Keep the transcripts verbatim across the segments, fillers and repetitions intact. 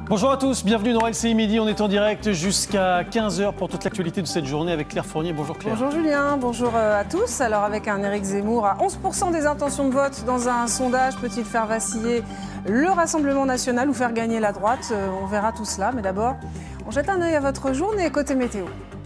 Bonjour à tous, bienvenue dans L C I Midi. On est en direct jusqu'à quinze heures pour toute l'actualité de cette journée avec Claire Fournier. Bonjour Claire. Bonjour Julien, bonjour à tous. Alors avec un Éric Zemmour à onze pour cent des intentions de vote dans un sondage, peut-il faire vaciller le Rassemblement national ou faire gagner la droite? On verra tout cela, mais d'abord, on jette un œil à votre journée côté météo.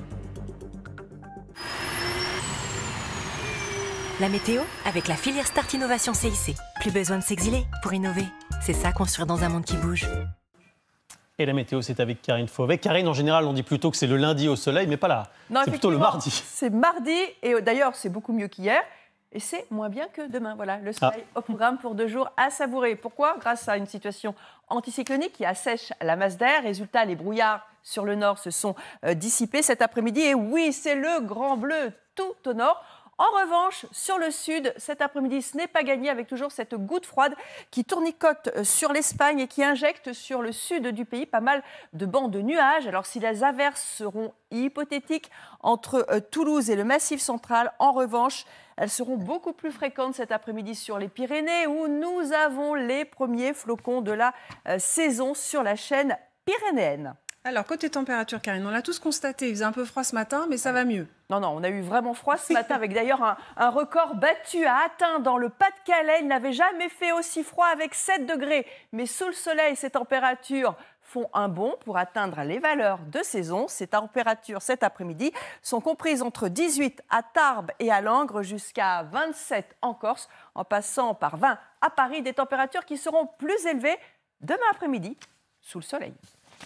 La météo avec la filière Start Innovation C I C. Plus besoin de s'exiler pour innover. C'est ça, construire dans un monde qui bouge. Et la météo, c'est avec Karine Fauvet. Karine, en général, on dit plutôt que c'est le lundi au soleil, mais pas là. C'est plutôt le mardi. C'est mardi, et d'ailleurs, c'est beaucoup mieux qu'hier. Et c'est moins bien que demain. Voilà, le soleil ah. au programme pour deux jours à savourer. Pourquoi? Grâce à une situation anticyclonique qui assèche la masse d'air. Résultat, les brouillards sur le nord se sont euh, dissipés cet après-midi. Et oui, c'est le grand bleu tout au nord. En revanche, sur le sud, cet après-midi, ce n'est pas gagné avec toujours cette goutte froide qui tournicote sur l'Espagne et qui injecte sur le sud du pays pas mal de bancs de nuages. Alors si les averses seront hypothétiques entre Toulouse et le Massif central, en revanche, elles seront beaucoup plus fréquentes cet après-midi sur les Pyrénées où nous avons les premiers flocons de la saison sur la chaîne pyrénéenne. Alors, côté température, Karine, on l'a tous constaté, il faisait un peu froid ce matin, mais ça va mieux. Non, non, on a eu vraiment froid ce matin, avec d'ailleurs un, un record battu à atteint dans le Pas-de-Calais. Il n'avait jamais fait aussi froid avec sept degrés. Mais sous le soleil, ces températures font un bond pour atteindre les valeurs de saison. Ces températures, cet après-midi, sont comprises entre dix-huit à Tarbes et à Langres, jusqu'à vingt-sept en Corse, en passant par vingt à Paris. Des températures qui seront plus élevées demain après-midi, sous le soleil.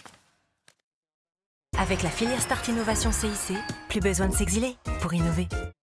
Avec la filière Start Innovation C I C, plus besoin de s'exiler pour innover.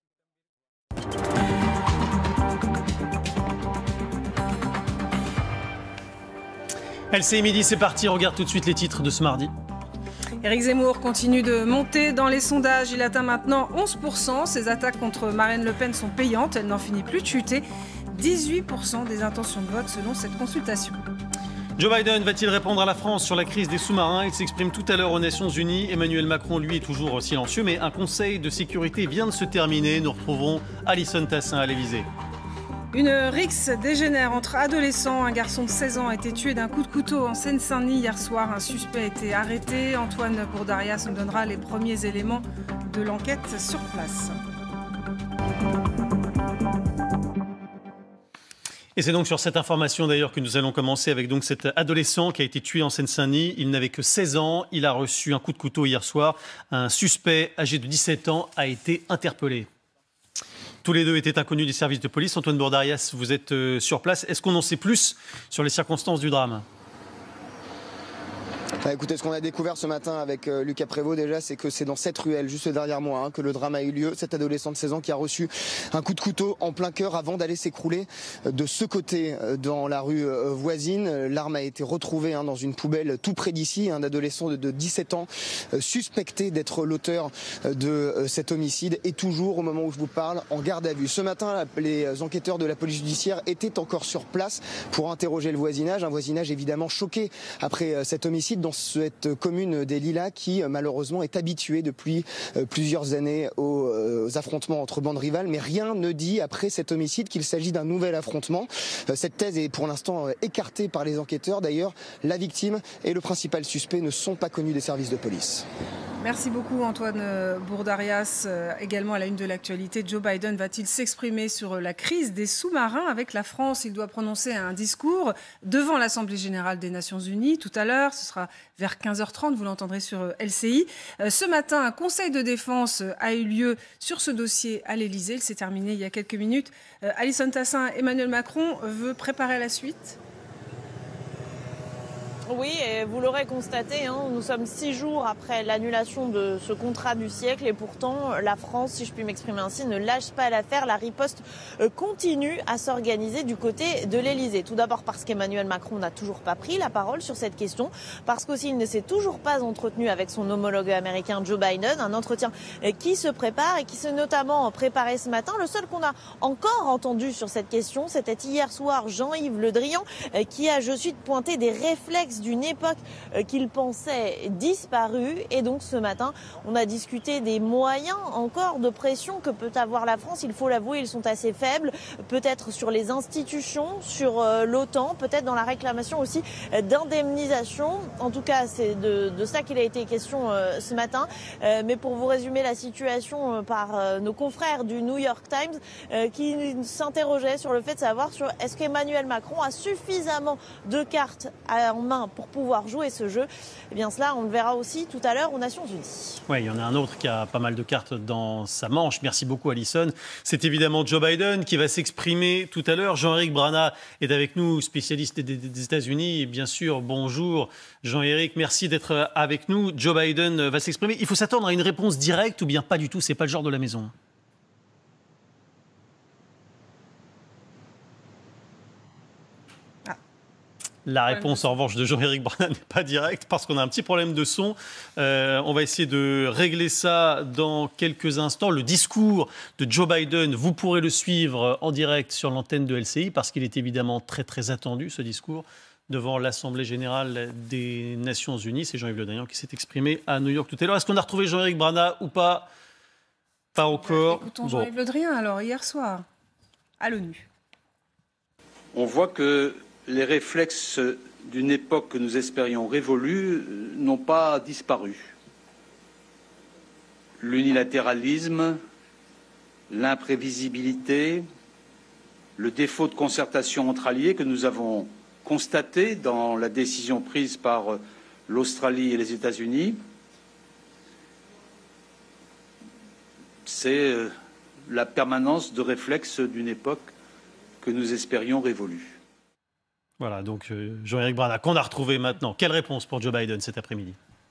L C I Midi, c'est parti. Regarde tout de suite les titres de ce mardi. Éric Zemmour continue de monter dans les sondages. Il atteint maintenant onze pour cent. Ses attaques contre Marine Le Pen sont payantes. Elle n'en finit plus de chuter. dix-huit pour cent des intentions de vote selon cette consultation. Joe Biden va-t-il répondre à la France sur la crise des sous-marins? Il s'exprime tout à l'heure aux Nations Unies. Emmanuel Macron, lui, est toujours silencieux, mais un conseil de sécurité vient de se terminer. Nous retrouvons Alison Tassin à l'Élysée. Une rixe dégénère entre adolescents. Un garçon de seize ans a été tué d'un coup de couteau en Seine-Saint-Denis hier soir. Un suspect a été arrêté. Antoine Bourdarias nous donnera les premiers éléments de l'enquête sur place. Et c'est donc sur cette information d'ailleurs que nous allons commencer avec donc cet adolescent qui a été tué en Seine-Saint-Denis. Il n'avait que seize ans, il a reçu un coup de couteau hier soir. Un suspect âgé de dix-sept ans a été interpellé. Tous les deux étaient inconnus des services de police. Antoine Bourdarias, vous êtes euh, sur place. Est-ce qu'on en sait plus sur les circonstances du drame ? Bah écoutez, ce qu'on a découvert ce matin avec euh, Lucas Prévost déjà, c'est que c'est dans cette ruelle, juste derrière moi, hein, que le drame a eu lieu. Cet adolescent de seize ans qui a reçu un coup de couteau en plein cœur avant d'aller s'écrouler de ce côté, euh, dans la rue euh, voisine. L'arme a été retrouvée hein, dans une poubelle tout près d'ici. Un adolescent de, de dix-sept ans, euh, suspecté d'être l'auteur euh, de euh, cet homicide, est toujours, au moment où je vous parle, en garde à vue. Ce matin, les enquêteurs de la police judiciaire étaient encore sur place pour interroger le voisinage. Un voisinage évidemment choqué après euh, cet homicide dans cette commune des Lilas qui malheureusement est habituée depuis plusieurs années aux, aux affrontements entre bandes rivales, mais rien ne dit après cet homicide qu'il s'agit d'un nouvel affrontement. Cette thèse est pour l'instant écartée par les enquêteurs. D'ailleurs, la victime et le principal suspect ne sont pas connus des services de police. Merci beaucoup Antoine Bourdarias. Également à la une de l'actualité, Joe Biden va-t-il s'exprimer sur la crise des sous-marins avec la France? Il doit prononcer un discours devant l'Assemblée générale des Nations Unies tout à l'heure. Ce sera vers quinze heures trente, vous l'entendrez sur L C I. Ce matin, un conseil de défense a eu lieu sur ce dossier à l'Élysée. Il s'est terminé il y a quelques minutes. Alison Tassin, Emmanuel Macron veut préparer la suite? Oui, et vous l'aurez constaté, hein, nous sommes six jours après l'annulation de ce contrat du siècle et pourtant la France, si je puis m'exprimer ainsi, ne lâche pas l'affaire. La riposte continue à s'organiser du côté de l'Elysée. Tout d'abord parce qu'Emmanuel Macron n'a toujours pas pris la parole sur cette question, parce qu'aussi il ne s'est toujours pas entretenu avec son homologue américain Joe Biden, un entretien qui se prépare et qui s'est notamment préparé ce matin. Le seul qu'on a encore entendu sur cette question, c'était hier soir Jean-Yves Le Drian qui a, je cite, pointé des réflexes réflexe d'une époque qu'il pensait disparue. Et donc ce matin, on a discuté des moyens encore de pression que peut avoir la France. Il faut l'avouer, ils sont assez faibles, peut-être sur les institutions, sur l'OTAN, peut-être dans la réclamation aussi d'indemnisation. En tout cas, c'est de, de ça qu'il a été question ce matin. Mais pour vous résumer la situation par nos confrères du New York Times, qui s'interrogeaient sur le fait de savoir sur est-ce qu'Emmanuel Macron a suffisamment de cartes en main pour pouvoir jouer ce jeu. Eh bien cela, on le verra aussi tout à l'heure aux Nations Unies. Oui, il y en a un autre qui a pas mal de cartes dans sa manche. Merci beaucoup, Alison. C'est évidemment Joe Biden qui va s'exprimer tout à l'heure. Jean-Éric Brana est avec nous, spécialiste des, des États-Unis. Et bien sûr, bonjour Jean-Éric, merci d'être avec nous. Joe Biden va s'exprimer. Il faut s'attendre à une réponse directe ou bien pas du tout? C'est pas le genre de la maison. La réponse, en revanche, de Jean-Éric Brana n'est pas directe parce qu'on a un petit problème de son. Euh, on va essayer de régler ça dans quelques instants. Le discours de Joe Biden, vous pourrez le suivre en direct sur l'antenne de L C I parce qu'il est évidemment très, très attendu, ce discours, devant l'Assemblée générale des Nations Unies. C'est Jean-Yves Le Drian qui s'est exprimé à New York tout à l'heure. Est-ce qu'on a retrouvé Jean-Éric Brana ou pas? Pas encore. Écoutons Jean-Yves bon. Le Drian, alors, hier soir, à l'ONU. On voit que les réflexes d'une époque que nous espérions révolue n'ont pas disparu. L'unilatéralisme, l'imprévisibilité, le défaut de concertation entre alliés que nous avons constaté dans la décision prise par l'Australie et les États-Unis, c'est la permanence de réflexes d'une époque que nous espérions révolue. Voilà, donc euh, Jean-Éric Brana, qu'on a retrouvé maintenant. Quelle réponse pour Joe Biden cet après-midi?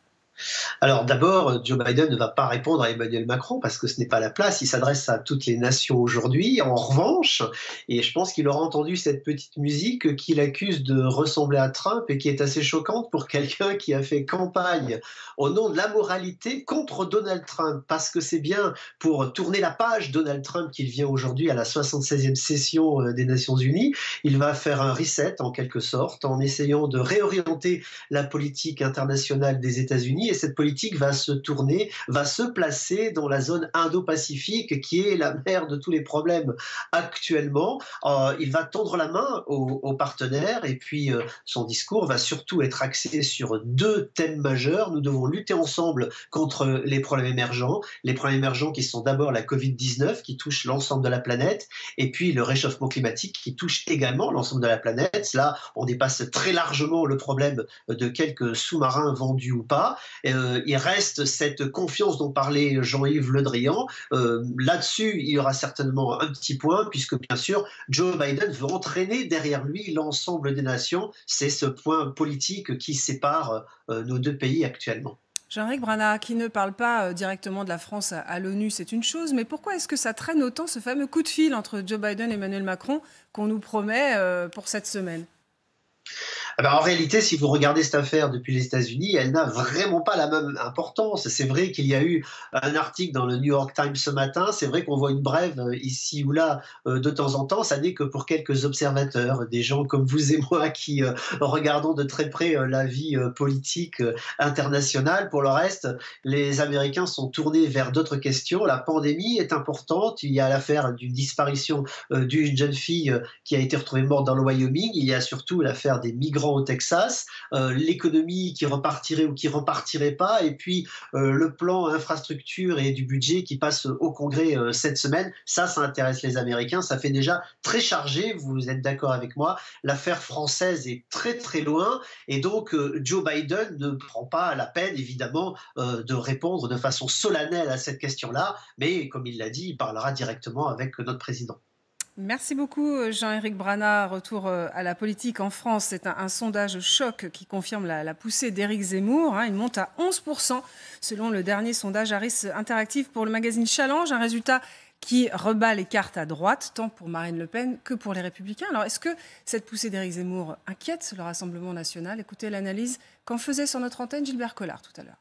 Alors d'abord, Joe Biden ne va pas répondre à Emmanuel Macron parce que ce n'est pas la place, il s'adresse à toutes les nations aujourd'hui. En revanche, et je pense qu'il aura entendu cette petite musique qu'il accuse de ressembler à Trump et qui est assez choquante pour quelqu'un qui a fait campagne au nom de la moralité contre Donald Trump, parce que c'est bien pour tourner la page Donald Trump qu'il vient aujourd'hui à la soixante-seizième session des Nations Unies. Il va faire un reset en quelque sorte en essayant de réorienter la politique internationale des États-Unis. Et cette politique va se tourner, va se placer dans la zone Indo-Pacifique qui est la mère de tous les problèmes actuellement. Euh, il va tendre la main aux, aux partenaires et puis euh, son discours va surtout être axé sur deux thèmes majeurs. Nous devons lutter ensemble contre les problèmes émergents. Les problèmes émergents qui sont d'abord la covid dix-neuf qui touche l'ensemble de la planète et puis le réchauffement climatique qui touche également l'ensemble de la planète. Là, on dépasse très largement le problème de quelques sous-marins vendus ou pas. Euh, il reste cette confiance dont parlait Jean-Yves Le Drian. Euh, Là-dessus, il y aura certainement un petit point, puisque bien sûr, Joe Biden veut entraîner derrière lui l'ensemble des nations. C'est ce point politique qui sépare euh, nos deux pays actuellement. Jean-Éric Brana, qui ne parle pas directement de la France à, à l'ONU, c'est une chose, mais pourquoi est-ce que ça traîne autant ce fameux coup de fil entre Joe Biden et Emmanuel Macron qu'on nous promet euh, pour cette semaine ? Alors, en réalité, si vous regardez cette affaire depuis les États-Unis, elle n'a vraiment pas la même importance. C'est vrai qu'il y a eu un article dans le New York Times ce matin. C'est vrai qu'on voit une brève ici ou là de temps en temps. Ça n'est que pour quelques observateurs, des gens comme vous et moi qui euh, regardons de très près euh, la vie euh, politique euh, internationale. Pour le reste, les Américains sont tournés vers d'autres questions. La pandémie est importante. Il y a l'affaire d'une disparition euh, d'une jeune fille euh, qui a été retrouvée morte dans le Wyoming. Il y a surtout l'affaire des migrants au Texas, euh, l'économie qui repartirait ou qui repartirait pas, et puis euh, le plan infrastructure et du budget qui passe au Congrès euh, cette semaine. Ça, ça intéresse les Américains. Ça fait déjà très chargé, vous êtes d'accord avec moi. L'affaire française est très très loin, et donc euh, Joe Biden ne prend pas la peine, évidemment, euh, de répondre de façon solennelle à cette question-là, mais comme il l'a dit, il parlera directement avec notre président. Merci beaucoup Jean-Éric Brana. Retour à la politique en France. C'est un, un sondage choc qui confirme la, la poussée d'Éric Zemmour. Hein. Il monte à onze pour cent selon le dernier sondage Harris Interactive pour le magazine Challenge. Un résultat qui rebat les cartes à droite, tant pour Marine Le Pen que pour les Républicains. Alors est-ce que cette poussée d'Éric Zemmour inquiète le Rassemblement national? Écoutez l'analyse qu'en faisait sur notre antenne Gilbert Collard tout à l'heure.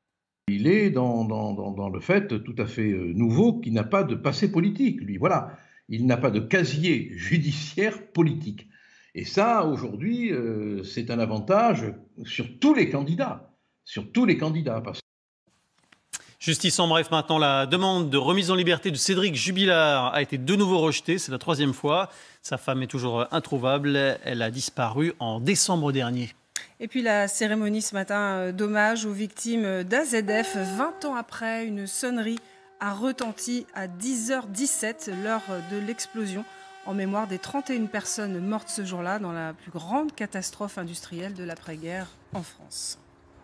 Il est dans, dans, dans, dans le fait tout à fait nouveau qu'il n'a pas de passé politique, lui. Voilà. Il n'a pas de casier judiciaire politique. Et ça, aujourd'hui, euh, c'est un avantage sur tous les candidats, sur tous les candidats. Parce... Justice en bref maintenant, la demande de remise en liberté de Cédric Jubilard a été de nouveau rejetée, c'est la troisième fois. Sa femme est toujours introuvable, elle a disparu en décembre dernier. Et puis la cérémonie ce matin d'hommage aux victimes d'A Z F. vingt ans après, une sonnerie a retenti à dix heures dix-sept, l'heure de l'explosion, en mémoire des trente et une personnes mortes ce jour-là dans la plus grande catastrophe industrielle de l'après-guerre en France.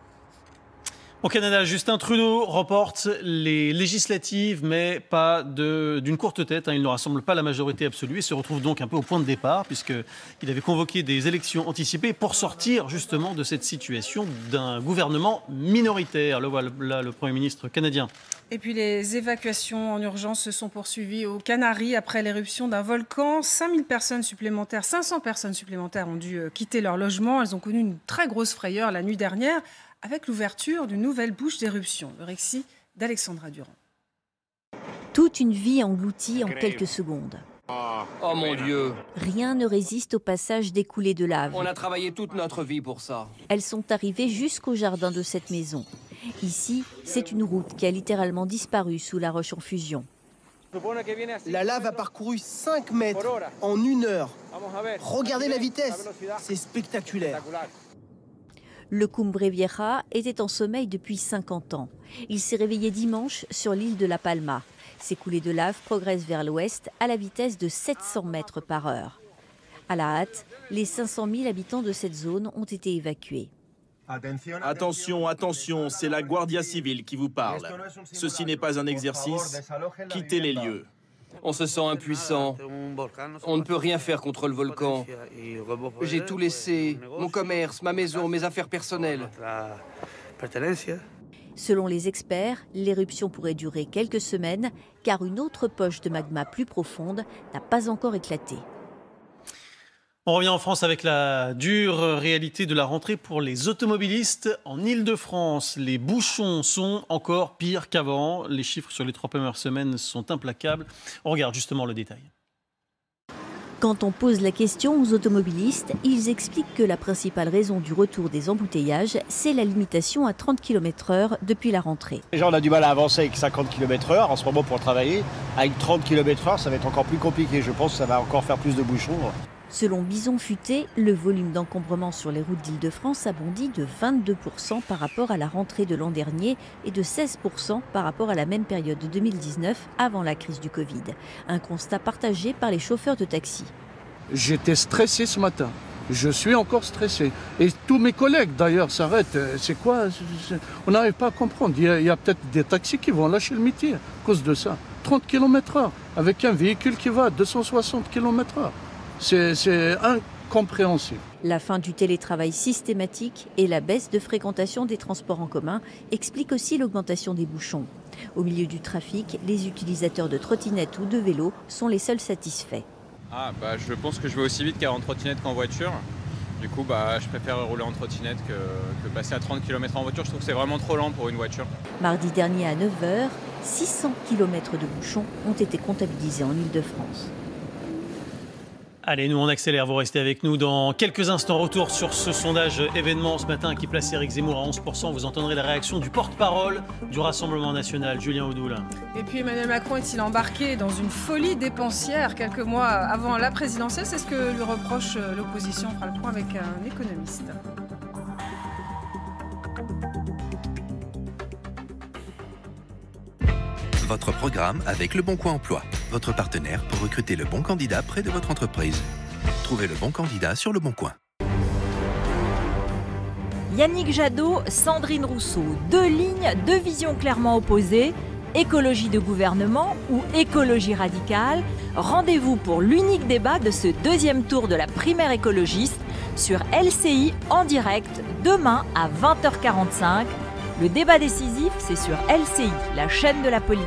Au Canada, Justin Trudeau remporte les législatives, mais pas d'une courte tête. Hein. Il ne rassemble pas la majorité absolue et se retrouve donc un peu au point de départ, puisqu'il avait convoqué des élections anticipées pour sortir justement de cette situation d'un gouvernement minoritaire. Le voilà là, le Premier ministre canadien. Et puis les évacuations en urgence se sont poursuivies aux Canaries après l'éruption d'un volcan. cinq mille personnes supplémentaires, cinq cents personnes supplémentaires ont dû quitter leur logement. Elles ont connu une très grosse frayeur la nuit dernière, avec l'ouverture d'une nouvelle bouche d'éruption. Le récit d'Alexandra Durand. Toute une vie engloutie en quelques secondes. Oh mon Dieu! Rien ne résiste au passage des coulées de lave. On a travaillé toute notre vie pour ça. Elles sont arrivées jusqu'au jardin de cette maison. Ici, c'est une route qui a littéralement disparu sous la roche en fusion. La lave a parcouru cinq mètres en une heure. Regardez la vitesse, c'est spectaculaire. Le Cumbre Vieja était en sommeil depuis cinquante ans. Il s'est réveillé dimanche sur l'île de La Palma. Ces coulées de lave progressent vers l'ouest à la vitesse de sept cents mètres par heure. À la hâte, les cinq cent mille habitants de cette zone ont été évacués. Attention, attention, c'est la Guardia Civile qui vous parle. Ceci n'est pas un exercice. Quittez les lieux. On se sent impuissant. On ne peut rien faire contre le volcan. J'ai tout laissé, mon commerce, ma maison, mes affaires personnelles. Selon les experts, l'éruption pourrait durer quelques semaines, car une autre poche de magma plus profonde n'a pas encore éclaté. On revient en France avec la dure réalité de la rentrée pour les automobilistes. En Île-de-France, les bouchons sont encore pires qu'avant. Les chiffres sur les trois premières semaines sont implacables. On regarde justement le détail. Quand on pose la question aux automobilistes, ils expliquent que la principale raison du retour des embouteillages, c'est la limitation à trente kilomètres heure depuis la rentrée. Déjà, on a du mal à avancer avec cinquante kilomètres heure en ce moment pour travailler. Avec trente kilomètres heure, ça va être encore plus compliqué. Je pense que ça va encore faire plus de bouchons. Selon Bison Futé, le volume d'encombrement sur les routes d'Île-de-France a bondi de vingt-deux pour cent par rapport à la rentrée de l'an dernier et de seize pour cent par rapport à la même période de deux mille dix-neuf, avant la crise du Covid. Un constat partagé par les chauffeurs de taxi. J'étais stressé ce matin. Je suis encore stressé. Et tous mes collègues d'ailleurs s'arrêtent. C'est quoi? On n'arrive pas à comprendre. Il y a, a peut-être des taxis qui vont lâcher le métier à cause de ça. trente kilomètres heure avec un véhicule qui va à deux cent soixante kilomètres heure. C'est incompréhensible. La fin du télétravail systématique et la baisse de fréquentation des transports en commun expliquent aussi l'augmentation des bouchons. Au milieu du trafic, les utilisateurs de trottinettes ou de vélos sont les seuls satisfaits. Ah, bah, je pense que je vais aussi vite qu'en trottinette qu'en voiture. Du coup, bah, je préfère rouler en trottinette que, que passer à trente kilomètres en voiture. Je trouve que c'est vraiment trop lent pour une voiture. Mardi dernier à neuf heures, six cents kilomètres de bouchons ont été comptabilisés en Île-de-France. Allez, nous on accélère, vous restez avec nous dans quelques instants. Retour sur ce sondage événement ce matin qui place Éric Zemmour à onze pour cent. Vous entendrez la réaction du porte-parole du Rassemblement national, Julien Audoul. Et puis Emmanuel Macron est-il embarqué dans une folie dépensière quelques mois avant la présidentielle? C'est ce que lui reproche l'opposition. On fera le point avec un économiste. Votre programme avec Le Bon Coin Emploi, votre partenaire pour recruter le bon candidat près de votre entreprise. Trouvez le bon candidat sur Le Bon Coin. Yannick Jadot, Sandrine Rousseau, deux lignes, deux visions clairement opposées. Écologie de gouvernement ou écologie radicale? Rendez-vous pour l'unique débat de ce deuxième tour de la primaire écologiste sur L C I en direct demain à vingt heures quarante-cinq. Le débat décisif, c'est sur L C I, la chaîne de la politique.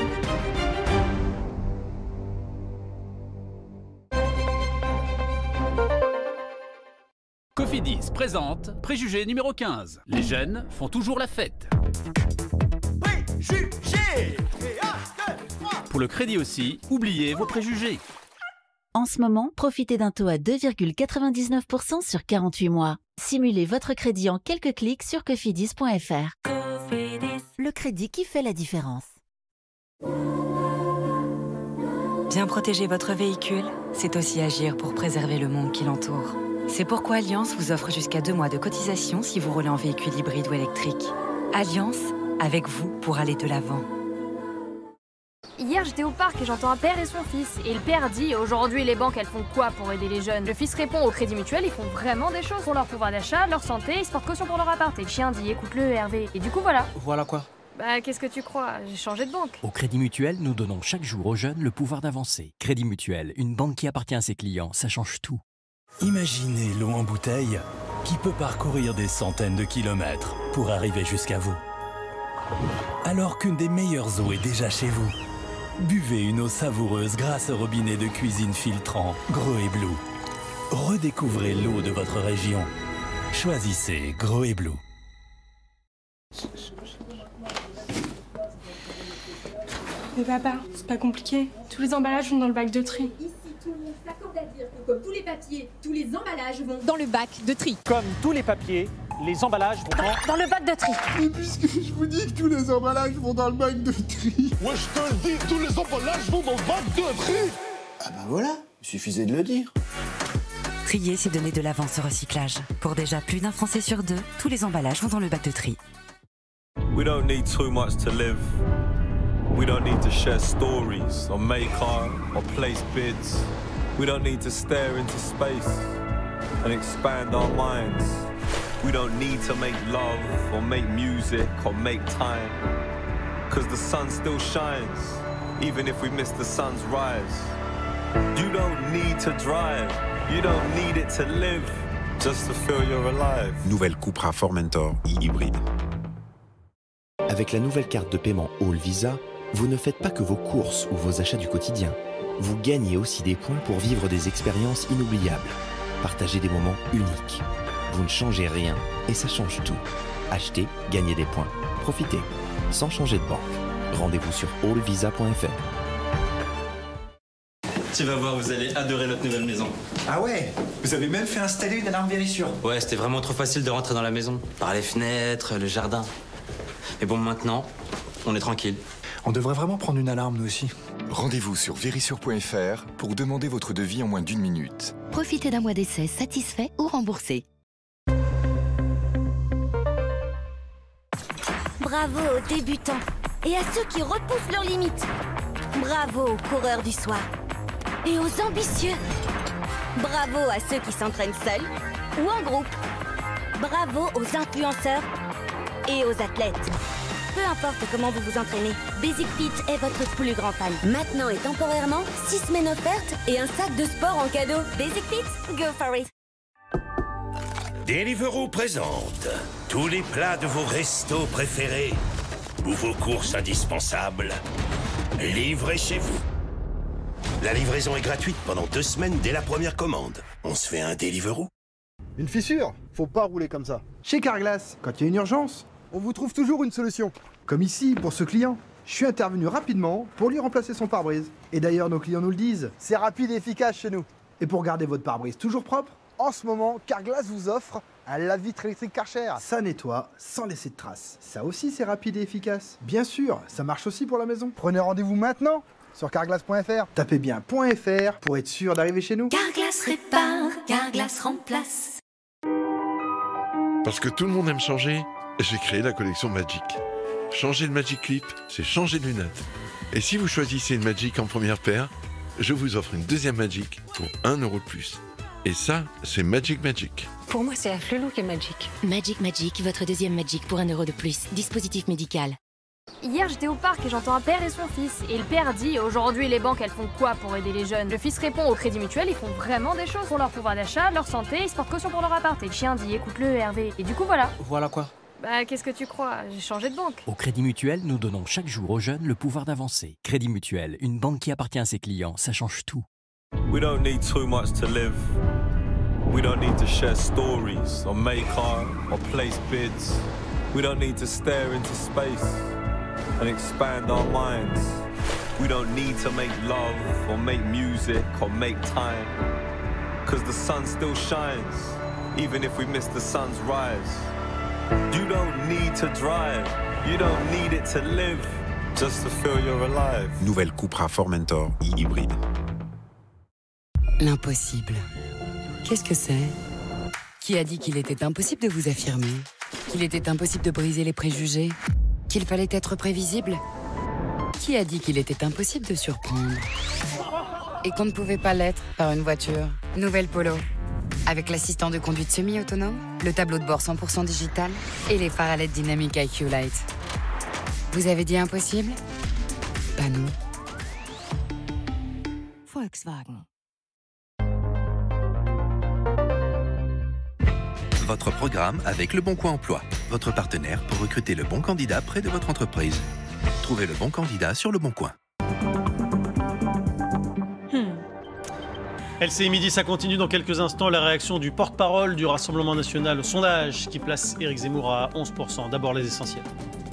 Cofidis présente Préjugé numéro quinze. Les jeunes font toujours la fête. Préjugés. Pour le crédit aussi, oubliez vos préjugés. En ce moment, profitez d'un taux à deux virgule quatre-vingt-dix-neuf pour cent sur quarante-huit mois. Simulez votre crédit en quelques clics sur cofidis point f r. Le crédit qui fait la différence. Bien protéger votre véhicule, c'est aussi agir pour préserver le monde qui l'entoure. C'est pourquoi Alliance vous offre jusqu'à deux mois de cotisation si vous roulez en véhicule hybride ou électrique. Alliance, avec vous pour aller de l'avant. Hier, j'étais au parc et j'entends un père et son fils. Et le père dit « Aujourd'hui, les banques, elles font quoi pour aider les jeunes ?» Le fils répond « Au Crédit Mutuel, ils font vraiment des choses pour leur pouvoir d'achat, leur santé, ils se portent caution pour leur appart. » Et le chien dit « Écoute-le, Hervé. » Et du coup, voilà. Voilà quoi? Bah, qu'est-ce que tu crois? J'ai changé de banque. Au Crédit Mutuel, nous donnons chaque jour aux jeunes le pouvoir d'avancer. Crédit Mutuel, une banque qui appartient à ses clients, ça change tout. Imaginez l'eau en bouteille qui peut parcourir des centaines de kilomètres pour arriver jusqu'à vous. Alors qu'une des meilleures eaux est déjà chez vous. Buvez une eau savoureuse grâce au robinet de cuisine filtrant Grow et Blue. Redécouvrez l'eau de votre région. Choisissez Grow et Blue. Mais papa, c'est pas compliqué. Tous les emballages vont dans le bac de tri. Ici, tout le monde s'accorde à dire que comme tous les papiers, tous les emballages vont dans le bac de tri. Comme tous les papiers, les emballages vont dans... Dans le bac de tri. Mais puisque je vous dis que tous les emballages vont dans le bac de tri. Ouais, je te le dis, tous les emballages vont dans le bac de tri. Ah bah voilà, il suffisait de le dire. Trier, c'est donner de l'avance au recyclage. Pour déjà plus d'un Français sur deux, tous les emballages vont dans le bac de tri. We don't need too much to live. We don't need to share stories or make art or place bids. We don't need to stare into space and expand our minds. We don't need to make love or make music or make time. Cause the sun still shines, even if we miss the sun's rise. You don't need to drive, you don't need it to live, just to feel you're alive. Nouvelle Cupra Formentor e-hybride. Avec la nouvelle carte de paiement All Visa, vous ne faites pas que vos courses ou vos achats du quotidien. Vous gagnez aussi des points pour vivre des expériences inoubliables. Partagez des moments uniques. Vous ne changez rien et ça change tout. Achetez, gagnez des points. Profitez, sans changer de banque. Rendez-vous sur all visa point f r. Tu vas voir, vous allez adorer notre nouvelle maison. Ah ouais? Vous avez même fait installer une alarme Vérissure? Ouais, c'était vraiment trop facile de rentrer dans la maison. Par les fenêtres, le jardin. Mais bon, maintenant, on est tranquille. On devrait vraiment prendre une alarme, nous aussi. Rendez-vous sur vérissure point f r pour demander votre devis en moins d'une minute. Profitez d'un mois d'essai satisfait ou remboursé. Bravo aux débutants et à ceux qui repoussent leurs limites. Bravo aux coureurs du soir et aux ambitieux. Bravo à ceux qui s'entraînent seuls ou en groupe. Bravo aux influenceurs et aux athlètes. Peu importe comment vous vous entraînez, Basic Fit est votre plus grand fan. Maintenant et temporairement, six semaines offertes et un sac de sport en cadeau. Basic Fit, go for it. Deliveroo présente tous les plats de vos restos préférés ou vos courses indispensables livrés chez vous. La livraison est gratuite pendant deux semaines dès la première commande. On se fait un Deliveroo. Une fissure? Faut pas rouler comme ça. Chez Carglass, quand il y a une urgence, on vous trouve toujours une solution. Comme ici, pour ce client. Je suis intervenu rapidement pour lui remplacer son pare-brise. Et d'ailleurs, nos clients nous le disent, c'est rapide et efficace chez nous. Et pour garder votre pare-brise toujours propre, en ce moment, Carglass vous offre un lave-vitre électrique Karcher. Ça nettoie sans laisser de traces. Ça aussi, c'est rapide et efficace. Bien sûr, ça marche aussi pour la maison. Prenez rendez-vous maintenant sur carglass point f r. Tapez bien .fr pour être sûr d'arriver chez nous. Carglass répare, Carglass remplace. Parce que tout le monde aime changer, j'ai créé la collection Magic. Changer de Magic Clip, c'est changer de lunettes. Et si vous choisissez une Magic en première paire, je vous offre une deuxième Magic pour un euro de plus. Et ça, c'est Magic Magic. Pour moi, c'est la Flelou qui est Magic. Magic Magic, votre deuxième Magic pour un euro de plus. Dispositif médical. Hier, j'étais au parc et j'entends un père et son fils. Et le père dit « Aujourd'hui, les banques, elles font quoi pour aider les jeunes ?» Le fils répond « Au Crédit Mutuel, ils font vraiment des choses pour leur pouvoir d'achat, leur santé, ils se portent caution pour leur appart. » Et le chien dit « Écoute-le, Hervé. » Et du coup, voilà. Voilà quoi? Bah, qu'est-ce que tu crois? J'ai changé de banque. Au Crédit Mutuel, nous donnons chaque jour aux jeunes le pouvoir d'avancer. Crédit Mutuel, une banque qui appartient à ses clients, ça change tout. We don't need too much to live. We don't need to share stories or make art or place bids. We don't need to stare into space and expand our minds. We don't need to make love or make music or make time. Cause the sun still shines, even if we miss the sun's rise. You don't need to drive, you don't need it to live, just to feel you're alive. Nouvelle Cupra Formentor e-hybride. L'impossible. Qu'est-ce que c'est? Qui a dit qu'il était impossible de vous affirmer? Qu'il était impossible de briser les préjugés? Qu'il fallait être prévisible? Qui a dit qu'il était impossible de surprendre? Et qu'on ne pouvait pas l'être par une voiture? Nouvelle Polo. Avec l'assistant de conduite semi-autonome, le tableau de bord cent pour cent digital et les phares à L E D dynamique I Q Light. Vous avez dit impossible? Pas nous. Volkswagen. Votre programme avec Le Bon Coin Emploi, votre partenaire pour recruter le bon candidat près de votre entreprise. Trouvez le bon candidat sur Le Bon Coin. Hmm. L C I Midi, ça continue dans quelques instants. La réaction du porte-parole du Rassemblement National au sondage qui place Éric Zemmour à onze pour cent. D'abord les essentiels.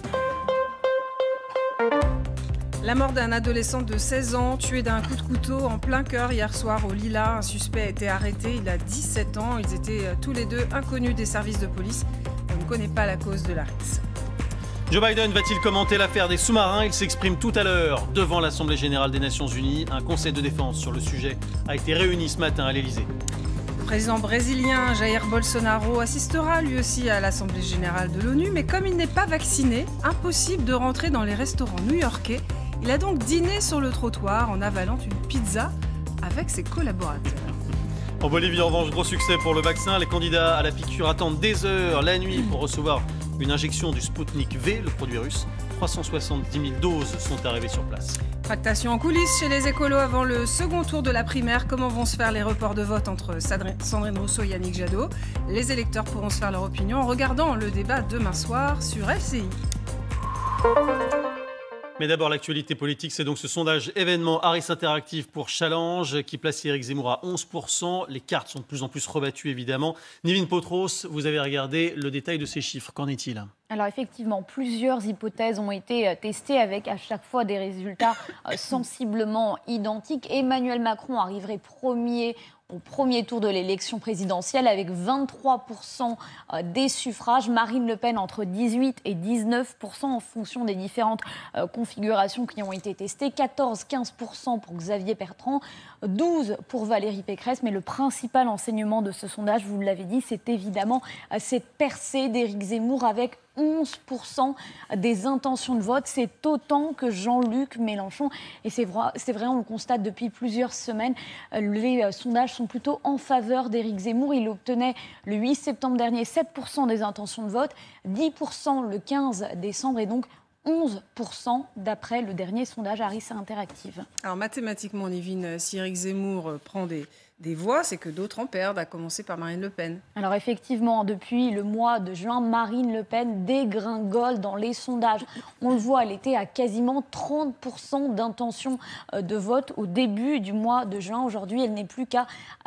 La mort d'un adolescent de seize ans, tué d'un coup de couteau en plein cœur hier soir au Lilas. Un suspect a été arrêté, il a dix-sept ans. Ils étaient tous les deux inconnus des services de police. On ne connaît pas la cause de l'arrêt. Joe Biden va-t-il commenter l'affaire des sous-marins? Il s'exprime tout à l'heure devant l'Assemblée générale des Nations Unies. Un conseil de défense sur le sujet a été réuni ce matin à l'Élysée. Le président brésilien Jair Bolsonaro assistera lui aussi à l'Assemblée générale de l'ONU. Mais comme il n'est pas vacciné, impossible de rentrer dans les restaurants new-yorkais. Il a donc dîné sur le trottoir en avalant une pizza avec ses collaborateurs. En Bolivie, en revanche, gros succès pour le vaccin. Les candidats à la piqûre attendent des heures la nuit pour recevoir une injection du Sputnik V, le produit russe. trois cent soixante-dix mille doses sont arrivées sur place. Tractation en coulisses chez les écolos avant le second tour de la primaire. Comment vont se faire les reports de vote entre Sandrine Rousseau et Yannick Jadot? Les électeurs pourront se faire leur opinion en regardant le débat demain soir sur L C I. Mais d'abord, l'actualité politique, c'est donc ce sondage événement Harris Interactive pour Challenge qui place Éric Zemmour à onze pour cent. Les cartes sont de plus en plus rebattues, évidemment. Nivine Potros, vous avez regardé le détail de ces chiffres. Qu'en est-il ? Alors effectivement, plusieurs hypothèses ont été testées avec à chaque fois des résultats sensiblement identiques. Emmanuel Macron arriverait premier au premier tour de l'élection présidentielle avec vingt-trois pour cent des suffrages. Marine Le Pen entre dix-huit et dix-neuf pour cent en fonction des différentes configurations qui ont été testées. quatorze à quinze pour cent pour Xavier Bertrand, douze pour cent pour Valérie Pécresse. Mais le principal enseignement de ce sondage, vous l'avez dit, c'est évidemment cette percée d'Éric Zemmour avec onze pour cent des intentions de vote. C'est autant que Jean-Luc Mélenchon. Et c'est vrai, c'est vrai, on le constate depuis plusieurs semaines. Les sondages sont plutôt en faveur d'Éric Zemmour. Il obtenait le huit septembre dernier sept pour cent des intentions de vote, dix pour cent le quinze décembre et donc onze pour cent d'après le dernier sondage Harris Interactive. Alors mathématiquement, Nivine, si Éric Zemmour prend des, des voix, c'est que d'autres en perdent, à commencer par Marine Le Pen. Alors effectivement, depuis le mois de juin, Marine Le Pen dégringole dans les sondages. On le voit, elle était à quasiment trente pour cent d'intention de vote au début du mois de juin. Aujourd'hui, elle n'est plus qu'à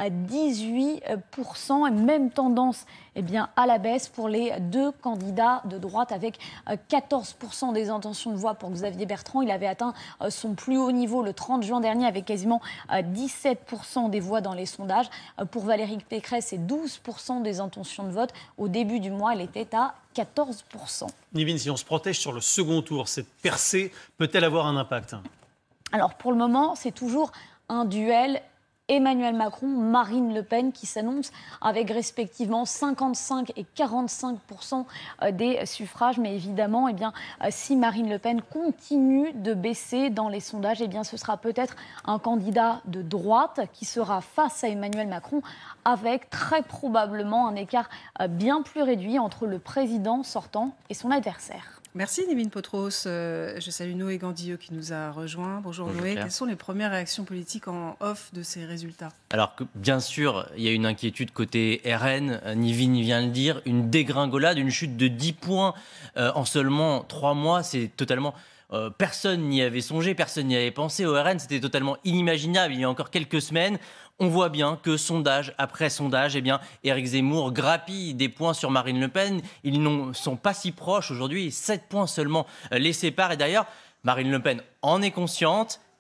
dix-huit pour cent. Et même tendance eh bien, à la baisse pour les deux candidats de droite avec quatorze pour cent des intentions de voix pour Xavier Bertrand. Il avait atteint son plus haut niveau le trente juin dernier avec quasiment dix-sept pour cent des voix dans les sondages. Pour Valérie Pécresse, c'est douze pour cent des intentions de vote. Au début du mois, elle était à quatorze pour cent. Nivine, si on se protège sur le second tour, cette percée peut-elle avoir un impact ? Alors pour le moment, c'est toujours un duel Emmanuel Macron, Marine Le Pen qui s'annoncent avec respectivement cinquante-cinq et quarante-cinq pour cent des suffrages. Mais évidemment, eh bien, si Marine Le Pen continue de baisser dans les sondages, eh bien, ce sera peut-être un candidat de droite qui sera face à Emmanuel Macron avec très probablement un écart bien plus réduit entre le président sortant et son adversaire. Merci Nivine Potros. Euh, je salue Noé Gandilleux qui nous a rejoint. Bonjour, Bonjour Noé. Claire. Quelles sont les premières réactions politiques en off de ces résultats ? Alors que, bien sûr, il y a une inquiétude côté R N. Nivine vient de le dire. Une dégringolade, une chute de dix points euh, en seulement trois mois. C'est totalement... Euh, personne n'y avait songé, personne n'y avait pensé. Au R N, c'était totalement inimaginable il y a encore quelques semaines. On voit bien que sondage après sondage, eh bien, Éric Zemmour grappille des points sur Marine Le Pen. Ils ne sont pas si proches aujourd'hui. sept points seulement les séparent. Et d'ailleurs, Marine Le Pen en est consciente.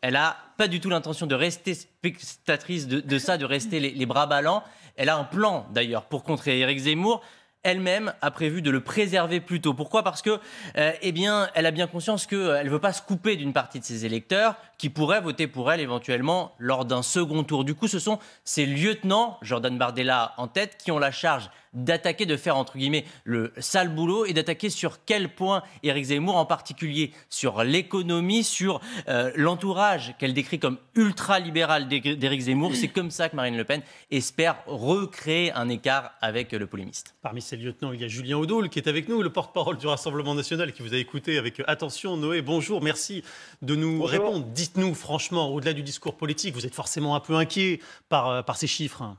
elle n'a pas du tout l'intention de rester spectatrice de, de ça, de rester les, les bras ballants. Elle a un plan d'ailleurs pour contrer Éric Zemmour. Elle-même a prévu de le préserver plus tôt. Pourquoi ? Parce que, euh, eh bien, elle a bien conscience qu'elle ne veut pas se couper d'une partie de ses électeurs qui pourraient voter pour elle éventuellement lors d'un second tour. Du coup, ce sont ses lieutenants, Jordan Bardella en tête, qui ont la charge d'attaquer, de faire entre guillemets le sale boulot et d'attaquer sur quel point Éric Zemmour, en particulier sur l'économie, sur euh, l'entourage qu'elle décrit comme ultra-libéral d'Éric Zemmour. C'est comme ça que Marine Le Pen espère recréer un écart avec le polémiste. Parmi ses lieutenants, il y a Julien Audoul qui est avec nous, le porte-parole du Rassemblement national, qui vous a écouté avec attention. Noé, bonjour, merci de nous bonjour. répondre. Dites-nous franchement, au-delà du discours politique, vous êtes forcément un peu inquiet par, par ces chiffres.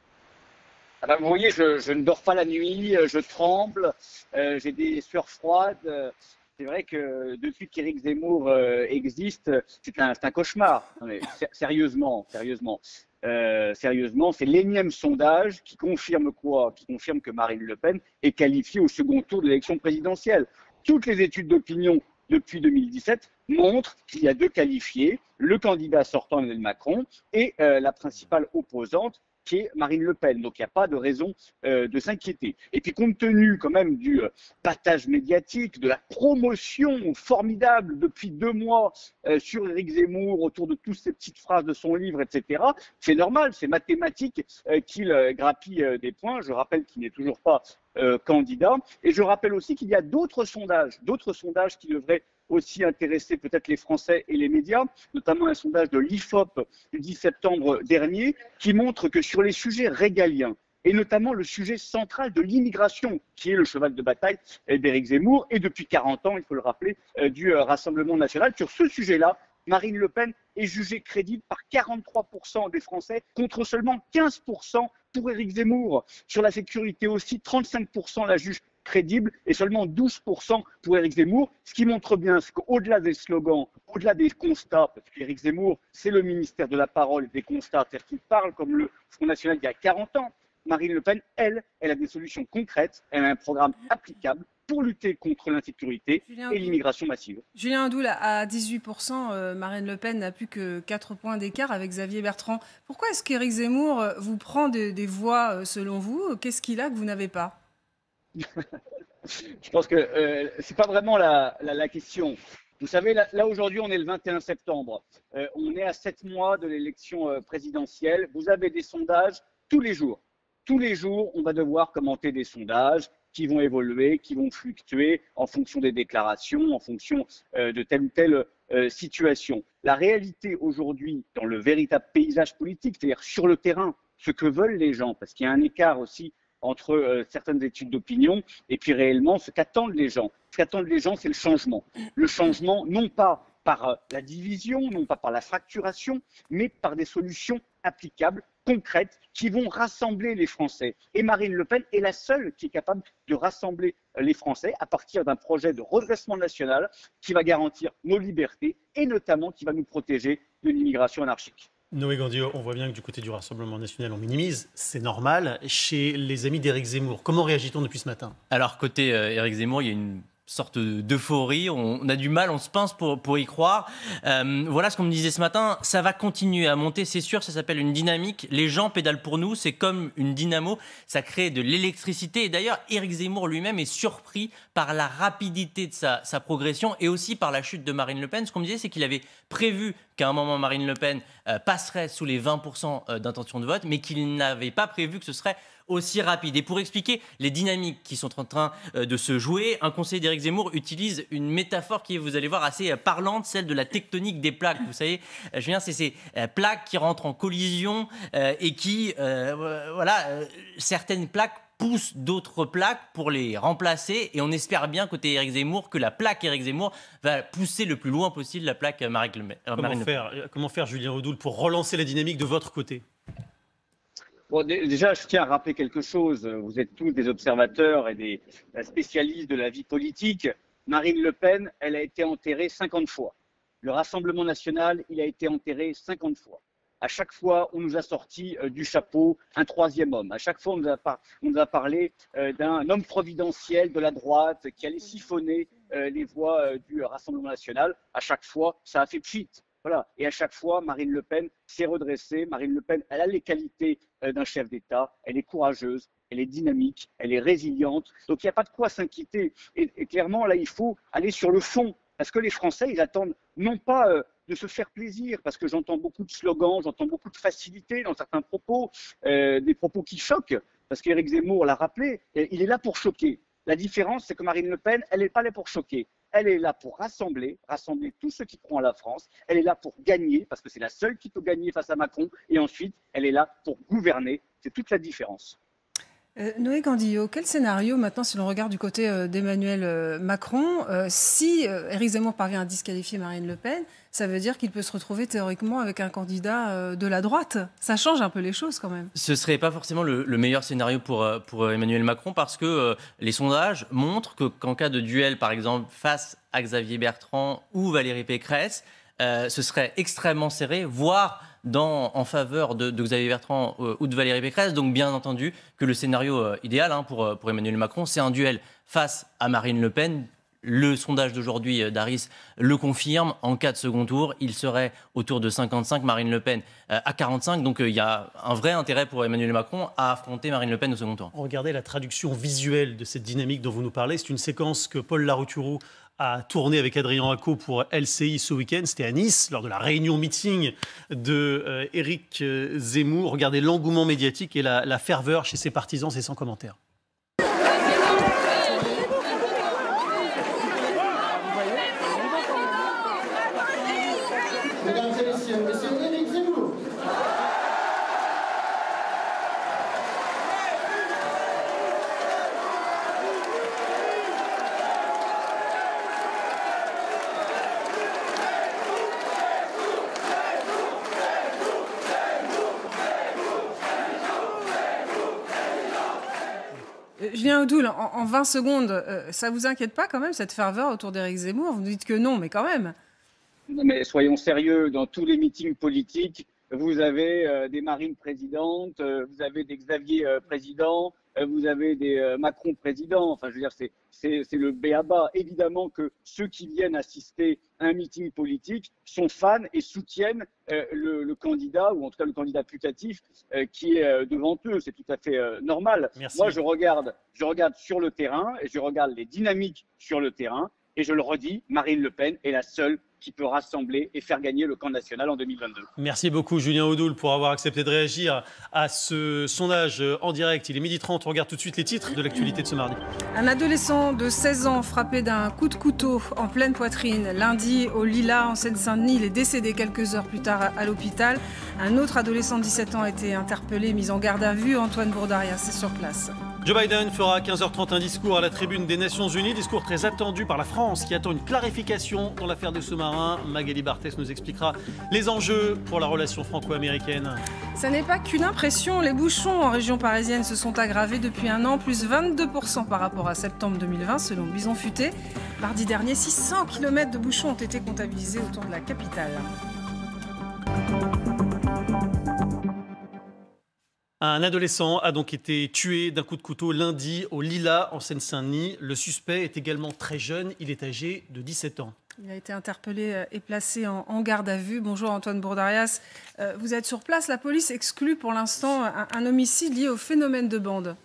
Ah ben, vous voyez, je, je ne dors pas la nuit, je tremble, euh, j'ai des sueurs froides. C'est vrai que depuis qu'Éric Zemmour euh, existe, c'est un, un cauchemar. Non mais, sérieusement, sérieusement, euh, sérieusement, c'est l'énième sondage qui confirme quoi ? Qui confirme que Marine Le Pen est qualifiée au second tour de l'élection présidentielle. Toutes les études d'opinion depuis deux mille dix-sept montrent qu'il y a deux qualifiés, le candidat sortant Emmanuel Macron et euh, la principale opposante, qui est Marine Le Pen. Donc, il n'y a pas de raison euh, de s'inquiéter. Et puis, compte tenu quand même du euh, battage médiatique, de la promotion formidable depuis deux mois euh, sur Éric Zemmour, autour de toutes ces petites phrases de son livre, et cetera, c'est normal, c'est mathématique euh, qu'il euh, grappille euh, des points. Je rappelle qu'il n'est toujours pas euh, candidat. Et je rappelle aussi qu'il y a d'autres sondages, d'autres sondages qui devraient aussi intéresser peut-être les Français et les médias, notamment un sondage de l'I F O P du dix septembre dernier, qui montre que sur les sujets régaliens, et notamment le sujet central de l'immigration, qui est le cheval de bataille d'Éric Zemmour, et depuis quarante ans, il faut le rappeler, du Rassemblement national, sur ce sujet-là, Marine Le Pen est jugée crédible par quarante-trois pour cent des Français, contre seulement quinze pour cent pour Éric Zemmour. Sur la sécurité aussi, trente-cinq pour cent la jugent crédible et seulement douze pour cent pour Éric Zemmour, ce qui montre bien qu'au-delà des slogans, au-delà des constats, parce qu'Éric Zemmour, c'est le ministère de la parole et des constats, c'est-à-dire qu'il parle comme le Front National il y a quarante ans, Marine Le Pen, elle, elle a des solutions concrètes, elle a un programme applicable pour lutter contre l'insécurité et l'immigration massive. Julien Audoul, à dix-huit pour cent, euh, Marine Le Pen n'a plus que quatre points d'écart avec Xavier Bertrand. Pourquoi est-ce qu'Éric Zemmour vous prend des, des voix selon vous ? Qu'est-ce qu'il a que vous n'avez pas ? Je pense que euh, ce n'est pas vraiment la, la, la question. Vous savez, là, là aujourd'hui, on est le vingt et un septembre. Euh, on est à sept mois de l'élection euh, présidentielle. Vous avez des sondages tous les jours. Tous les jours, on va devoir commenter des sondages qui vont évoluer, qui vont fluctuer en fonction des déclarations, en fonction euh, de telle ou telle euh, situation. La réalité aujourd'hui, dans le véritable paysage politique, c'est-à-dire sur le terrain, ce que veulent les gens, parce qu'il y a un écart aussi entre euh, certaines études d'opinion et puis réellement ce qu'attendent les gens. Ce qu'attendent les gens, c'est le changement. Le changement, non pas par euh, la division, non pas par la fracturation, mais par des solutions applicables, concrètes, qui vont rassembler les Français. Et Marine Le Pen est la seule qui est capable de rassembler les Français à partir d'un projet de redressement national qui va garantir nos libertés et notamment qui va nous protéger de l'immigration anarchique. Noé Gandillot, on voit bien que du côté du Rassemblement national, on minimise, c'est normal. Chez les amis d'Éric Zemmour, comment réagit-on depuis ce matin ? Alors, côté euh, Éric Zemmour, il y a une sorte d'euphorie, on a du mal, on se pince pour, pour y croire. Euh, voilà ce qu'on me disait ce matin, ça va continuer à monter, c'est sûr, ça s'appelle une dynamique. Les gens pédalent pour nous, c'est comme une dynamo, ça crée de l'électricité. Et d'ailleurs, Éric Zemmour lui-même est surpris par la rapidité de sa, sa progression et aussi par la chute de Marine Le Pen. Ce qu'on me disait, c'est qu'il avait prévu qu'à un moment, Marine Le Pen euh, passerait sous les vingt pour cent d'intention de vote, mais qu'il n'avait pas prévu que ce serait aussi rapide. Et pour expliquer les dynamiques qui sont en train de se jouer, un conseiller d'Éric Zemmour utilise une métaphore qui est, vous allez voir, assez parlante, celle de la tectonique des plaques. Vous savez, Julien, c'est ces plaques qui rentrent en collision euh, et qui, euh, voilà, euh, certaines plaques poussent d'autres plaques pour les remplacer. Et on espère bien, côté Éric Zemmour, que la plaque Éric Zemmour va pousser le plus loin possible la plaque Marine Le Pen. Comment faire, comment faire, Julien Audoul, pour relancer la dynamique de votre côté ? Bon, déjà, je tiens à rappeler quelque chose. Vous êtes tous des observateurs et des spécialistes de la vie politique. Marine Le Pen, elle a été enterrée cinquante fois. Le Rassemblement national, il a été enterré cinquante fois. À chaque fois, on nous a sorti euh, du chapeau un troisième homme. À chaque fois, on nous a, par... on nous a parlé euh, d'un homme providentiel de la droite qui allait siphonner euh, les voix euh, du Rassemblement national. À chaque fois, ça a fait pchit. Voilà. Et à chaque fois, Marine Le Pen s'est redressée. Marine Le Pen, elle a les qualités euh, d'un chef d'État. Elle est courageuse, elle est dynamique, elle est résiliente. Donc il n'y a pas de quoi s'inquiéter. Et, et clairement, là, il faut aller sur le fond. Parce que les Français, ils attendent non pas euh, de se faire plaisir, parce que j'entends beaucoup de slogans, j'entends beaucoup de facilité dans certains propos, euh, des propos qui choquent, parce qu'Éric Zemmour l'a rappelé, il est là pour choquer. La différence, c'est que Marine Le Pen, elle n'est pas là pour choquer. Elle est là pour rassembler, rassembler tous ceux qui croient en la France. Elle est là pour gagner, parce que c'est la seule qui peut gagner face à Macron. Et ensuite, elle est là pour gouverner. C'est toute la différence. Euh, Noé Gandillot, quel scénario maintenant si l'on regarde du côté euh, d'Emmanuel euh, Macron euh, si euh, Éric Zemmour parvient à disqualifier Marine Le Pen, ça veut dire qu'il peut se retrouver théoriquement avec un candidat euh, de la droite. Ça change un peu les choses quand même. Ce ne serait pas forcément le, le meilleur scénario pour, pour Emmanuel Macron parce que euh, les sondages montrent que, qu'en cas de duel, par exemple, face à Xavier Bertrand ou Valérie Pécresse, euh, ce serait extrêmement serré, voire dans, en faveur de, de Xavier Bertrand euh, ou de Valérie Pécresse. Donc bien entendu que le scénario euh, idéal hein, pour, pour Emmanuel Macron, c'est un duel face à Marine Le Pen. Le sondage d'aujourd'hui euh, d'Harris le confirme. En cas de second tour, il serait autour de cinquante-cinq, Marine Le Pen euh, à quarante-cinq. Donc il euh, y a un vrai intérêt pour Emmanuel Macron à affronter Marine Le Pen au second tour. Regardez la traduction visuelle de cette dynamique dont vous nous parlez. C'est une séquence que Paul Larouturou a tourné avec Adrien Hacot pour L C I ce week-end. C'était à Nice, lors de la réunion meeting de euh, Éric Zemmour. Regardez l'engouement médiatique et la, la ferveur chez ses partisans, c'est sans commentaire. Mesdames et messieurs, monsieur Éric Zemmour. Julien Audoul, en, en vingt secondes, euh, ça vous inquiète pas quand même cette ferveur autour d'Éric Zemmour? Vous nous dites que non, mais quand même. Non, mais soyons sérieux, dans tous les meetings politiques, vous avez euh, des Marines présidentes, euh, vous avez des Xavier euh, présidents, euh, vous avez des euh, Macron présidents. Enfin, je veux dire, c'est, c'est, c'est le b a ba. Évidemment que ceux qui viennent assister à un meeting politique sont fans et soutiennent euh, le, le candidat, ou en tout cas le candidat putatif euh, qui est euh, devant eux. C'est tout à fait euh, normal. Merci. Moi, je regarde, je regarde sur le terrain et je regarde les dynamiques sur le terrain. Et je le redis, Marine Le Pen est la seule qui peut rassembler et faire gagner le camp national en deux mille vingt-deux. Merci beaucoup Julien Audoul pour avoir accepté de réagir à ce sondage en direct. Il est midi trente, on regarde tout de suite les titres de l'actualité de ce mardi. Un adolescent de seize ans frappé d'un coup de couteau en pleine poitrine. Lundi, au Lilas, en Seine-Saint-Denis, il est décédé quelques heures plus tard à l'hôpital. Un autre adolescent de dix-sept ans a été interpellé, mis en garde à vue. Antoine Bourdarias est sur place. Joe Biden fera à quinze heures trente un discours à la tribune des Nations Unies, discours très attendu par la France qui attend une clarification dans l'affaire des sous-marins. Magali Barthès nous expliquera les enjeux pour la relation franco-américaine. Ça n'est pas qu'une impression, les bouchons en région parisienne se sont aggravés depuis un an, plus vingt-deux pour cent par rapport à septembre deux mille vingt selon Bison Futé. Mardi dernier, six cents kilomètres de bouchons ont été comptabilisés autour de la capitale. Un adolescent a donc été tué d'un coup de couteau lundi au Lilas en Seine-Saint-Denis. Le suspect est également très jeune, il est âgé de dix-sept ans. Il a été interpellé et placé en, en garde à vue. Bonjour Antoine Bourdarias, euh, vous êtes sur place. La police exclut pour l'instant un, un homicide lié au phénomène de bande.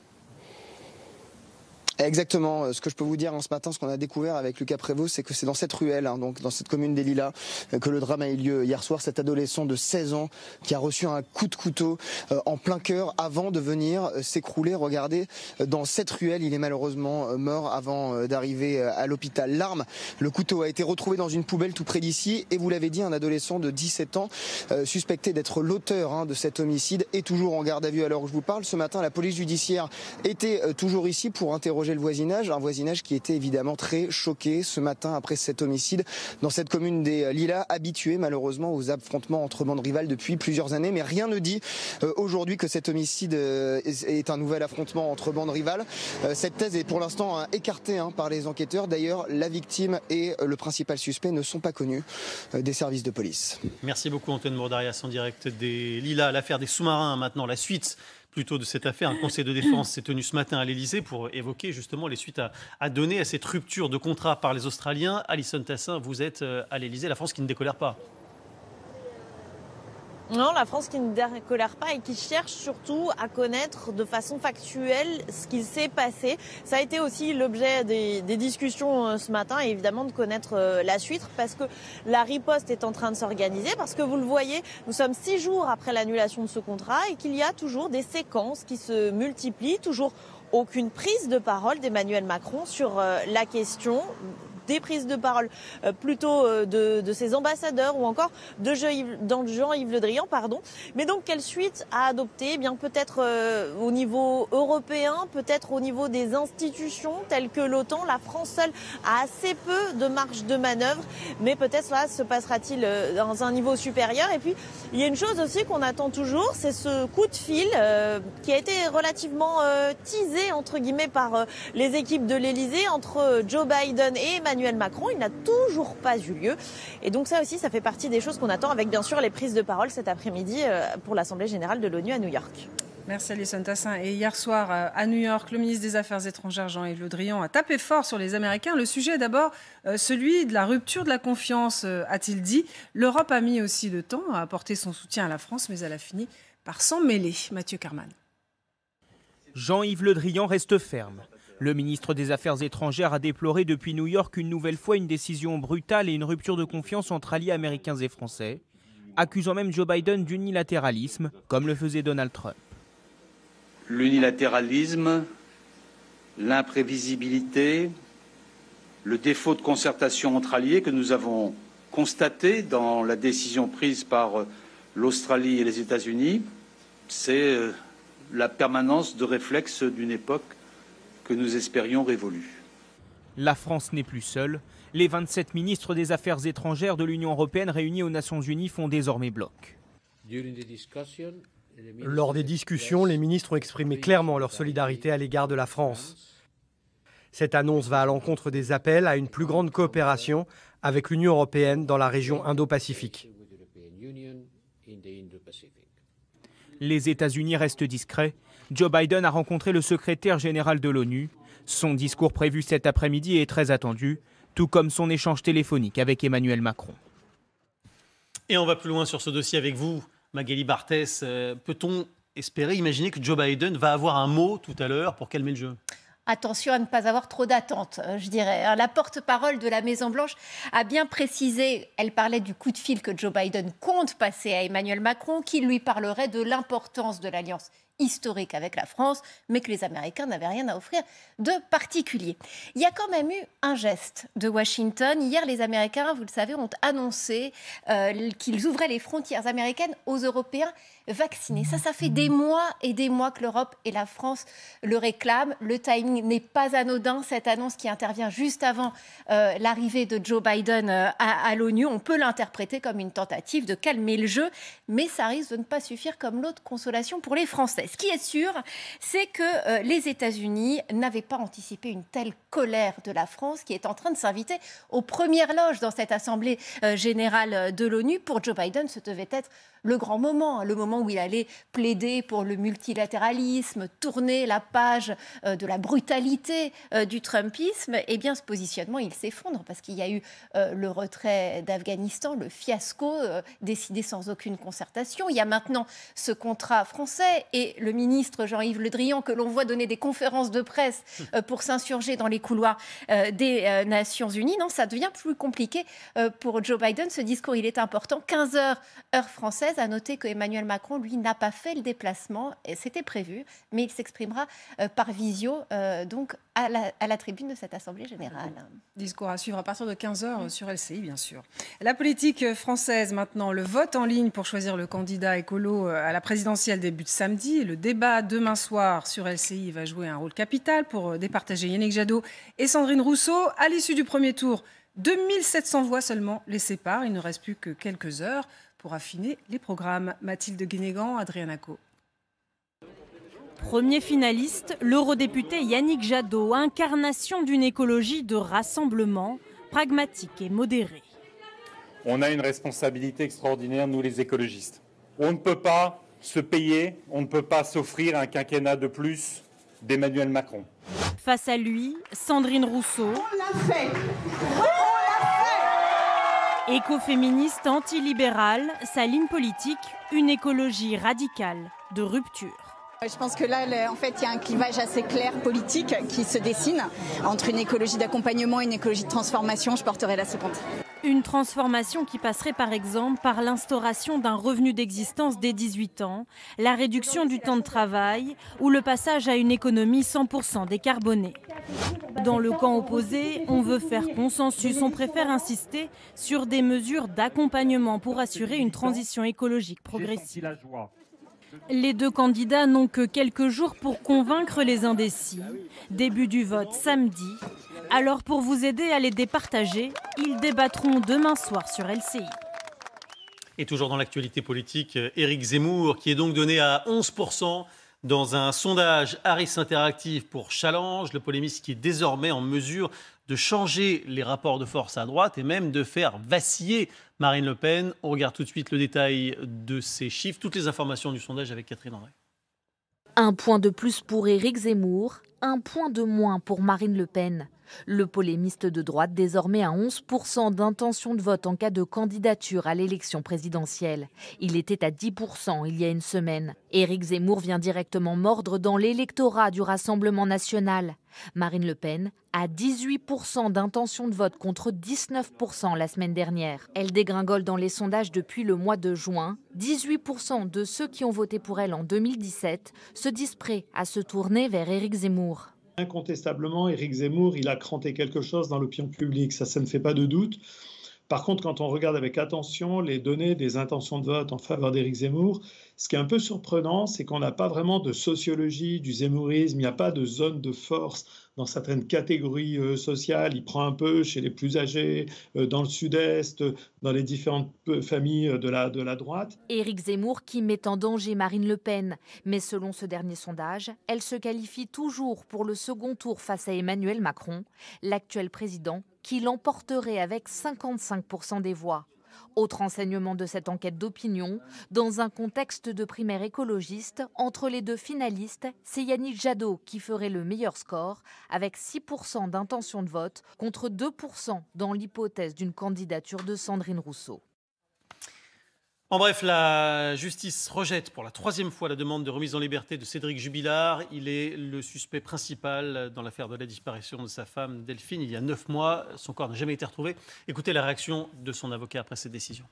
Exactement. Ce que je peux vous dire hein, ce matin, ce qu'on a découvert avec Lucas Prévost, c'est que c'est dans cette ruelle, hein, donc dans cette commune des Lilas, que le drame a eu lieu hier soir. Cet adolescent de seize ans qui a reçu un coup de couteau euh, en plein cœur avant de venir euh, s'écrouler. Regardez, euh, dans cette ruelle, il est malheureusement euh, mort avant euh, d'arriver euh, à l'hôpital. L'arme, le couteau, a été retrouvé dans une poubelle tout près d'ici. Et vous l'avez dit, un adolescent de dix-sept ans, euh, suspecté d'être l'auteur hein, de cet homicide, est toujours en garde à vue à l'heure où je vous parle. Ce matin, la police judiciaire était euh, toujours ici pour interroger le voisinage, un voisinage qui était évidemment très choqué ce matin après cet homicide dans cette commune des Lilas, habitué malheureusement aux affrontements entre bandes rivales depuis plusieurs années, mais rien ne dit euh, aujourd'hui que cet homicide euh, est un nouvel affrontement entre bandes rivales. Euh, cette thèse est pour l'instant hein, écartée hein, par les enquêteurs. D'ailleurs, la victime et euh, le principal suspect ne sont pas connus euh, des services de police. Merci beaucoup Antoine Bourdarias en direct des Lilas. L'affaire des sous-marins maintenant, la suite plutôt de cette affaire. Un conseil de défense s'est tenu ce matin à l'Élysée pour évoquer justement les suites à, à donner à cette rupture de contrat par les Australiens. Alison Tassin, vous êtes à l'Élysée, la France qui ne décolère pas. Non, la France qui ne décolère pas et qui cherche surtout à connaître de façon factuelle ce qu'il s'est passé. Ça a été aussi l'objet des, des discussions ce matin et évidemment de connaître la suite parce que la riposte est en train de s'organiser, parce que vous le voyez, nous sommes six jours après l'annulation de ce contrat et qu'il y a toujours des séquences qui se multiplient, toujours aucune prise de parole d'Emmanuel Macron sur la question. Des prises de parole euh, plutôt euh, de, de ses ambassadeurs ou encore de Jean-Yves Le Drian, pardon. Mais donc quelle suite à adopter? Eh bien peut-être euh, au niveau européen, peut-être au niveau des institutions telles que l'OTAN. La France seule a assez peu de marge de manœuvre, mais peut-être cela se passera-t-il euh, dans un niveau supérieur. Et puis il y a une chose aussi qu'on attend toujours, c'est ce coup de fil euh, qui a été relativement euh, teasé entre guillemets par euh, les équipes de l'Elysée entre euh, Joe Biden et Emmanuel Emmanuel Macron. Il n'a toujours pas eu lieu. Et donc ça aussi, ça fait partie des choses qu'on attend avec bien sûr les prises de parole cet après-midi pour l'Assemblée générale de l'ONU à New York. Merci Alison Tassin. Et hier soir à New York, le ministre des Affaires étrangères Jean-Yves Le Drian a tapé fort sur les Américains. Le sujet est d'abord celui de la rupture de la confiance, a-t-il dit. L'Europe a mis aussi le temps à apporter son soutien à la France, mais elle a fini par s'en mêler. Mathieu Carman. Jean-Yves Le Drian reste ferme. Le ministre des Affaires étrangères a déploré depuis New York une nouvelle fois une décision brutale et une rupture de confiance entre alliés américains et français, accusant même Joe Biden d'unilatéralisme, comme le faisait Donald Trump. L'unilatéralisme, l'imprévisibilité, le défaut de concertation entre alliés que nous avons constaté dans la décision prise par l'Australie et les États-Unis, c'est la permanence de réflexes d'une époque que nous espérions révolue. La France n'est plus seule. Les vingt-sept ministres des Affaires étrangères de l'Union européenne réunis aux Nations unies font désormais bloc. Lors des discussions, les ministres ont exprimé clairement leur solidarité à l'égard de la France. Cette annonce va à l'encontre des appels à une plus grande coopération avec l'Union européenne dans la région Indo-Pacifique. Les États-Unis restent discrets. Joe Biden a rencontré le secrétaire général de l'ONU. Son discours prévu cet après-midi est très attendu, tout comme son échange téléphonique avec Emmanuel Macron. Et on va plus loin sur ce dossier avec vous, Magali Barthès. Euh, peut-on espérer, imaginer que Joe Biden va avoir un mot tout à l'heure pour calmer le jeu ? Attention à ne pas avoir trop d'attentes, je dirais. La porte-parole de la Maison-Blanche a bien précisé, elle parlait du coup de fil que Joe Biden compte passer à Emmanuel Macron, qui lui parlerait de l'importance de l'alliance historique avec la France, mais que les Américains n'avaient rien à offrir de particulier. Il y a quand même eu un geste de Washington. Hier, les Américains, vous le savez, ont annoncé euh, qu'ils ouvraient les frontières américaines aux Européens vaccinés. Ça, ça fait des mois et des mois que l'Europe et la France le réclament. Le timing n'est pas anodin. Cette annonce qui intervient juste avant euh, l'arrivée de Joe Biden euh, à, à l'ONU, on peut l'interpréter comme une tentative de calmer le jeu, mais ça risque de ne pas suffire comme l'autre consolation pour les Français. Ce qui est sûr, c'est que euh, les États-Unis n'avaient pas anticipé une telle colère de la France qui est en train de s'inviter aux premières loges dans cette Assemblée euh, générale de l'ONU. Pour Joe Biden, ce devait être le grand moment, le moment où il allait plaider pour le multilatéralisme, tourner la page euh, de la brutalité euh, du Trumpisme. Eh bien, ce positionnement, il s'effondre parce qu'il y a eu euh, le retrait d'Afghanistan, le fiasco euh, décidé sans aucune concertation. Il y a maintenant ce contrat français et le ministre Jean-Yves Le Drian, que l'on voit donner des conférences de presse euh, pour s'insurger dans les couloirs euh, des euh, Nations Unies. Non, ça devient plus compliqué euh, pour Joe Biden. Ce discours, il est important. quinze heures, heure française. À noter que Emmanuel Macron, lui, n'a pas fait le déplacement, et c'était prévu, mais il s'exprimera euh, par visio, euh, donc à la, à la tribune de cette Assemblée générale. Discours à suivre à partir de quinze heures sur L C I, bien sûr. La politique française, maintenant, le vote en ligne pour choisir le candidat écolo à la présidentielle débute samedi. Le débat demain soir sur L C I va jouer un rôle capital pour départager Yannick Jadot et Sandrine Rousseau. À l'issue du premier tour, deux mille sept cents voix seulement les séparent. Il ne reste plus que quelques heures pour affiner les programmes. Mathilde Guénégan, Adrien Nacco. Premier finaliste, l'eurodéputé Yannick Jadot, incarnation d'une écologie de rassemblement, pragmatique et modérée. On a une responsabilité extraordinaire, nous les écologistes. On ne peut pas se payer, on ne peut pas s'offrir un quinquennat de plus d'Emmanuel Macron. Face à lui, Sandrine Rousseau. On l'a fait. Écoféministe antilibérale, sa ligne politique, une écologie radicale de rupture. Je pense que là, en fait, il y a un clivage assez clair politique qui se dessine entre une écologie d'accompagnement et une écologie de transformation. Je porterai la seconde. Une transformation qui passerait par exemple par l'instauration d'un revenu d'existence dès dix-huit ans, la réduction du temps de travail ou le passage à une économie cent pour cent décarbonée. Dans le camp opposé, on veut faire consensus, on préfère insister sur des mesures d'accompagnement pour assurer une transition écologique progressive. Les deux candidats n'ont que quelques jours pour convaincre les indécis. Début du vote samedi. Alors pour vous aider à les départager, ils débattront demain soir sur L C I. Et toujours dans l'actualité politique, Éric Zemmour, qui est donc donné à onze pour cent dans un sondage Harris Interactive pour Challenge, le polémiste qui est désormais en mesure de changer les rapports de force à droite et même de faire vaciller Marine Le Pen. On regarde tout de suite le détail de ces chiffres, toutes les informations du sondage avec Catherine André. Un point de plus pour Éric Zemmour, un point de moins pour Marine Le Pen. Le polémiste de droite désormais à onze pour cent d'intention de vote en cas de candidature à l'élection présidentielle. Il était à dix pour cent il y a une semaine. Éric Zemmour vient directement mordre dans l'électorat du Rassemblement national. Marine Le Pen a dix-huit pour cent d'intention de vote contre dix-neuf pour cent la semaine dernière. Elle dégringole dans les sondages depuis le mois de juin. dix-huit pour cent de ceux qui ont voté pour elle en deux mille dix-sept se disent prêts à se tourner vers Éric Zemmour. Incontestablement, Éric Zemmour, il a cranté quelque chose dans l'opinion publique, ça, ça ne fait pas de doute. Par contre, quand on regarde avec attention les données des intentions de vote en faveur d'Éric Zemmour, ce qui est un peu surprenant, c'est qu'on n'a pas vraiment de sociologie du zemmourisme, il n'y a pas de zone de force dans certaines catégories euh, sociales. Il prend un peu chez les plus âgés, euh, dans le sud-est, euh, dans les différentes familles de la, de la droite. Éric Zemmour qui met en danger Marine Le Pen. Mais selon ce dernier sondage, elle se qualifie toujours pour le second tour face à Emmanuel Macron, l'actuel président, qui l'emporterait avec cinquante-cinq pour cent des voix. Autre enseignement de cette enquête d'opinion, dans un contexte de primaire écologiste, entre les deux finalistes, c'est Yannick Jadot qui ferait le meilleur score, avec six pour cent d'intention de vote contre deux pour cent dans l'hypothèse d'une candidature de Sandrine Rousseau. En bref, la justice rejette pour la troisième fois la demande de remise en liberté de Cédric Jubilard. Il est le suspect principal dans l'affaire de la disparition de sa femme Delphine il y a neuf mois. Son corps n'a jamais été retrouvé. Écoutez la réaction de son avocat après cette décision.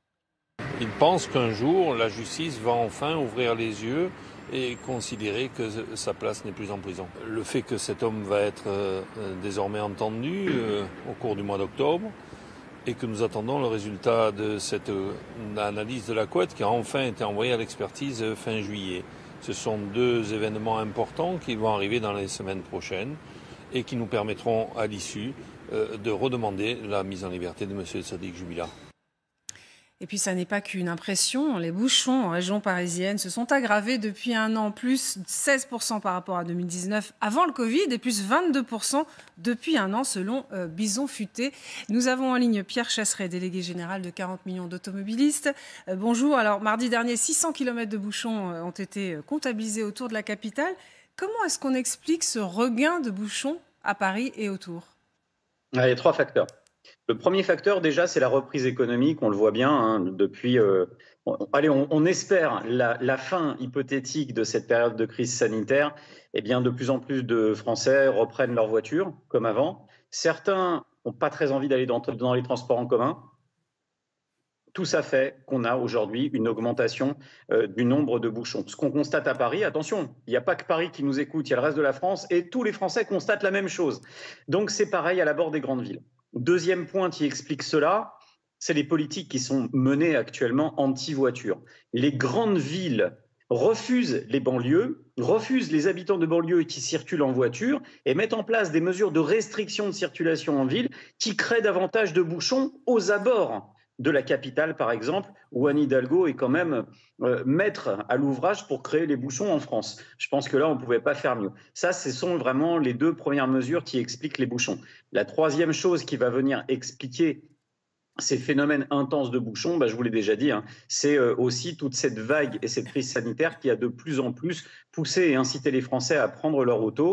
Il pense qu'un jour, la justice va enfin ouvrir les yeux et considérer que sa place n'est plus en prison. Le fait que cet homme va être euh, désormais entendu euh, au cours du mois d'octobre, et que nous attendons le résultat de cette euh, analyse de la couette qui a enfin été envoyée à l'expertise euh, fin juillet. Ce sont deux événements importants qui vont arriver dans les semaines prochaines et qui nous permettront à l'issue euh, de redemander la mise en liberté de M. Cédric Jubilard. Et puis ça n'est pas qu'une impression, les bouchons en région parisienne se sont aggravés depuis un an, plus seize pour cent par rapport à deux mille dix-neuf avant le Covid et plus vingt-deux pour cent depuis un an selon euh, Bison Futé. Nous avons en ligne Pierre Chasseret, délégué général de quarante millions d'automobilistes. Euh, bonjour, alors mardi dernier, six cents kilomètres de bouchons euh, ont été comptabilisés autour de la capitale. Comment est-ce qu'on explique ce regain de bouchons à Paris et autour ? Il y a trois facteurs. Le premier facteur, déjà, c'est la reprise économique. On le voit bien hein, depuis. Euh, on, allez, on, on espère la, la fin hypothétique de cette période de crise sanitaire. Eh bien, de plus en plus de Français reprennent leur voiture comme avant. Certains n'ont pas très envie d'aller dans, dans les transports en commun. Tout ça fait qu'on a aujourd'hui une augmentation euh, du nombre de bouchons. Ce qu'on constate à Paris, attention, il n'y a pas que Paris qui nous écoute, il y a le reste de la France et tous les Français constatent la même chose. Donc, c'est pareil à l'abord des grandes villes. Deuxième point qui explique cela, c'est les politiques qui sont menées actuellement anti-voiture. Les grandes villes refusent les banlieues, refusent les habitants de banlieue qui circulent en voiture et mettent en place des mesures de restriction de circulation en ville qui créent davantage de bouchons aux abords de la capitale, par exemple, où Anne Hidalgo est quand même euh, maître à l'ouvrage pour créer les bouchons en France. Je pense que là, on ne pouvait pas faire mieux. Ça, ce sont vraiment les deux premières mesures qui expliquent les bouchons. La troisième chose qui va venir expliquer ces phénomènes intenses de bouchons, bah, je vous l'ai déjà dit, hein, c'est euh, aussi toute cette vague et cette crise sanitaire qui a de plus en plus poussé et incité les Français à prendre leur auto.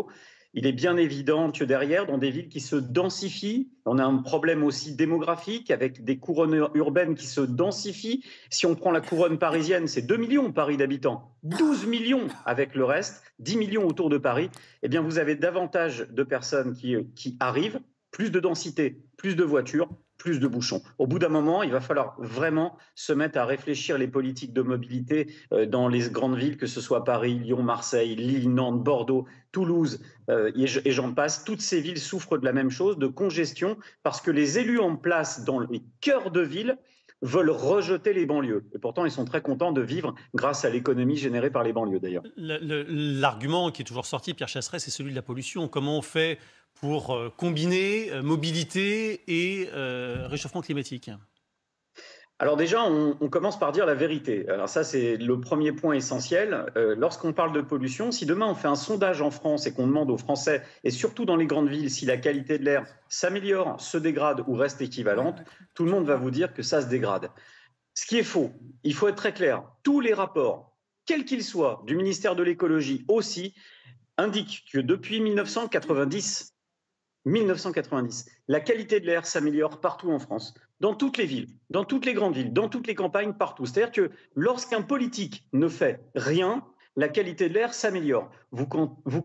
il est bien évident que derrière, dans des villes qui se densifient, on a un problème aussi démographique avec des couronnes urbaines qui se densifient. Si on prend la couronne parisienne, c'est deux millions Paris d'habitants, douze millions avec le reste, dix millions autour de Paris. Eh bien, vous avez davantage de personnes qui, qui arrivent, plus de densité, plus de voitures, plus de bouchons. Au bout d'un moment, il va falloir vraiment se mettre à réfléchir les politiques de mobilité dans les grandes villes, que ce soit Paris, Lyon, Marseille, Lille, Nantes, Bordeaux, Toulouse euh, et j'en passe. Toutes ces villes souffrent de la même chose, de congestion, parce que les élus en place dans les cœurs de ville veulent rejeter les banlieues. Et pourtant, ils sont très contents de vivre grâce à l'économie générée par les banlieues, d'ailleurs. L'argument qui est toujours sorti, Pierre Chasseret, c'est celui de la pollution. Comment on fait pour euh, combiner euh, mobilité et euh, réchauffement climatique? Alors déjà, on, on commence par dire la vérité. Alors ça, c'est le premier point essentiel. Euh, Lorsqu'on parle de pollution, si demain on fait un sondage en France et qu'on demande aux Français, et surtout dans les grandes villes, si la qualité de l'air s'améliore, se dégrade ou reste équivalente, tout le monde va vous dire que ça se dégrade. Ce qui est faux, il faut être très clair, tous les rapports, quels qu'ils soient, du ministère de l'écologie aussi, indiquent que depuis mille neuf cent quatre-vingt-dix, mille neuf cent quatre-vingt-dix, la qualité de l'air s'améliore partout en France, dans toutes les villes, dans toutes les grandes villes, dans toutes les campagnes, partout. C'est-à-dire que lorsqu'un politique ne fait rien, la qualité de l'air s'améliore. Vous, vous...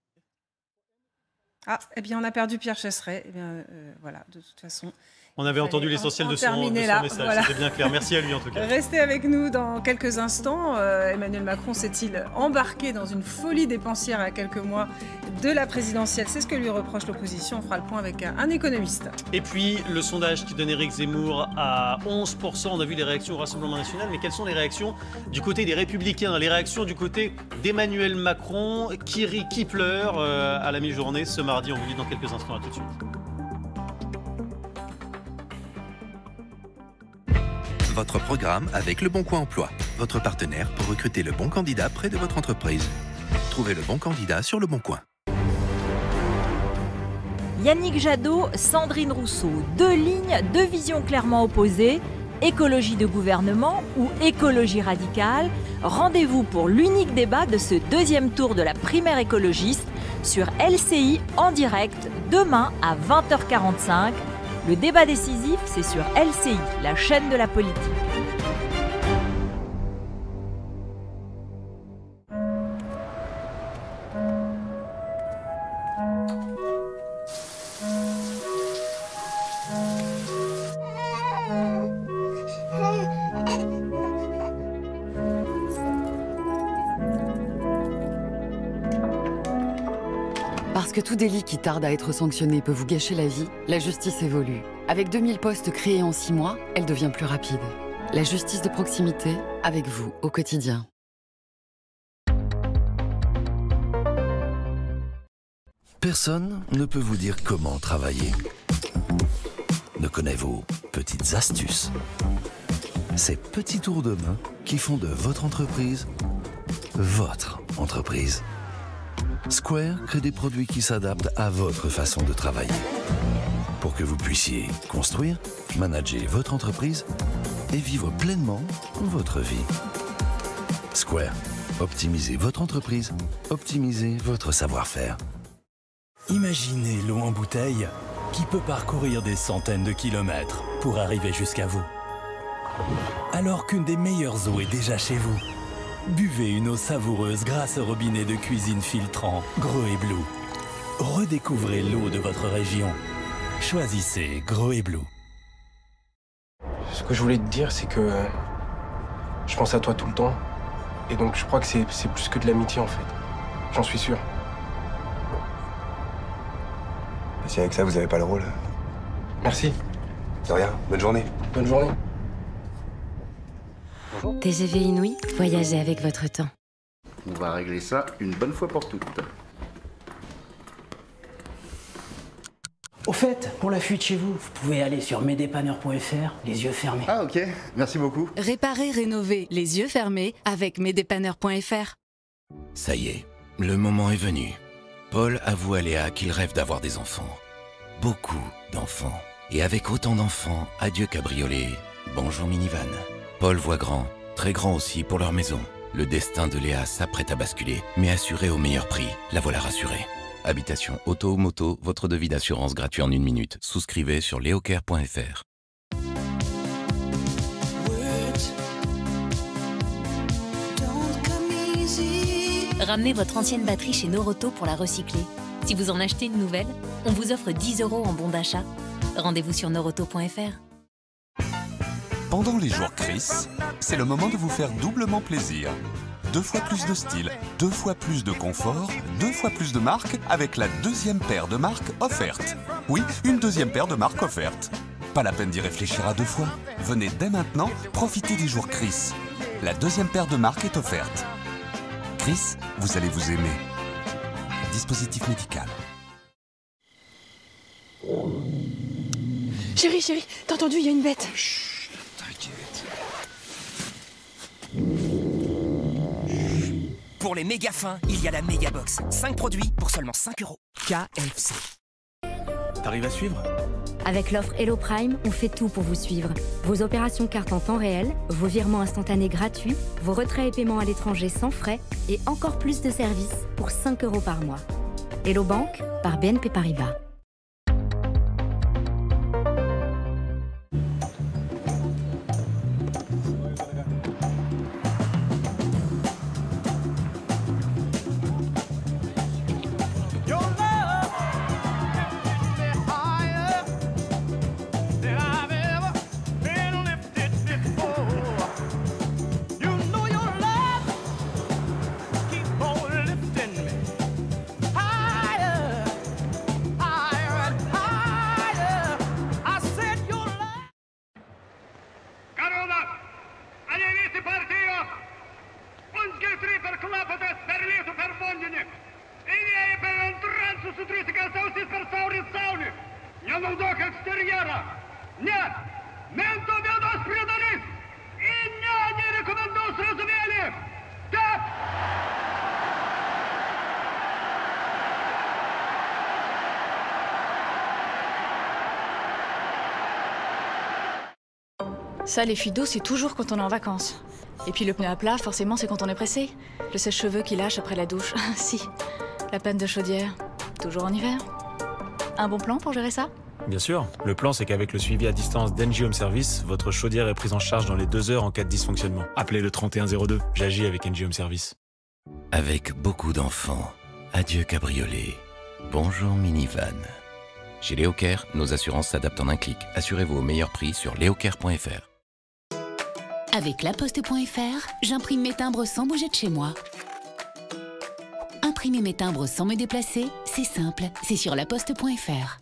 Ah, eh bien, on a perdu Pierre Chasseret. Eh bien, euh, voilà, de toute façon... On avait entendu l'essentiel de son, de son là, message, voilà. C'était bien clair. Merci à lui en tout cas. Restez avec nous dans quelques instants. Euh, Emmanuel Macron s'est-il embarqué dans une folie dépensière à quelques mois de la présidentielle? C'est ce que lui reproche l'opposition. On fera le point avec un, un économiste. Et puis, le sondage qui donne Éric Zemmour à onze pour cent. On a vu les réactions au Rassemblement national, mais quelles sont les réactions du côté des Républicains? Les réactions du côté d'Emmanuel Macron, qui rit, qui pleure euh, à la mi-journée ce mardi. On vous dit dans quelques instants. À tout de suite. Votre programme avec Le Bon Coin Emploi, votre partenaire pour recruter le bon candidat près de votre entreprise. Trouvez le bon candidat sur Le Bon Coin. Yannick Jadot, Sandrine Rousseau, deux lignes, deux visions clairement opposées, écologie de gouvernement ou écologie radicale. Rendez-vous pour l'unique débat de ce deuxième tour de la primaire écologiste sur L C I en direct demain à vingt heures quarante-cinq. Le débat décisif, c'est sur L C I, la chaîne de la politique. Parce que tout délit qui tarde à être sanctionné peut vous gâcher la vie, la justice évolue. Avec deux mille postes créés en six mois, elle devient plus rapide. La justice de proximité, avec vous, au quotidien. Personne ne peut vous dire comment travailler. Ne connaît vos petites astuces. Ces petits tours de main qui font de votre entreprise votre entreprise. Square crée des produits qui s'adaptent à votre façon de travailler. Pour que vous puissiez construire, manager votre entreprise et vivre pleinement votre vie. Square, optimisez votre entreprise, optimisez votre savoir-faire. Imaginez l'eau en bouteille qui peut parcourir des centaines de kilomètres pour arriver jusqu'à vous. Alors qu'une des meilleures eaux est déjà chez vous. Buvez une eau savoureuse grâce au robinet de cuisine filtrant Gros et Blue. Redécouvrez l'eau de votre région. Choisissez Gros et Blue. Ce que je voulais te dire, c'est que euh, je pense à toi tout le temps. Et donc je crois que c'est plus que de l'amitié en fait. J'en suis sûr. Si avec ça, vous avez pas le rôle. Merci. De rien. Bonne journée. Bonne journée. T G V Inouï, voyagez avec votre temps. On va régler ça une bonne fois pour toutes. Au fait, pour la fuite chez vous, vous pouvez aller sur mes dépanneurs point F R, les yeux fermés. Ah ok, merci beaucoup. Réparer, rénover, les yeux fermés avec mes dépanneurs point F R. Ça y est, le moment est venu. Paul avoue à Léa qu'il rêve d'avoir des enfants. Beaucoup d'enfants. Et avec autant d'enfants, adieu cabriolet, bonjour minivan. Paul voit grand, très grand aussi pour leur maison. Le destin de Léa s'apprête à basculer, mais assuré au meilleur prix. La voilà rassurée. Habitation, auto ou moto, votre devis d'assurance gratuit en une minute. Souscrivez sur leocare point f r. Ramenez votre ancienne batterie chez Noroto pour la recycler. Si vous en achetez une nouvelle, on vous offre dix euros en bon d'achat. Rendez-vous sur noroto point f r. Pendant les jours Chris, c'est le moment de vous faire doublement plaisir. Deux fois plus de style, deux fois plus de confort, deux fois plus de marques avec la deuxième paire de marques offerte. Oui, une deuxième paire de marques offerte. Pas la peine d'y réfléchir à deux fois. Venez dès maintenant profiter des jours Chris. La deuxième paire de marques est offerte. Chris, vous allez vous aimer. Dispositif médical. Chérie, chérie, t'as entendu, il y a une bête. Chut, t'inquiète. Pour les méga fins, il y a la méga box. cinq produits pour seulement cinq euros. K F C. T'arrives à suivre ? Avec l'offre Hello Prime, on fait tout pour vous suivre. Vos opérations carte en temps réel, vos virements instantanés gratuits, vos retraits et paiements à l'étranger sans frais et encore plus de services pour cinq euros par mois. Hello Bank par B N P Paribas. Ça, les fuites d'eau, c'est toujours quand on est en vacances. Et puis le pneu à plat, forcément, c'est quand on est pressé. Le sèche-cheveux qui lâche après la douche. Si. La panne de chaudière. Toujours en hiver. Un bon plan pour gérer ça? Bien sûr. Le plan, c'est qu'avec le suivi à distance d'Engie Home Service, votre chaudière est prise en charge dans les deux heures en cas de dysfonctionnement. Appelez le trente et un zéro deux. J'agis avec Engie Home Service. Avec beaucoup d'enfants, adieu cabriolet. Bonjour minivan. Chez Leocare, nos assurances s'adaptent en un clic. Assurez-vous au meilleur prix sur leocare point f r. Avec laposte point f r, j'imprime mes timbres sans bouger de chez moi. Imprimer mes timbres sans me déplacer, c'est simple, c'est sur laposte point f r.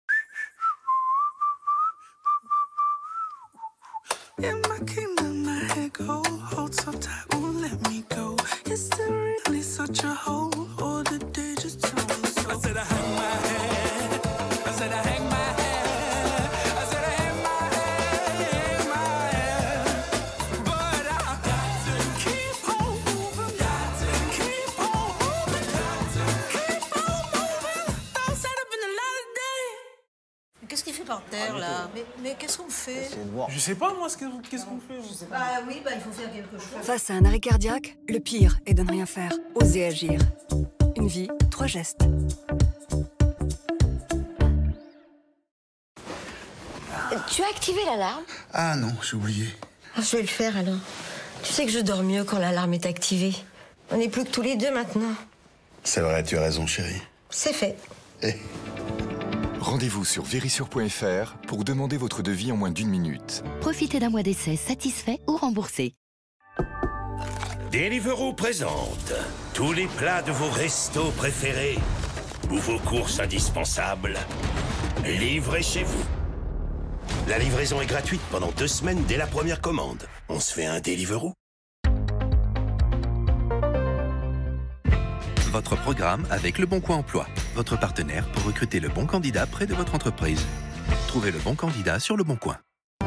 Qu'est-ce qu'il fait par terre, là? Mais, mais qu'est-ce qu'on fait? Je sais pas, moi, qu'est-ce qu'on fait? Je sais pas. Bah oui, bah il faut faire quelque chose. Face à un arrêt cardiaque, le pire est de ne rien faire. Osez agir. Une vie, trois gestes. Tu as activé l'alarme? Ah non, j'ai oublié. Ah, je vais le faire, alors. Tu sais que je dors mieux quand l'alarme est activée. On n'est plus que tous les deux, maintenant. C'est vrai, tu as raison, chérie. C'est fait. Eh. Rendez-vous sur vérissure point f r pour demander votre devis en moins d'une minute. Profitez d'un mois d'essai satisfait ou remboursé. Deliveroo présente tous les plats de vos restos préférés ou vos courses indispensables livrés chez vous. La livraison est gratuite pendant deux semaines dès la première commande. On se fait un Deliveroo. Votre programme avec Le Bon Coin Emploi, votre partenaire pour recruter le bon candidat près de votre entreprise. Trouvez le bon candidat sur Le Bon Coin.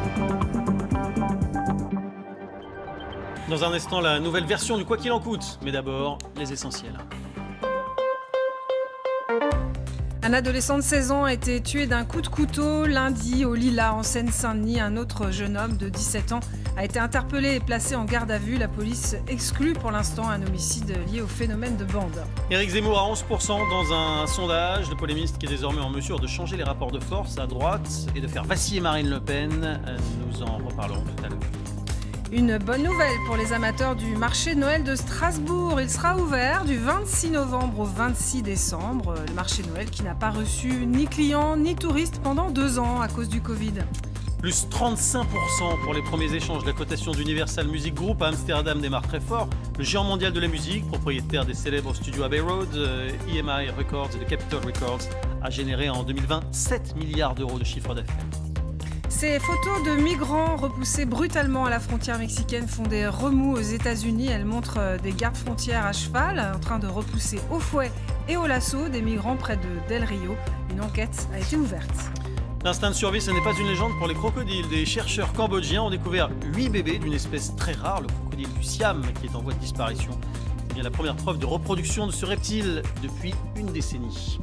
Dans un instant, la nouvelle version du Quoi qu'il en coûte. Mais d'abord, les essentiels. Un adolescent de seize ans a été tué d'un coup de couteau lundi au Lilas en Seine-Saint-Denis. Un autre jeune homme de dix-sept ans a été interpellé et placé en garde à vue. La police exclut pour l'instant un homicide lié au phénomène de bande. Éric Zemmour à onze pour cent dans un sondage. Le polémiste qui est désormais en mesure de changer les rapports de force à droite et de faire vaciller Marine Le Pen. Nous en reparlerons tout à l'heure. Une bonne nouvelle pour les amateurs du marché de Noël de Strasbourg. Il sera ouvert du vingt-six novembre au vingt-six décembre. Le marché de Noël qui n'a pas reçu ni clients ni touristes pendant deux ans à cause du Covid. Plus trente-cinq pour cent pour les premiers échanges. La cotation d'Universal Music Group à Amsterdam démarre très fort. Le géant mondial de la musique, propriétaire des célèbres studios Abbey Road, E M I Records et de Capitol Records, a généré en deux mille vingt sept milliards d'euros de chiffre d'affaires. Ces photos de migrants repoussés brutalement à la frontière mexicaine font des remous aux États-Unis. Elles montrent des gardes frontières à cheval en train de repousser au fouet et au lasso des migrants près de Del Rio. Une enquête a été ouverte. L'instinct de survie, ce n'est pas une légende pour les crocodiles. Des chercheurs cambodgiens ont découvert huit bébés d'une espèce très rare, le crocodile du Siam, qui est en voie de disparition. C'est bien la première preuve de reproduction de ce reptile depuis une décennie.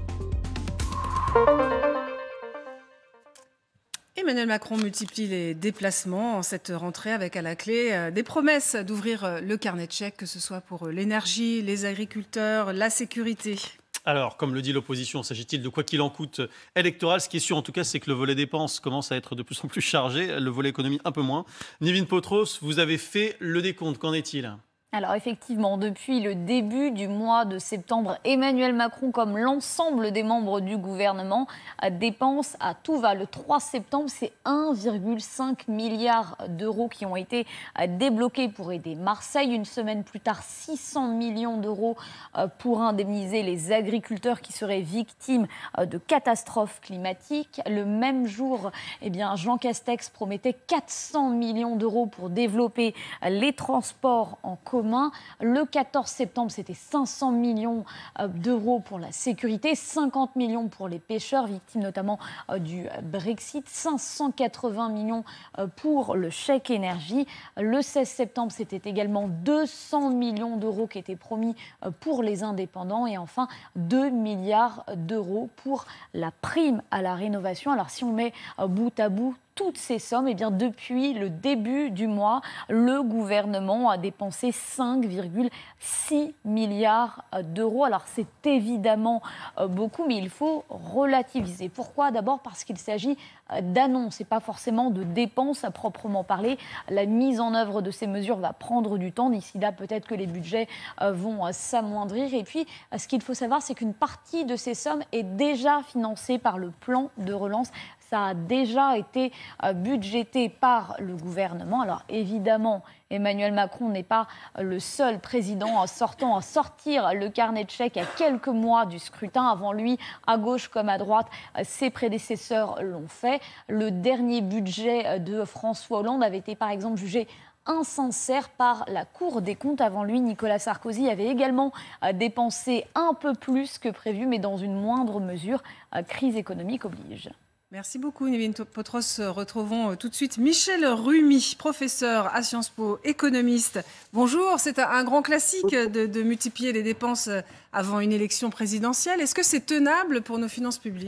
Emmanuel Macron multiplie les déplacements en cette rentrée avec à la clé des promesses d'ouvrir le carnet de chèques, que ce soit pour l'énergie, les agriculteurs, la sécurité. Alors, comme le dit l'opposition, s'agit-il de quoi qu'il en coûte électoral? Ce qui est sûr, en tout cas, c'est que le volet dépenses commence à être de plus en plus chargé, le volet économie un peu moins. Nivine Potros, vous avez fait le décompte, qu'en est-il ? Alors effectivement, depuis le début du mois de septembre, Emmanuel Macron, comme l'ensemble des membres du gouvernement, dépense à tout va. Le trois septembre, c'est un virgule cinq milliard d'euros qui ont été débloqués pour aider Marseille. Une semaine plus tard, six cents millions d'euros pour indemniser les agriculteurs qui seraient victimes de catastrophes climatiques. Le même jour, eh bien, Jean Castex promettait quatre cents millions d'euros pour développer les transports en commun. Le quatorze septembre, c'était cinq cents millions d'euros pour la sécurité, cinquante millions pour les pêcheurs, victimes notamment du Brexit, cinq cent quatre-vingts millions pour le chèque énergie. Le seize septembre, c'était également deux cents millions d'euros qui étaient promis pour les indépendants et enfin deux milliards d'euros pour la prime à la rénovation. Alors si on met bout à bout toutes ces sommes, eh bien, depuis le début du mois, le gouvernement a dépensé cinq virgule six milliards d'euros. Alors c'est évidemment beaucoup, mais il faut relativiser. Pourquoi ? D'abord parce qu'il s'agit d'annonces et pas forcément de dépenses à proprement parler. La mise en œuvre de ces mesures va prendre du temps. D'ici là, peut-être que les budgets vont s'amoindrir. Et puis, ce qu'il faut savoir, c'est qu'une partie de ces sommes est déjà financée par le plan de relance. Ça a déjà été budgété par le gouvernement. Alors évidemment, Emmanuel Macron n'est pas le seul président sortant à sortir le carnet de chèques à quelques mois du scrutin. Avant lui, à gauche comme à droite, ses prédécesseurs l'ont fait. Le dernier budget de François Hollande avait été par exemple jugé insincère par la Cour des comptes. Avant lui, Nicolas Sarkozy avait également dépensé un peu plus que prévu, mais dans une moindre mesure. Crise économique oblige. Merci beaucoup, Nivine Potros. Retrouvons tout de suite Michel Rumi, professeur à Sciences Po, économiste. Bonjour, c'est un grand classique de, de multiplier les dépenses avant une élection présidentielle. Est-ce que c'est tenable pour nos finances publiques ?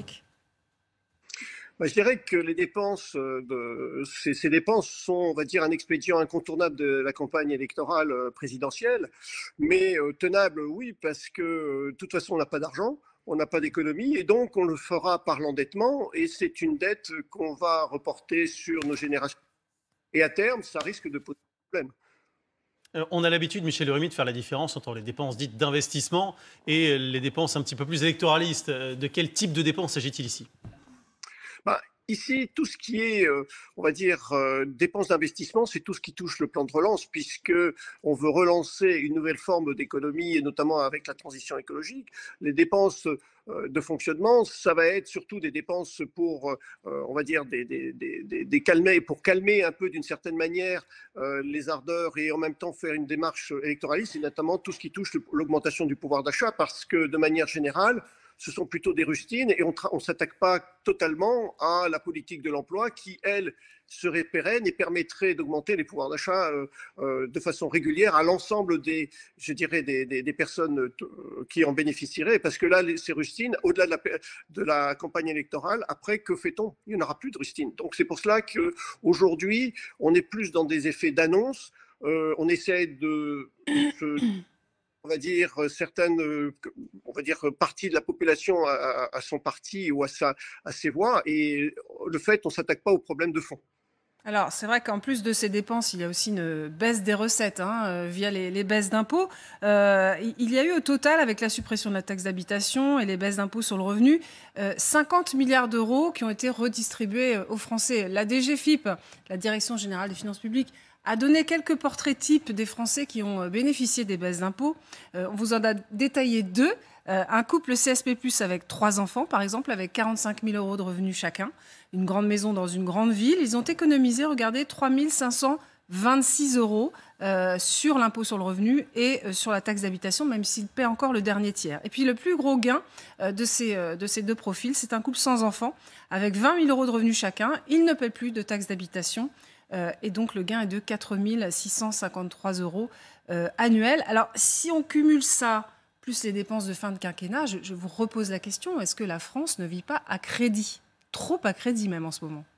Je dirais que les dépenses, de, ces, ces dépenses sont, on va dire, un expédient incontournable de la campagne électorale présidentielle, mais tenable, oui, parce que de toute façon, on n'a pas d'argent. On n'a pas d'économie et donc on le fera par l'endettement et c'est une dette qu'on va reporter sur nos générations. Et à terme, ça risque de poser problème. On a l'habitude, Michel Rumi, de faire la différence entre les dépenses dites d'investissement et les dépenses un petit peu plus électoralistes. De quel type de dépenses s'agit-il ici ? bah, Ici, tout ce qui est, euh, on va dire, euh, dépenses d'investissement, c'est tout ce qui touche le plan de relance, puisqu'on veut relancer une nouvelle forme d'économie, et notamment avec la transition écologique. Les dépenses euh, de fonctionnement, ça va être surtout des dépenses pour, euh, on va dire, des, des, des, des, des calmer, pour calmer un peu d'une certaine manière euh, les ardeurs et en même temps faire une démarche électoraliste, et notamment tout ce qui touche l'augmentation du pouvoir d'achat, parce que de manière générale, ce sont plutôt des rustines et on ne s'attaque pas totalement à la politique de l'emploi qui, elle, serait pérenne et permettrait d'augmenter les pouvoirs d'achat euh, euh, de façon régulière à l'ensemble des, je dirais, des, des, des personnes euh, qui en bénéficieraient. Parce que là, les, ces rustines, au-delà de la, de la campagne électorale, après, que fait-on? Il n'y en aura plus de rustines. Donc c'est pour cela qu'aujourd'hui, on est plus dans des effets d'annonce. Euh, on essaie de... de on va dire, certaines on va dire, parties de la population à, à son parti ou à, sa, à ses voix. Et le fait, on ne s'attaque pas aux problèmes de fond. Alors, c'est vrai qu'en plus de ces dépenses, il y a aussi une baisse des recettes hein, euh, via les, les baisses d'impôts. Euh, il y a eu au total, avec la suppression de la taxe d'habitation et les baisses d'impôts sur le revenu, euh, cinquante milliards d'euros qui ont été redistribués aux Français. La D G F I P, la Direction Générale des Finances Publiques, a donné quelques portraits types des Français qui ont bénéficié des baisses d'impôts. Euh, on vous en a détaillé deux. Euh, un couple C S P plus, avec trois enfants, par exemple, avec quarante-cinq mille euros de revenus chacun. Une grande maison dans une grande ville. Ils ont économisé, regardez, trois mille cinq cent vingt-six euros euh, sur l'impôt sur le revenu et euh, sur la taxe d'habitation, même s'ils paient encore le dernier tiers. Et puis le plus gros gain euh, de, ces, euh, de ces deux profils, c'est un couple sans enfants, avec vingt mille euros de revenus chacun. Ils ne paient plus de taxe d'habitation. Euh, et donc, le gain est de quatre mille six cent cinquante-trois euros euh, annuels. Alors, si on cumule ça, plus les dépenses de fin de quinquennat, je, je vous repose la question, est-ce que la France ne vit pas à crédit? Trop à crédit même en ce moment.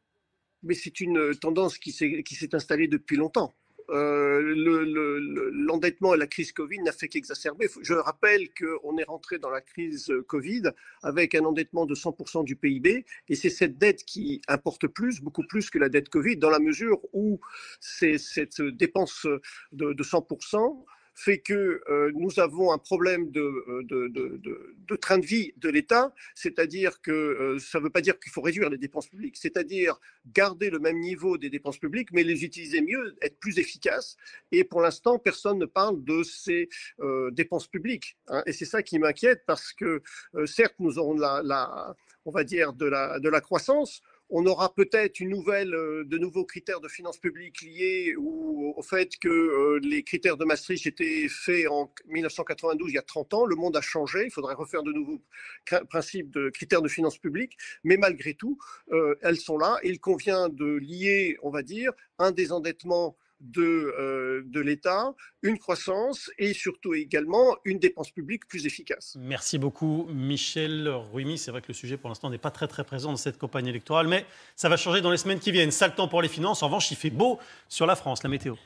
Mais c'est une tendance qui s'est qui s'est installée depuis longtemps. Euh, le, le, le, l'endettement et la crise Covid n'a fait qu'exacerber. Je rappelle qu'on est rentré dans la crise Covid avec un endettement de cent pour cent du P I B et c'est cette dette qui importe plus, beaucoup plus que la dette Covid, dans la mesure où c'est cette dépense de, de cent pour cent fait que euh, nous avons un problème de, de, de, de, de train de vie de l'État, c'est-à-dire que euh, ça ne veut pas dire qu'il faut réduire les dépenses publiques, c'est-à-dire garder le même niveau des dépenses publiques, mais les utiliser mieux, être plus efficaces. Et pour l'instant, personne ne parle de ces euh, dépenses publiques. Hein, et c'est ça qui m'inquiète parce que, euh, certes, nous aurons la, la, on va dire de la, de la croissance. On aura peut-être une nouvelle, de nouveaux critères de finances publiques liés au, au fait que euh, les critères de Maastricht étaient faits en mille neuf cent quatre-vingt-douze, il y a trente ans. Le monde a changé, il faudrait refaire de nouveaux principes de critères de finances publiques. Mais malgré tout, euh, elles sont là. Et il convient de lier, on va dire, un désendettement de, euh, de l'État, une croissance et surtout également une dépense publique plus efficace. Merci beaucoup Michel Rouimi. C'est vrai que le sujet pour l'instant n'est pas très très présent dans cette campagne électorale, mais ça va changer dans les semaines qui viennent. Sale temps pour les finances, en revanche il fait beau sur la France, la météo.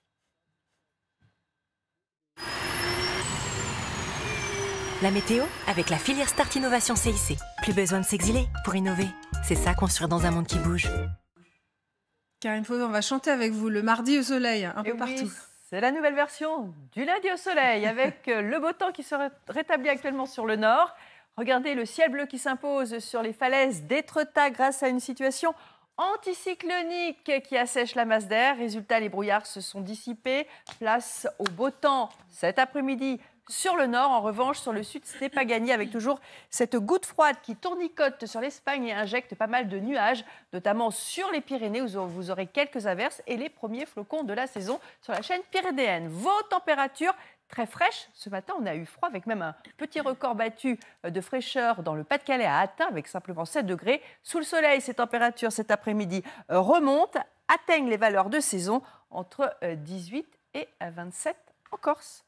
La météo avec la filière Start Innovation C I C. Plus besoin de s'exiler pour innover. C'est ça, construire dans un monde qui bouge. Karine Fauvé, on va chanter avec vous le mardi au soleil, un peu oui, partout. C'est la nouvelle version du lundi au soleil, avec le beau temps qui se rétablit actuellement sur le nord. Regardez le ciel bleu qui s'impose sur les falaises d'Étretat grâce à une situation anticyclonique qui assèche la masse d'air. Résultat, les brouillards se sont dissipés. Place au beau temps cet après-midi sur le nord. En revanche, sur le sud, ce n'est pas gagné avec toujours cette goutte froide qui tournicote sur l'Espagne et injecte pas mal de nuages, notamment sur les Pyrénées où vous aurez quelques averses et les premiers flocons de la saison sur la chaîne pyrénéenne. Vos températures très fraîches. Ce matin, on a eu froid avec même un petit record battu de fraîcheur dans le Pas-de-Calais à Atten avec simplement sept degrés. Sous le soleil, ces températures cet après-midi remontent, atteignent les valeurs de saison entre dix-huit et vingt-sept en Corse.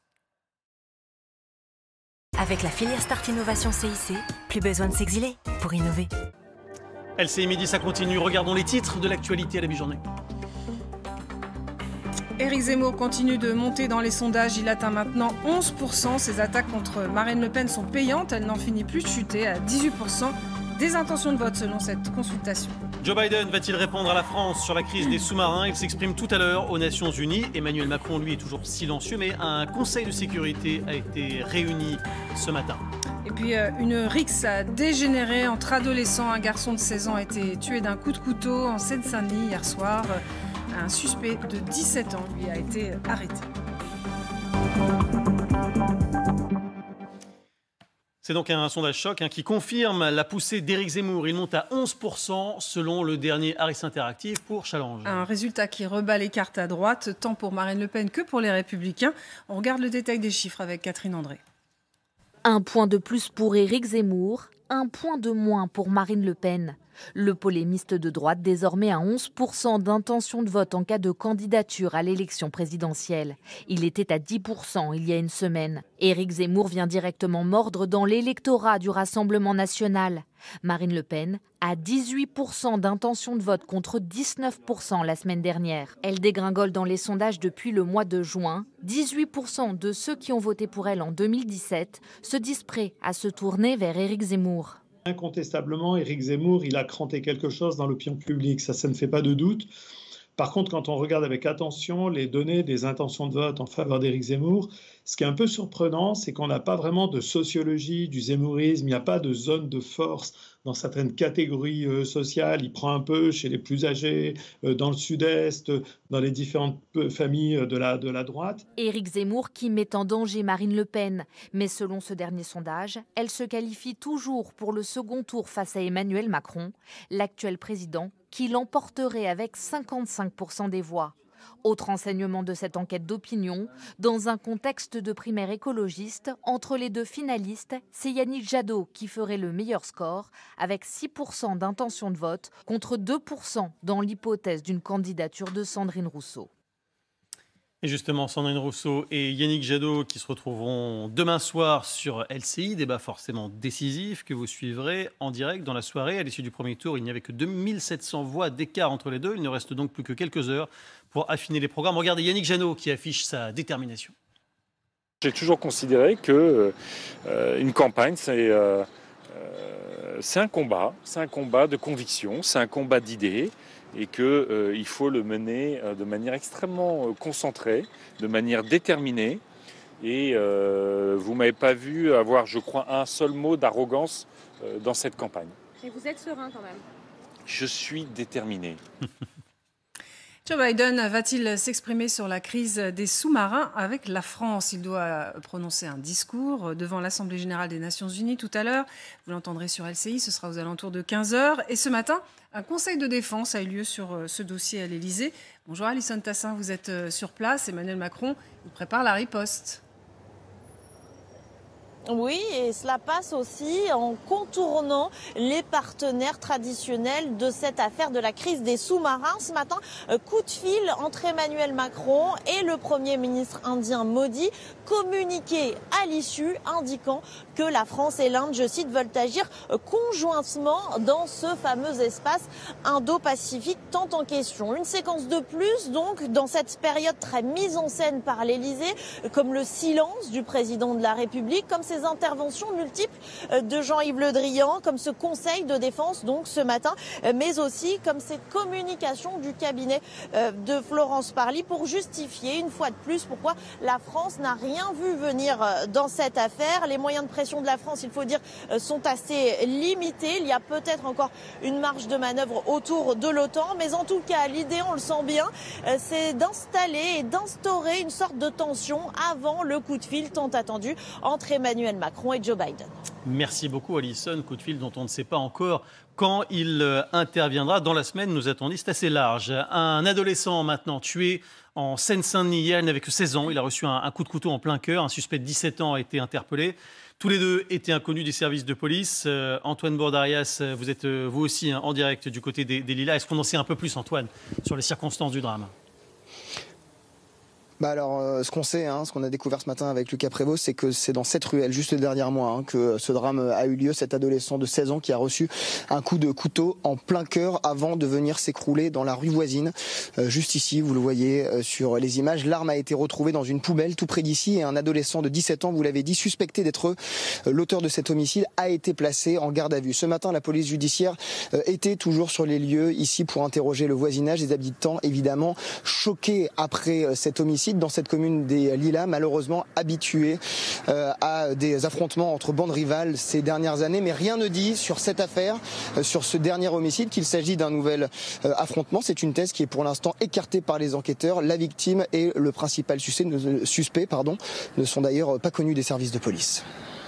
Avec la filière Start Innovation C I C, plus besoin de s'exiler pour innover. L C I Midi, ça continue. Regardons les titres de l'actualité à la mi-journée. Éric Zemmour continue de monter dans les sondages. Il atteint maintenant onze pour cent. Ses attaques contre Marine Le Pen sont payantes. Elle n'en finit plus de chuter à dix-huit pour cent des intentions de vote selon cette consultation. Joe Biden va-t-il répondre à la France sur la crise des sous-marins? Il s'exprime tout à l'heure aux Nations Unies. Emmanuel Macron, lui, est toujours silencieux, mais un conseil de sécurité a été réuni ce matin. Et puis une rixe a dégénéré entre adolescents. Un garçon de seize ans a été tué d'un coup de couteau en Seine-Saint-Denis hier soir. Un suspect de dix-sept ans, lui, a été arrêté. C'est donc un sondage choc hein, qui confirme la poussée d'Éric Zemmour. Il monte à onze pour cent selon le dernier Harris Interactive pour Challenge. Un résultat qui rebat les cartes à droite, tant pour Marine Le Pen que pour les Républicains. On regarde le détail des chiffres avec Catherine André. Un point de plus pour Éric Zemmour, un point de moins pour Marine Le Pen. Le polémiste de droite désormais à onze pour cent d'intention de vote en cas de candidature à l'élection présidentielle. Il était à dix pour cent il y a une semaine. Éric Zemmour vient directement mordre dans l'électorat du Rassemblement national. Marine Le Pen a dix-huit pour cent d'intention de vote contre dix-neuf pour cent la semaine dernière. Elle dégringole dans les sondages depuis le mois de juin. dix-huit pour cent de ceux qui ont voté pour elle en deux mille dix-sept se disent prêts à se tourner vers Éric Zemmour. Incontestablement, Éric Zemmour, il a cranté quelque chose dans l'opinion publique, ça, ça ne fait pas de doute. Par contre, quand on regarde avec attention les données des intentions de vote en faveur d'Éric Zemmour, ce qui est un peu surprenant, c'est qu'on n'a pas vraiment de sociologie du zemmourisme, il n'y a pas de zone de force dans certaines catégories euh, sociales. Il prend un peu chez les plus âgés, euh, dans le sud-est, euh, dans les différentes familles de la, de la droite. Éric Zemmour qui met en danger Marine Le Pen. Mais selon ce dernier sondage, elle se qualifie toujours pour le second tour face à Emmanuel Macron, l'actuel président, qui l'emporterait avec cinquante-cinq pour cent des voix. Autre enseignement de cette enquête d'opinion, dans un contexte de primaire écologiste, entre les deux finalistes, c'est Yannick Jadot qui ferait le meilleur score, avec six pour cent d'intention de vote, contre deux pour cent dans l'hypothèse d'une candidature de Sandrine Rousseau. Et justement, Sandrine Rousseau et Yannick Jadot qui se retrouveront demain soir sur L C I, débat forcément décisif que vous suivrez en direct dans la soirée. À l'issue du premier tour, il n'y avait que deux mille sept cents voix d'écart entre les deux. Il ne reste donc plus que quelques heures pour affiner les programmes. Regardez Yannick Jadot qui affiche sa détermination. J'ai toujours considéré que euh, une campagne, c'est euh, euh, c'est un combat, c'est un combat de conviction, c'est un combat d'idées. Et qu'il euh, faut le mener euh, de manière extrêmement euh, concentrée, de manière déterminée. Et euh, vous ne m'avez pas vu avoir, je crois, un seul mot d'arrogance euh, dans cette campagne. Et vous êtes serein quand même? Je suis déterminé. Joe Biden va-t-il s'exprimer sur la crise des sous-marins avec la France? Il doit prononcer un discours devant l'Assemblée générale des Nations unies tout à l'heure. Vous l'entendrez sur L C I, ce sera aux alentours de quinze heures. Et ce matin, un conseil de défense a eu lieu sur ce dossier à l'Élysée. Bonjour Alison Tassin, vous êtes sur place. Emmanuel Macron vous prépare la riposte. Oui, et cela passe aussi en contournant les partenaires traditionnels de cette affaire de la crise des sous-marins. Ce matin, coup de fil entre Emmanuel Macron et le Premier ministre indien Modi, communiqué à l'issue indiquant que la France et l'Inde, je cite, veulent agir conjointement dans ce fameux espace Indo-Pacifique tant en question. Une séquence de plus, donc, dans cette période très mise en scène par l'Élysée, comme le silence du président de la République, comme ces interventions multiples de Jean-Yves Le Drian, comme ce conseil de défense donc ce matin, mais aussi comme cette communication du cabinet de Florence Parly pour justifier une fois de plus pourquoi la France n'a rien vu venir dans cette affaire. Les moyens de pression de la France, il faut dire, sont assez limités. Il y a peut-être encore une marge de manœuvre autour de l'OTAN, mais en tout cas, l'idée, on le sent bien, c'est d'installer et d'instaurer une sorte de tension avant le coup de fil tant attendu entre Emmanuel Macron et Joe Biden. Merci beaucoup Alison, coup de fil dont on ne sait pas encore quand il interviendra. Dans la semaine, nous a-t-on dit, c'est assez large. Un adolescent maintenant tué en Seine-Saint-Denis hier, il n'avait que seize ans, il a reçu un, un coup de couteau en plein cœur, un suspect de dix-sept ans a été interpellé. Tous les deux étaient inconnus des services de police. Euh, Antoine Bordarias, vous êtes euh, vous aussi hein, en direct du côté des, des Lilas. Est-ce qu'on en sait un peu plus, Antoine, sur les circonstances du drame ? Bah alors, euh, ce qu'on sait, hein, ce qu'on a découvert ce matin avec Lucas Prévost, c'est que c'est dans cette ruelle, juste le dernier mois, hein, que ce drame a eu lieu. Cet adolescent de seize ans qui a reçu un coup de couteau en plein cœur avant de venir s'écrouler dans la rue voisine. Euh, juste ici, vous le voyez euh, sur les images, l'arme a été retrouvée dans une poubelle tout près d'ici et un adolescent de dix-sept ans, vous l'avez dit, suspecté d'être euh, l'auteur de cet homicide, a été placé en garde à vue. Ce matin, la police judiciaire euh, était toujours sur les lieux ici pour interroger le voisinage. Les habitants, évidemment, choqués après euh, cet homicide dans cette commune des Lilas, malheureusement habituée euh, à des affrontements entre bandes rivales ces dernières années, mais rien ne dit sur cette affaire, euh, sur ce dernier homicide, qu'il s'agit d'un nouvel euh, affrontement. C'est une thèse qui est pour l'instant écartée par les enquêteurs. La victime et le principal suspect, suspect pardon, ne sont d'ailleurs pas connus des services de police.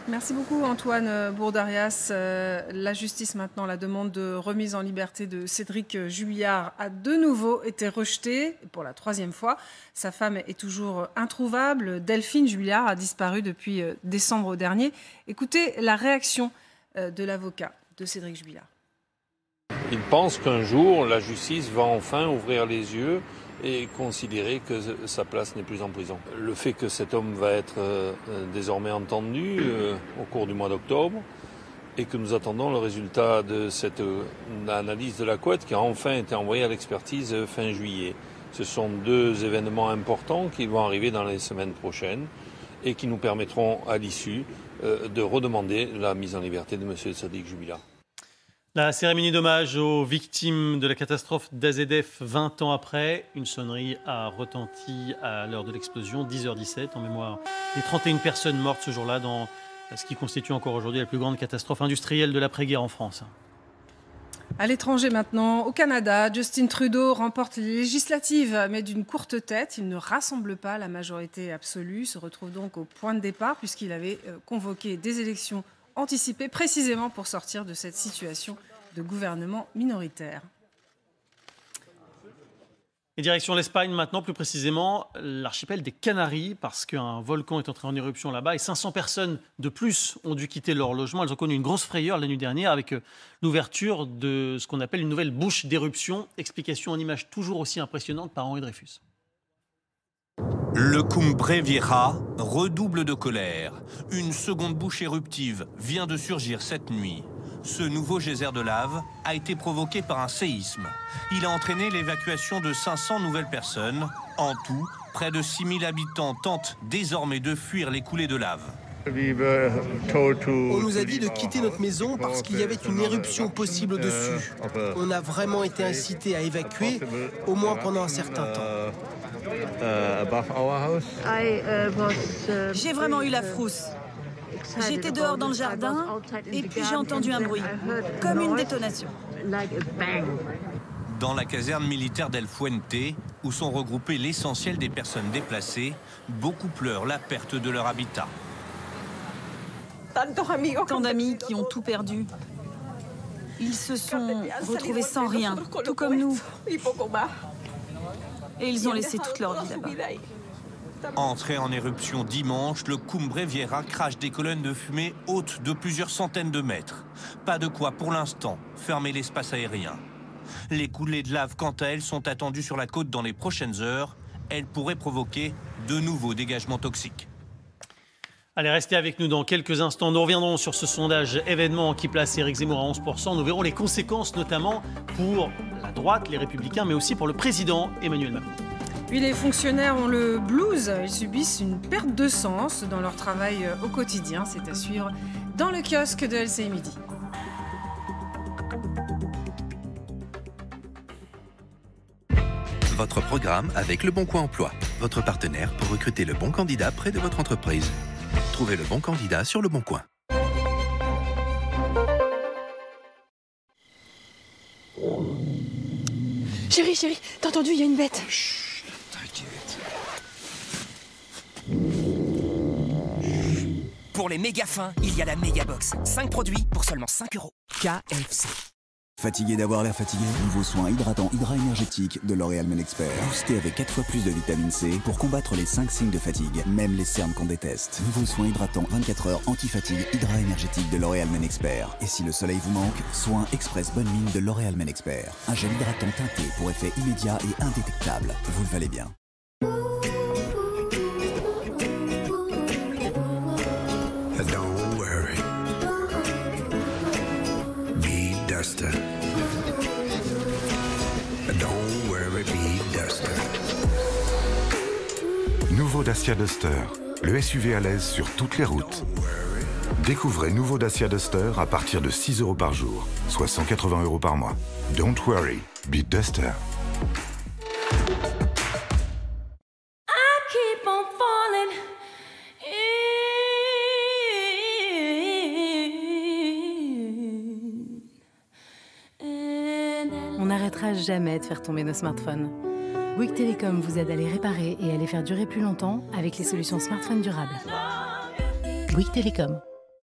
Merci beaucoup Antoine Bourdarias. Euh, la justice maintenant, la demande de remise en liberté de Cédric Jubillar a de nouveau été rejetée pour la troisième fois. Sa femme est toujours introuvable. Delphine Jubillar a disparu depuis décembre dernier. Écoutez la réaction de l'avocat de Cédric Jubillar. Il pense qu'un jour, la justice va enfin ouvrir les yeux et considérer que sa place n'est plus en prison. Le fait que cet homme va être euh, désormais entendu euh, au cours du mois d'octobre et que nous attendons le résultat de cette euh, analyse de la couette qui a enfin été envoyée à l'expertise euh, fin juillet. Ce sont deux événements importants qui vont arriver dans les semaines prochaines et qui nous permettront à l'issue euh, de redemander la mise en liberté de M. Cédric Jubillar. La cérémonie d'hommage aux victimes de la catastrophe d'A Z F vingt ans après. Une sonnerie a retenti à l'heure de l'explosion, dix heures dix-sept, en mémoire des trente et une personnes mortes ce jour-là dans ce qui constitue encore aujourd'hui la plus grande catastrophe industrielle de l'après-guerre en France. À l'étranger maintenant, au Canada, Justin Trudeau remporte les législatives, mais d'une courte tête. Il ne rassemble pas la majorité absolue, se retrouve donc au point de départ puisqu'il avait convoqué des élections anticipé précisément pour sortir de cette situation de gouvernement minoritaire. Et direction l'Espagne maintenant, plus précisément l'archipel des Canaries, parce qu'un volcan est entré en éruption là-bas et cinq cents personnes de plus ont dû quitter leur logement. Elles ont connu une grosse frayeur la nuit dernière avec l'ouverture de ce qu'on appelle une nouvelle bouche d'éruption. Explication en images toujours aussi impressionnante par Henri Dreyfus. Le Cumbre Vieja redouble de colère. Une seconde bouche éruptive vient de surgir cette nuit. Ce nouveau geyser de lave a été provoqué par un séisme. Il a entraîné l'évacuation de cinq cents nouvelles personnes. En tout, près de six mille habitants tentent désormais de fuir les coulées de lave. On nous a dit de quitter notre maison parce qu'il y avait une éruption possible dessus. On a vraiment été incité à évacuer, au moins pendant un certain temps. J'ai vraiment eu la frousse. J'étais dehors dans le jardin et puis j'ai entendu un bruit, comme une détonation. Dans la caserne militaire d'El Fuente, où sont regroupées l'essentiel des personnes déplacées, beaucoup pleurent la perte de leur habitat. Tant d'amis qui ont tout perdu. Ils se sont retrouvés sans rien, tout comme nous. Et ils ont laissé toute leur vie là-bas. Entré en éruption dimanche, le Cumbre Vieja crache des colonnes de fumée hautes de plusieurs centaines de mètres. Pas de quoi, pour l'instant, fermer l'espace aérien. Les coulées de lave, quant à elles, sont attendues sur la côte dans les prochaines heures. Elles pourraient provoquer de nouveaux dégagements toxiques. Allez, restez avec nous dans quelques instants. Nous reviendrons sur ce sondage événement qui place Éric Zemmour à onze pour cent. Nous verrons les conséquences, notamment pour la droite, les Républicains, mais aussi pour le président Emmanuel Macron. Puis les fonctionnaires ont le blues. Ils subissent une perte de sens dans leur travail au quotidien. C'est à suivre dans le kiosque de L C I Midi. Votre programme avec Le Bon Coin Emploi, votre partenaire pour recruter le bon candidat près de votre entreprise. Trouvez le bon candidat sur Le Bon Coin. Chérie, chérie, t'as entendu, il y a une bête. Chut, t'inquiète. Pour les méga fins, il y a la méga box. cinq produits pour seulement cinq euros. K F C. Fatigué d'avoir l'air fatigué? Nouveau soin hydratant Hydra énergétique de L'Oréal Men Expert. Boosté avec quatre fois plus de vitamine C pour combattre les cinq signes de fatigue, même les cernes qu'on déteste. Nouveau soin hydratant vingt-quatre heures anti-fatigue Hydra énergétique de L'Oréal Men Expert. Et si le soleil vous manque, soin express bonne mine de L'Oréal Men Expert. Un gel hydratant teinté pour effet immédiat et indétectable. Vous le valez bien. Don't worry. Be Duster. Don't worry, be Duster. Nouveau Dacia Duster, le S U V à l'aise sur toutes les routes. Découvrez nouveau Dacia Duster à partir de six euros par jour, soit cent quatre-vingts euros par mois. Don't worry, be Duster. On n'arrêtera jamais de faire tomber nos smartphones. Bouygues Télécom vous aide à les réparer et à les faire durer plus longtemps avec les solutions smartphones durables. Bouygues Télécom.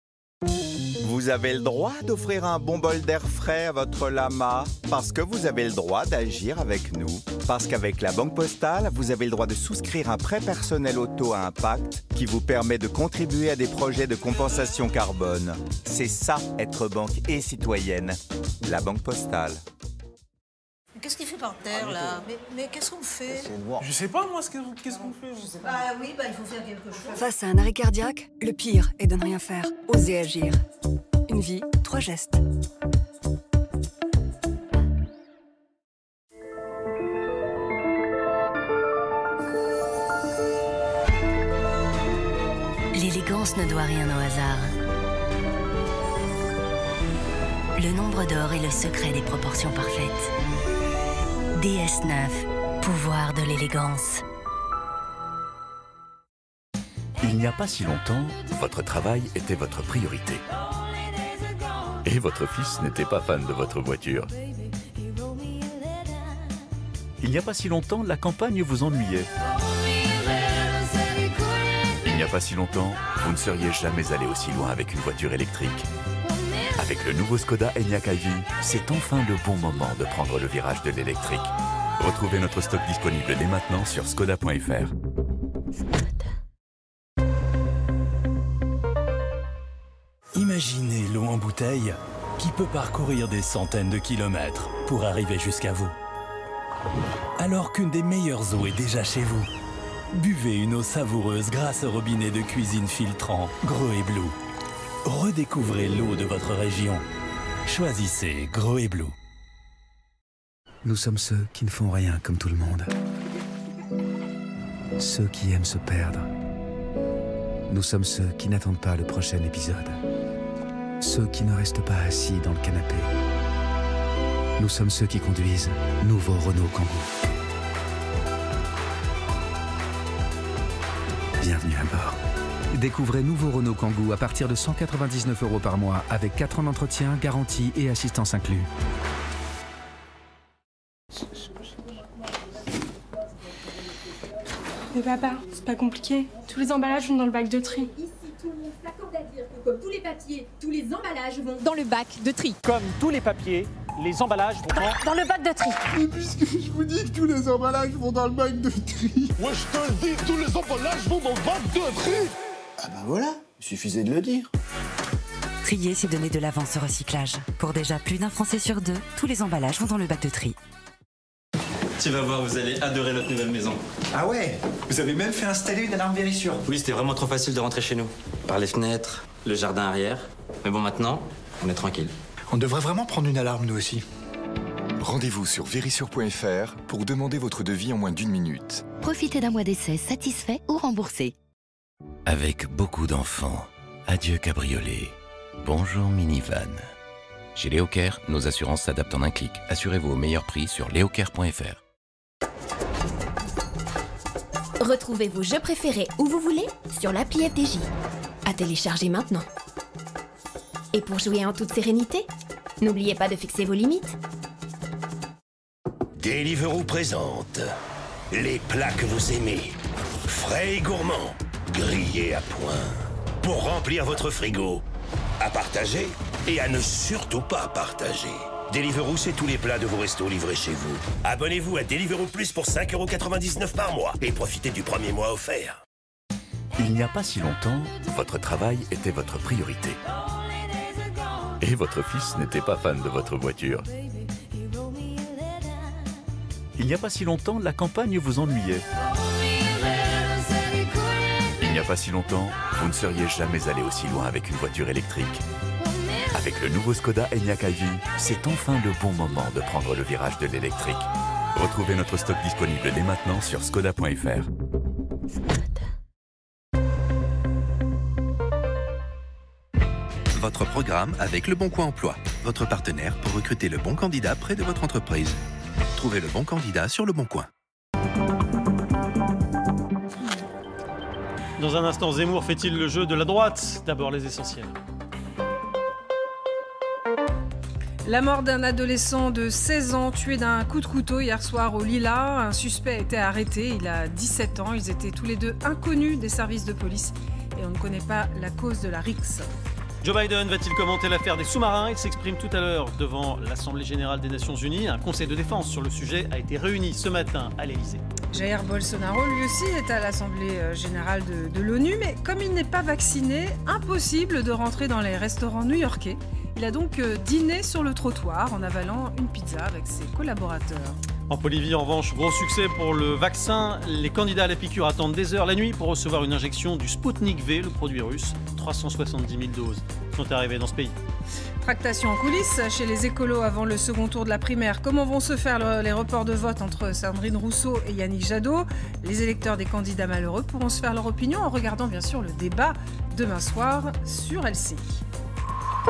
Vous avez le droit d'offrir un bon bol d'air frais à votre lama parce que vous avez le droit d'agir avec nous. Parce qu'avec la Banque Postale, vous avez le droit de souscrire un prêt personnel auto à impact qui vous permet de contribuer à des projets de compensation carbone. C'est ça, être banque et citoyenne. La Banque Postale. Qu'est-ce qu'il fait par terre, là? Mais, mais qu'est-ce qu'on fait? Je sais pas, moi, qu'est-ce qu'on fait? Je sais pas. Bah oui, bah il faut faire quelque chose. Face à un arrêt cardiaque, le pire est de ne rien faire. Osez agir. Une vie, trois gestes. L'élégance ne doit rien au hasard. Le nombre d'or est le secret des proportions parfaites. D S neuf, pouvoir de l'élégance. Il n'y a pas si longtemps, votre travail était votre priorité. Et votre fils n'était pas fan de votre voiture. Il n'y a pas si longtemps, la campagne vous ennuyait. Il n'y a pas si longtemps, vous ne seriez jamais allé aussi loin avec une voiture électrique. Avec le nouveau Skoda Enyaq i V, c'est enfin le bon moment de prendre le virage de l'électrique. Retrouvez notre stock disponible dès maintenant sur skoda point F R. Imaginez l'eau en bouteille qui peut parcourir des centaines de kilomètres pour arriver jusqu'à vous. Alors qu'une des meilleures eaux est déjà chez vous. Buvez une eau savoureuse grâce au robinet de cuisine filtrant Grohe Blue. Redécouvrez l'eau de votre région. Choisissez Grohe Blue. Nous sommes ceux qui ne font rien comme tout le monde. Ceux qui aiment se perdre. Nous sommes ceux qui n'attendent pas le prochain épisode. Ceux qui ne restent pas assis dans le canapé. Nous sommes ceux qui conduisent nouveau Renault Kangoo. Bienvenue à bord. Découvrez nouveau Renault Kangoo à partir de cent quatre-vingt-dix-neuf euros par mois avec quatre ans d'entretien, garantie et assistance inclus. Mais papa, c'est pas compliqué. Tous les emballages vont dans le bac de tri. Ici, tout le monde s'accorde à dire que comme tous les papiers, tous les emballages vont dans le bac de tri. Comme tous les papiers, les emballages vont dans... Dans le bac de tri. Mais puisque je vous dis que tous les emballages vont dans le bac de tri. Ouais, je te le dis, tous les emballages vont dans le bac de tri. Ah bah voilà, il suffisait de le dire. Trier, c'est donner de l'avance au recyclage. Pour déjà plus d'un Français sur deux, tous les emballages vont dans le bac de tri. Tu vas voir, vous allez adorer notre nouvelle maison. Ah ouais? Vous avez même fait installer une alarme Vérissure. Oui, c'était vraiment trop facile de rentrer chez nous. Par les fenêtres, le jardin arrière. Mais bon, maintenant, on est tranquille. On devrait vraiment prendre une alarme, nous aussi. Rendez-vous sur vérissure point F R pour demander votre devis en moins d'une minute. Profitez d'un mois d'essai satisfait ou remboursé. Avec beaucoup d'enfants, adieu cabriolet, bonjour minivan. Chez Léocare, nos assurances s'adaptent en un clic. Assurez-vous au meilleur prix sur léocare point F R. Retrouvez vos jeux préférés où vous voulez sur l'appli F D J. À télécharger maintenant. Et pour jouer en toute sérénité, n'oubliez pas de fixer vos limites. Deliveroo présente les plats que vous aimez, frais et gourmands, grillés à point. Pour remplir votre frigo, à partager et à ne surtout pas partager. Deliveroo, c'est tous les plats de vos restos livrés chez vous. Abonnez-vous à Deliveroo Plus pour cinq euros quatre-vingt-dix-neuf par mois et profitez du premier mois offert. Il n'y a pas si longtemps, votre travail était votre priorité. Et votre fils n'était pas fan de votre voiture. Il n'y a pas si longtemps, la campagne vous ennuyait. Il n'y a pas si longtemps, vous ne seriez jamais allé aussi loin avec une voiture électrique. Avec le nouveau Skoda Enyaq i V, c'est enfin le bon moment de prendre le virage de l'électrique. Retrouvez notre stock disponible dès maintenant sur skoda point F R. Votre programme avec Le Bon Coin Emploi, votre partenaire pour recruter le bon candidat près de votre entreprise. Trouvez le bon candidat sur Le Bon Coin. Dans un instant, Zemmour fait-il le jeu de la droite? D'abord les essentiels. La mort d'un adolescent de seize ans tué d'un coup de couteau hier soir au Lilas. Un suspect a été arrêté, il a dix-sept ans. Ils étaient tous les deux inconnus des services de police et on ne connaît pas la cause de la rixe. Joe Biden va-t-il commenter l'affaire des sous-marins? Il s'exprime tout à l'heure devant l'Assemblée générale des Nations unies. Un conseil de défense sur le sujet a été réuni ce matin à l'Élysée. Jair Bolsonaro, lui aussi, est à l'Assemblée générale de, de l'ONU, mais comme il n'est pas vacciné, impossible de rentrer dans les restaurants new-yorkais. Il a donc dîné sur le trottoir en avalant une pizza avec ses collaborateurs. En Bolivie, en revanche, gros succès pour le vaccin. Les candidats à la piqûre attendent des heures la nuit pour recevoir une injection du Sputnik V, le produit russe. trois cent soixante-dix mille doses sont arrivées dans ce pays. Tractation en coulisses chez les écolos avant le second tour de la primaire. Comment vont se faire le, les reports de vote entre Sandrine Rousseau et Yannick Jadot? Les électeurs des candidats malheureux pourront se faire leur opinion en regardant bien sûr le débat demain soir sur L C I.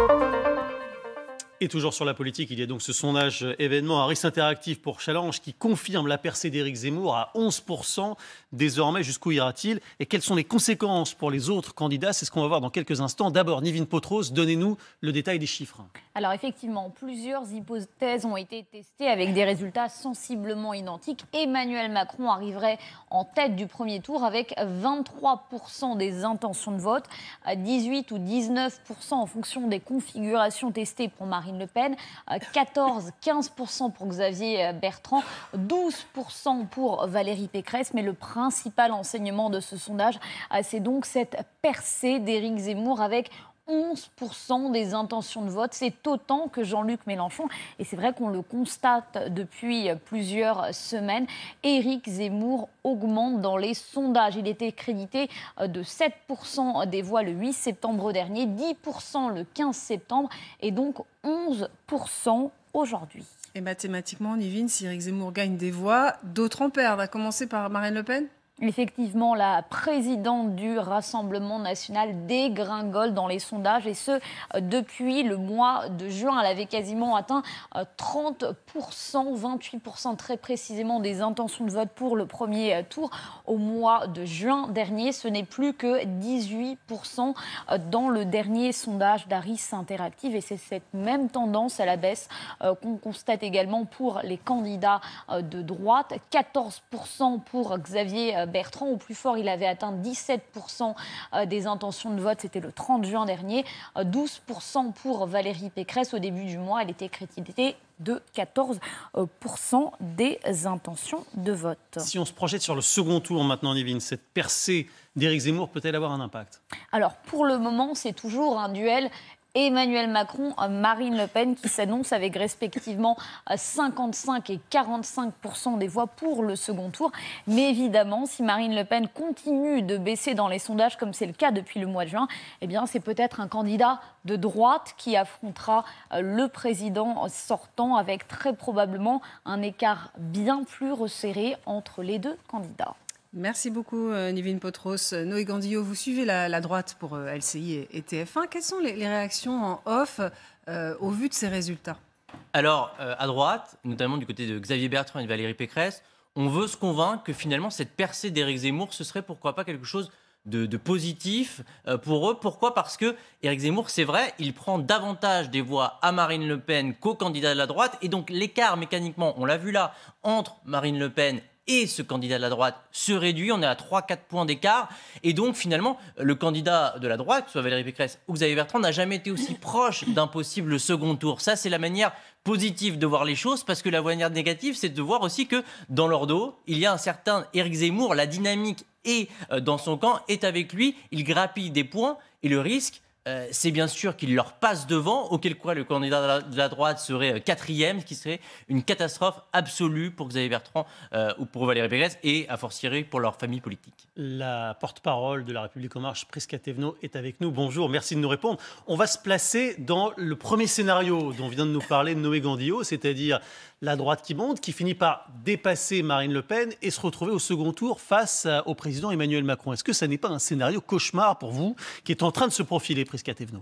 Et toujours sur la politique, il y a donc ce sondage événement Harris Interactive pour Challenge qui confirme la percée d'Éric Zemmour à onze pour cent. Désormais, jusqu'où ira-t-il? Et quelles sont les conséquences pour les autres candidats? C'est ce qu'on va voir dans quelques instants. D'abord, Nivine Potros, donnez-nous le détail des chiffres. Alors effectivement, plusieurs hypothèses ont été testées avec des résultats sensiblement identiques. Emmanuel Macron arriverait en tête du premier tour avec vingt-trois pour cent des intentions de vote, dix-huit ou dix-neuf pour cent en fonction des configurations testées pour Marine Le Pen, quatorze à quinze pour cent pour Xavier Bertrand, douze pour cent pour Valérie Pécresse. Mais le principal enseignement de ce sondage, c'est donc cette percée d'Éric Zemmour avec onze pour cent des intentions de vote. C'est autant que Jean-Luc Mélenchon. Et c'est vrai qu'on le constate depuis plusieurs semaines. Éric Zemmour augmente dans les sondages. Il était crédité de sept pour cent des voix le huit septembre dernier, dix pour cent le quinze septembre et donc onze pour cent aujourd'hui. Et mathématiquement, Nivine, si Éric Zemmour gagne des voix, d'autres en perdent, à commencer par Marine Le Pen? Effectivement, la présidente du Rassemblement national dégringole dans les sondages et ce, depuis le mois de juin. Elle avait quasiment atteint trente pour cent, vingt-huit pour cent très précisément des intentions de vote pour le premier tour. Au mois de juin dernier, ce n'est plus que dix-huit pour cent dans le dernier sondage d'Harris Interactive. Et c'est cette même tendance à la baisse qu'on constate également pour les candidats de droite. quatorze pour cent pour Xavier Bertrand. Au plus fort, il avait atteint dix-sept pour cent des intentions de vote. C'était le trente juin dernier. douze pour cent pour Valérie Pécresse. Au début du mois, elle était créditée de quatorze pour cent des intentions de vote. Si on se projette sur le second tour maintenant, Nivine, cette percée d'Éric Zemmour peut-elle avoir un impact? Alors, pour le moment, c'est toujours un duel Emmanuel Macron, Marine Le Pen qui s'annonce avec respectivement cinquante-cinq et quarante-cinq pour cent des voix pour le second tour. Mais évidemment, si Marine Le Pen continue de baisser dans les sondages comme c'est le cas depuis le mois de juin, eh bien c'est peut-être un candidat de droite qui affrontera le président sortant avec très probablement un écart bien plus resserré entre les deux candidats. Merci beaucoup, Nivine Potros. Noé Gandillot, vous suivez la, la droite pour L C I et, et T F un. Quelles sont les, les réactions en off euh, au vu de ces résultats? Alors, euh, à droite, notamment du côté de Xavier Bertrand et de Valérie Pécresse, on veut se convaincre que finalement, cette percée d'Éric Zemmour, ce serait pourquoi pas quelque chose de, de positif euh, pour eux. Pourquoi? Parce que Éric Zemmour, c'est vrai, il prend davantage des voix à Marine Le Pen qu'au candidat de la droite. Et donc, l'écart mécaniquement, on l'a vu là, entre Marine Le Pen et ce candidat de la droite se réduit. On est à trois à quatre points d'écart. Et donc, finalement, le candidat de la droite, soit Valérie Pécresse ou Xavier Bertrand, n'a jamais été aussi proche d'un possible second tour. Ça, c'est la manière positive de voir les choses, parce que la manière négative, c'est de voir aussi que dans leur dos, il y a un certain Éric Zemmour. La dynamique est dans son camp, est avec lui. Il grappille des points. Et le risque, Euh, c'est bien sûr qu'il leur passe devant, auquel cas le candidat de la, de la droite serait quatrième, ce qui serait une catastrophe absolue pour Xavier Bertrand euh, ou pour Valérie Pécresse et, a fortiori, pour leur famille politique. La porte-parole de La République En Marche, Prisca Thévenot, est avec nous. Bonjour, merci de nous répondre. On va se placer dans le premier scénario dont vient de nous parler Noé Gandillot, c'est-à-dire la droite qui monte, qui finit par dépasser Marine Le Pen et se retrouver au second tour face au président Emmanuel Macron. Est-ce que ça n'est pas un scénario cauchemar pour vous qui est en train de se profiler, Prisca Thévenot?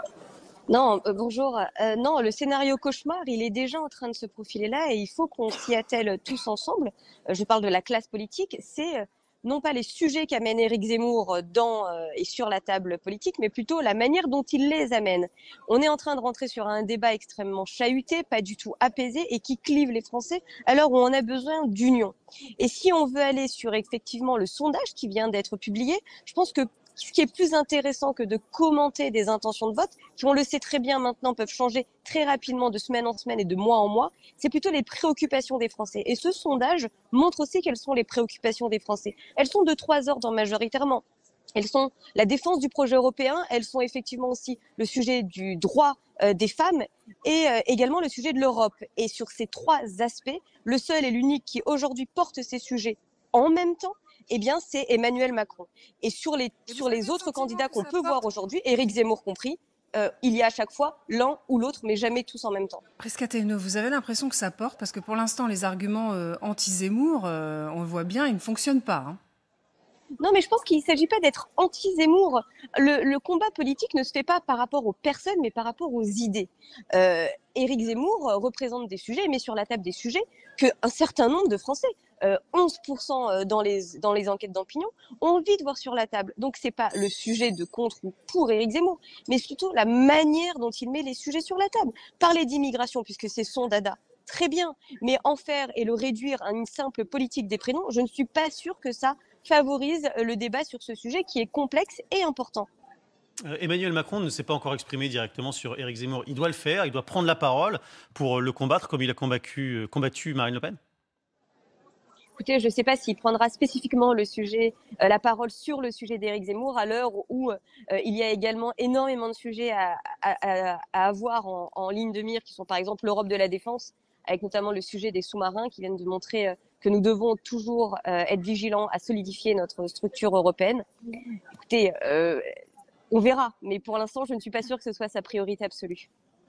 Non, euh, bonjour. Euh, non, le scénario cauchemar, il est déjà en train de se profiler là et il faut qu'on s'y attelle tous ensemble. Euh, je parle de la classe politique. C'est euh, non pas les sujets qu'amène Éric Zemmour dans euh, et sur la table politique, mais plutôt la manière dont il les amène. On est en train de rentrer sur un débat extrêmement chahuté, pas du tout apaisé et qui clive les Français à l'heure où on a besoin d'union. Et si on veut aller sur effectivement le sondage qui vient d'être publié, je pense que ce qui est plus intéressant que de commenter des intentions de vote, qui on le sait très bien maintenant peuvent changer très rapidement de semaine en semaine et de mois en mois, c'est plutôt les préoccupations des Français. Et ce sondage montre aussi quelles sont les préoccupations des Français. Elles sont de trois ordres majoritairement. Elles sont la défense du projet européen, elles sont effectivement aussi le sujet du droit euh, des femmes et euh, également le sujet de l'Europe. Et sur ces trois aspects, le seul et l'unique qui aujourd'hui porte ces sujets en même temps, eh bien, c'est Emmanuel Macron. Et sur les, sur les autres candidats qu'on peut voir aujourd'hui, Éric Zemmour compris, euh, il y a à chaque fois l'un ou l'autre, mais jamais tous en même temps. Prisca Thévenot, vous avez l'impression que ça porte, parce que pour l'instant, les arguments euh, anti-Zemmour, euh, on le voit bien, ils ne fonctionnent pas. Hein. Non, mais je pense qu'il ne s'agit pas d'être anti-Zemmour. Le, le combat politique ne se fait pas par rapport aux personnes, mais par rapport aux idées. Euh, Éric Zemmour représente des sujets, met sur la table des sujets qu'un certain nombre de Français, euh, onze pour cent dans les, dans les enquêtes d'opinion, ont envie de voir sur la table. Donc, ce n'est pas le sujet de contre ou pour Éric Zemmour, mais plutôt la manière dont il met les sujets sur la table. Parler d'immigration, puisque c'est son dada, très bien, mais en faire et le réduire à une simple politique des prénoms, je ne suis pas sûre que ça favorise le débat sur ce sujet qui est complexe et important. Euh, Emmanuel Macron ne s'est pas encore exprimé directement sur Éric Zemmour. Il doit le faire, il doit prendre la parole pour le combattre comme il a combattu, combattu Marine Le Pen. Écoutez, je ne sais pas s'il prendra spécifiquement le sujet, euh, la parole sur le sujet d'Éric Zemmour à l'heure où euh, il y a également énormément de sujets à, à, à, à avoir en, en ligne de mire, qui sont par exemple l'Europe de la défense, avec notamment le sujet des sous-marins qui viennent de montrer euh, que nous devons toujours euh, être vigilants à solidifier notre structure européenne. Écoutez, euh, on verra, mais pour l'instant, je ne suis pas sûre que ce soit sa priorité absolue.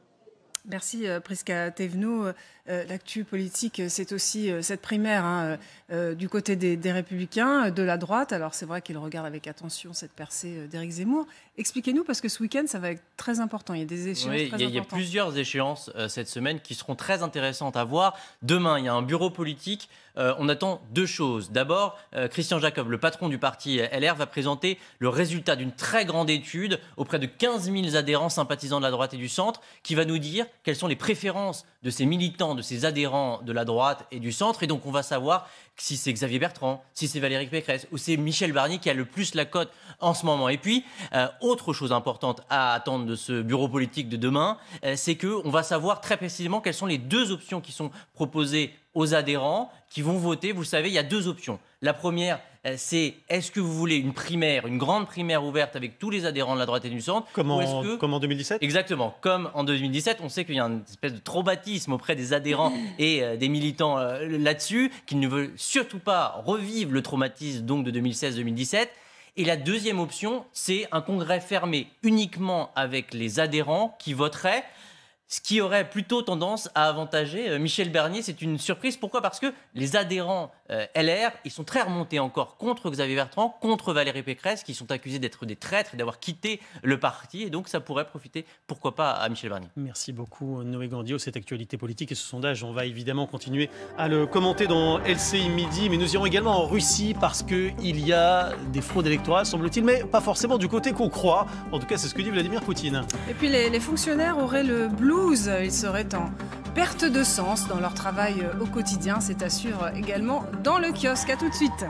Merci euh, Prisca Thévenot. Euh, L'actu politique, c'est aussi euh, cette primaire hein, euh, du côté des, des Républicains, de la droite. Alors c'est vrai qu'ils regardent avec attention cette percée euh, d'Éric Zemmour. Expliquez-nous, parce que ce week-end, ça va être très important. Il y a des échéances oui, très il y a, importantes. Il y a plusieurs échéances euh, cette semaine qui seront très intéressantes à voir. Demain, il y a un bureau politique. Euh, on attend deux choses. D'abord, euh, Christian Jacob, le patron du parti L R, va présenter le résultat d'une très grande étude auprès de quinze mille adhérents sympathisants de la droite et du centre, qui va nous dire quelles sont les préférences de ces militants, de ces adhérents de la droite et du centre. Et donc, on va savoir si c'est Xavier Bertrand, si c'est Valérie Pécresse ou c'est Michel Barnier qui a le plus la cote en ce moment. Et puis, euh, autre chose importante à attendre de ce bureau politique de demain, euh, c'est qu'on va savoir très précisément quelles sont les deux options qui sont proposées aux adhérents qui vont voter. Vous le savez, il y a deux options. La première, c'est est-ce que vous voulez une primaire, une grande primaire ouverte avec tous les adhérents de la droite et du centre, Comme en, que... comme en deux mille dix-sept. Exactement, comme en deux mille dix-sept. On sait qu'il y a une espèce de traumatisme auprès des adhérents et euh, des militants euh, là-dessus, qu'ils ne veulent surtout pas revivre le traumatisme donc de deux mille seize deux mille dix-sept. Et la deuxième option, c'est un congrès fermé uniquement avec les adhérents qui voteraient, ce qui aurait plutôt tendance à avantager Michel Barnier. C'est une surprise. Pourquoi ? Parce que les adhérents euh, L R, ils sont très remontés encore contre Xavier Bertrand, contre Valérie Pécresse, qui sont accusés d'être des traîtres et d'avoir quitté le parti. Et donc, ça pourrait profiter, pourquoi pas, à Michel Barnier. Merci beaucoup, Noé Gandio. Cette actualité politique et ce sondage, on va évidemment continuer à le commenter dans L C I Midi. Mais nous irons également en Russie parce qu'il y a des fraudes électorales, semble-t-il, mais pas forcément du côté qu'on croit. En tout cas, c'est ce que dit Vladimir Poutine. Et puis, les, les fonctionnaires auraient le blues. Ils seraient en perte de sens dans leur travail au quotidien. C'est à suivre également dans le kiosque. À tout de suite.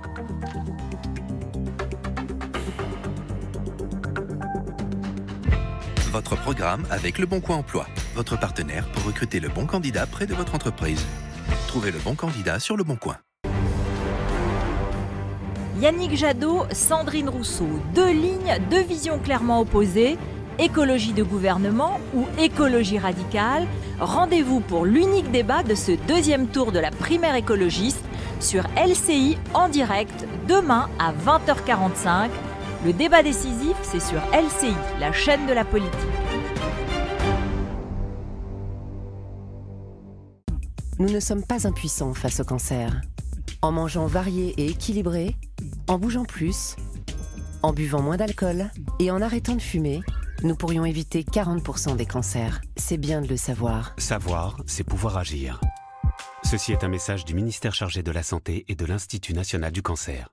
Votre programme avec Le Bon Coin Emploi, votre partenaire pour recruter le bon candidat près de votre entreprise. Trouvez le bon candidat sur Le Bon Coin. Yannick Jadot, Sandrine Rousseau, deux lignes, deux visions clairement opposées. Écologie de gouvernement ou écologie radicale? Rendez-vous pour l'unique débat de ce deuxième tour de la primaire écologiste sur L C I en direct demain à vingt heures quarante-cinq. Le débat décisif, c'est sur L C I, la chaîne de la politique. Nous ne sommes pas impuissants face au cancer. En mangeant varié et équilibré, en bougeant plus, en buvant moins d'alcool et en arrêtant de fumer, nous pourrions éviter quarante pour cent des cancers. C'est bien de le savoir. Savoir, c'est pouvoir agir. Ceci est un message du ministère chargé de la Santé et de l'Institut national du cancer.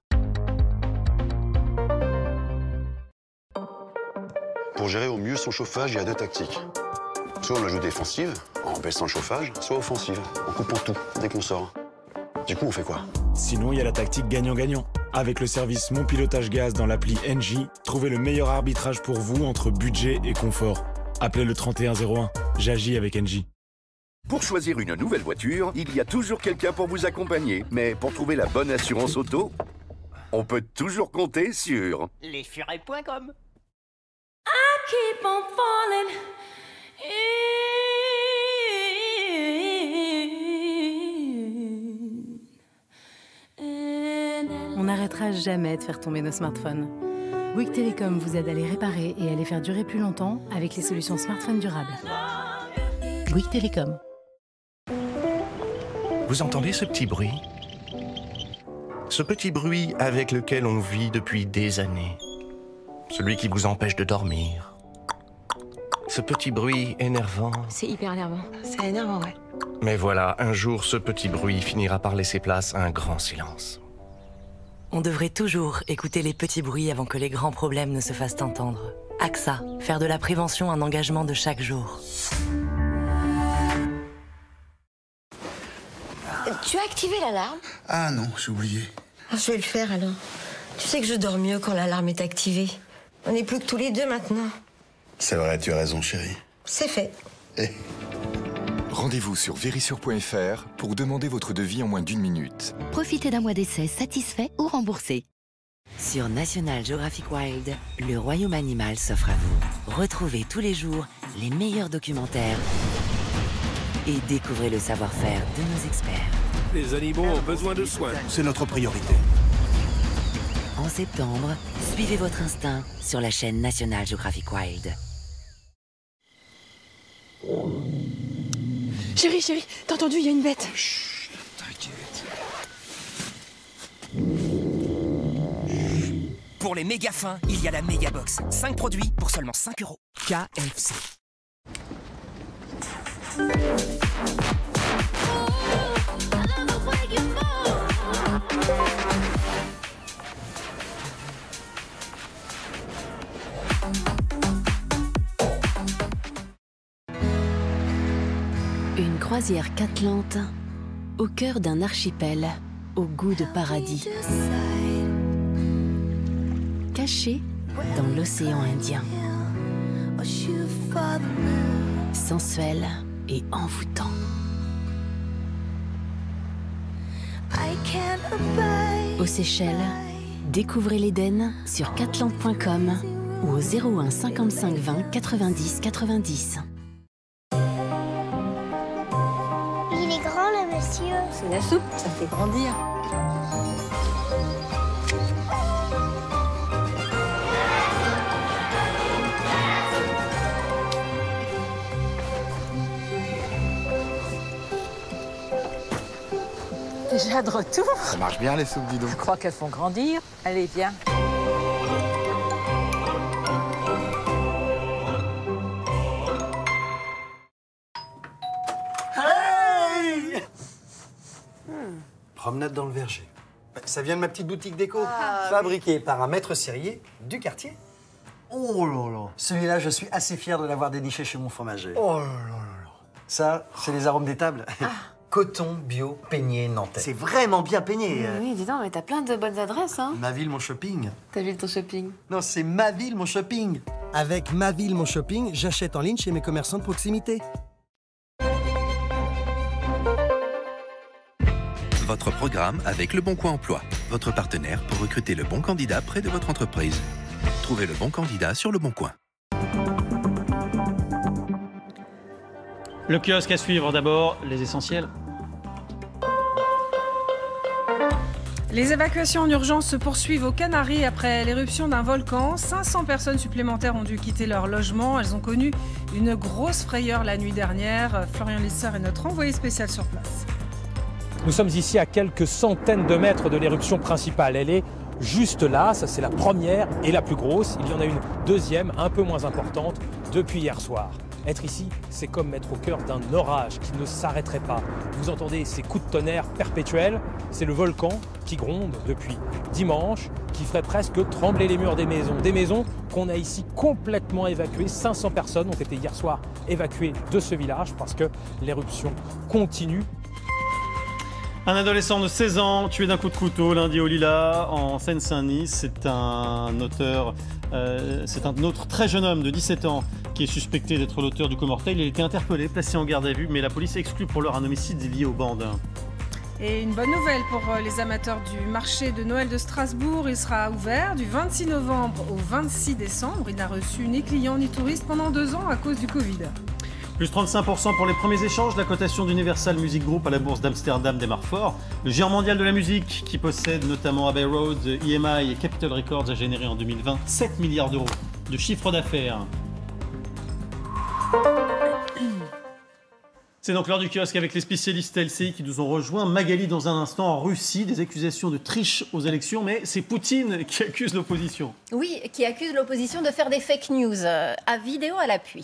Pour gérer au mieux son chauffage, il y a deux tactiques. Soit on la joue défensive, en baissant le chauffage, soit offensive, en coupant tout dès qu'on sort. Du coup, on fait quoi? Sinon, il y a la tactique gagnant-gagnant. Avec le service Mon Pilotage Gaz dans l'appli Engie, trouvez le meilleur arbitrage pour vous entre budget et confort. Appelez le trente et un zéro un. J'agis avec Engie. Pour choisir une nouvelle voiture, il y a toujours quelqu'un pour vous accompagner. Mais pour trouver la bonne assurance auto, on peut toujours compter sur les furets point com. I keep on falling On n'arrêtera jamais de faire tomber nos smartphones. Bouygues Télécom vous aide à les réparer et à les faire durer plus longtemps avec les solutions smartphones durables. Bouygues Télécom. Vous entendez ce petit bruit? Ce petit bruit avec lequel on vit depuis des années. Celui qui vous empêche de dormir. Ce petit bruit énervant. C'est hyper énervant. C'est énervant, ouais. Mais voilà, un jour, ce petit bruit finira par laisser place à un grand silence. On devrait toujours écouter les petits bruits avant que les grands problèmes ne se fassent entendre. A X A, faire de la prévention un engagement de chaque jour. Tu as activé l'alarme? Ah non, j'ai oublié. Ah, je vais le faire alors. Tu sais que je dors mieux quand l'alarme est activée. On n'est plus que tous les deux maintenant. C'est vrai, tu as raison, chérie. C'est fait. Eh. Rendez-vous sur Verisure point F R pour demander votre devis en moins d'une minute. Profitez d'un mois d'essai satisfait ou remboursé. Sur National Geographic Wild, le royaume animal s'offre à vous. Retrouvez tous les jours les meilleurs documentaires et découvrez le savoir-faire de nos experts. Les animaux ont besoin de soins. C'est notre priorité. En septembre, suivez votre instinct sur la chaîne National Geographic Wild. Chérie, chérie, t'as entendu, il y a une bête. Chut, t'inquiète. Pour les méga fins, il y a la méga box. cinq produits pour seulement cinq euros. K F C. Une croisière qu'Atlante, au cœur d'un archipel, au goût de paradis. Caché dans l'océan Indien. Sensuel et envoûtant. Aux Seychelles, découvrez l'Éden sur catlante point com ou au zéro un cinquante-cinq vingt quatre-vingt-dix quatre-vingt-dix. Il est grand, le monsieur. C'est la soupe, ça fait grandir. Déjà de retour. Ça marche bien les soupes, dis donc. Je crois qu'elles font grandir. Allez, viens. Hey hmm. Promenade dans le verger. Ça vient de ma petite boutique déco, ah, fabriquée oui. par un maître serrier du quartier. Oh là là. Celui-là, je suis assez fier de l'avoir déniché chez mon fromager. Oh là là là. Ça, c'est les arômes des tables. Ah. Coton bio peigné nantais. C'est vraiment bien peigné. Oui, oui, dis donc, mais t'as plein de bonnes adresses, hein. Ma ville, mon shopping. Ta ville, ton shopping. Non, c'est ma ville, mon shopping. Avec Ma Ville, mon shopping, j'achète en ligne chez mes commerçants de proximité. Votre programme avec Le Bon Coin Emploi, votre partenaire pour recruter le bon candidat près de votre entreprise. Trouvez le bon candidat sur Le Bon Coin. Le kiosque à suivre d'abord, les essentiels. Les évacuations en urgence se poursuivent aux Canaries après l'éruption d'un volcan. cinq cents personnes supplémentaires ont dû quitter leur logement. Elles ont connu une grosse frayeur la nuit dernière. Florian Lisser est notre envoyé spécial sur place. Nous sommes ici à quelques centaines de mètres de l'éruption principale. Elle est juste là, ça c'est la première et la plus grosse. Il y en a une deuxième, un peu moins importante, depuis hier soir. Être ici, c'est comme être au cœur d'un orage qui ne s'arrêterait pas. Vous entendez ces coups de tonnerre perpétuels. C'est le volcan qui gronde depuis dimanche, qui ferait presque trembler les murs des maisons. Des maisons qu'on a ici complètement évacuées. cinq cents personnes ont été hier soir évacuées de ce village parce que l'éruption continue. Un adolescent de seize ans tué d'un coup de couteau lundi au Lilas en Seine-Saint-Denis. C'est un auteur, euh, c'est un autre très jeune homme de dix-sept ans qui est suspecté d'être l'auteur du coup mortel. Il a été interpellé, placé en garde à vue, mais la police exclut pour l'heure un homicide lié aux bandes. Et une bonne nouvelle pour les amateurs du marché de Noël de Strasbourg. Il sera ouvert du vingt-six novembre au vingt-six décembre. Il n'a reçu ni clients ni touristes pendant deux ans à cause du Covid. Plus trente-cinq pour cent pour les premiers échanges. La cotation d'Universal Music Group à la bourse d'Amsterdam démarre fort. Le géant mondial de la musique, qui possède notamment Abbey Road, E M I et Capitol Records, a généré en deux mille vingt sept milliards d'euros de chiffre d'affaires. C'est donc l'heure du kiosque avec les spécialistes L C I qui nous ont rejoints. Magali, dans un instant, en Russie, des accusations de triche aux élections, mais c'est Poutine qui accuse l'opposition. Oui, qui accuse l'opposition de faire des fake news, euh, à vidéo à l'appui.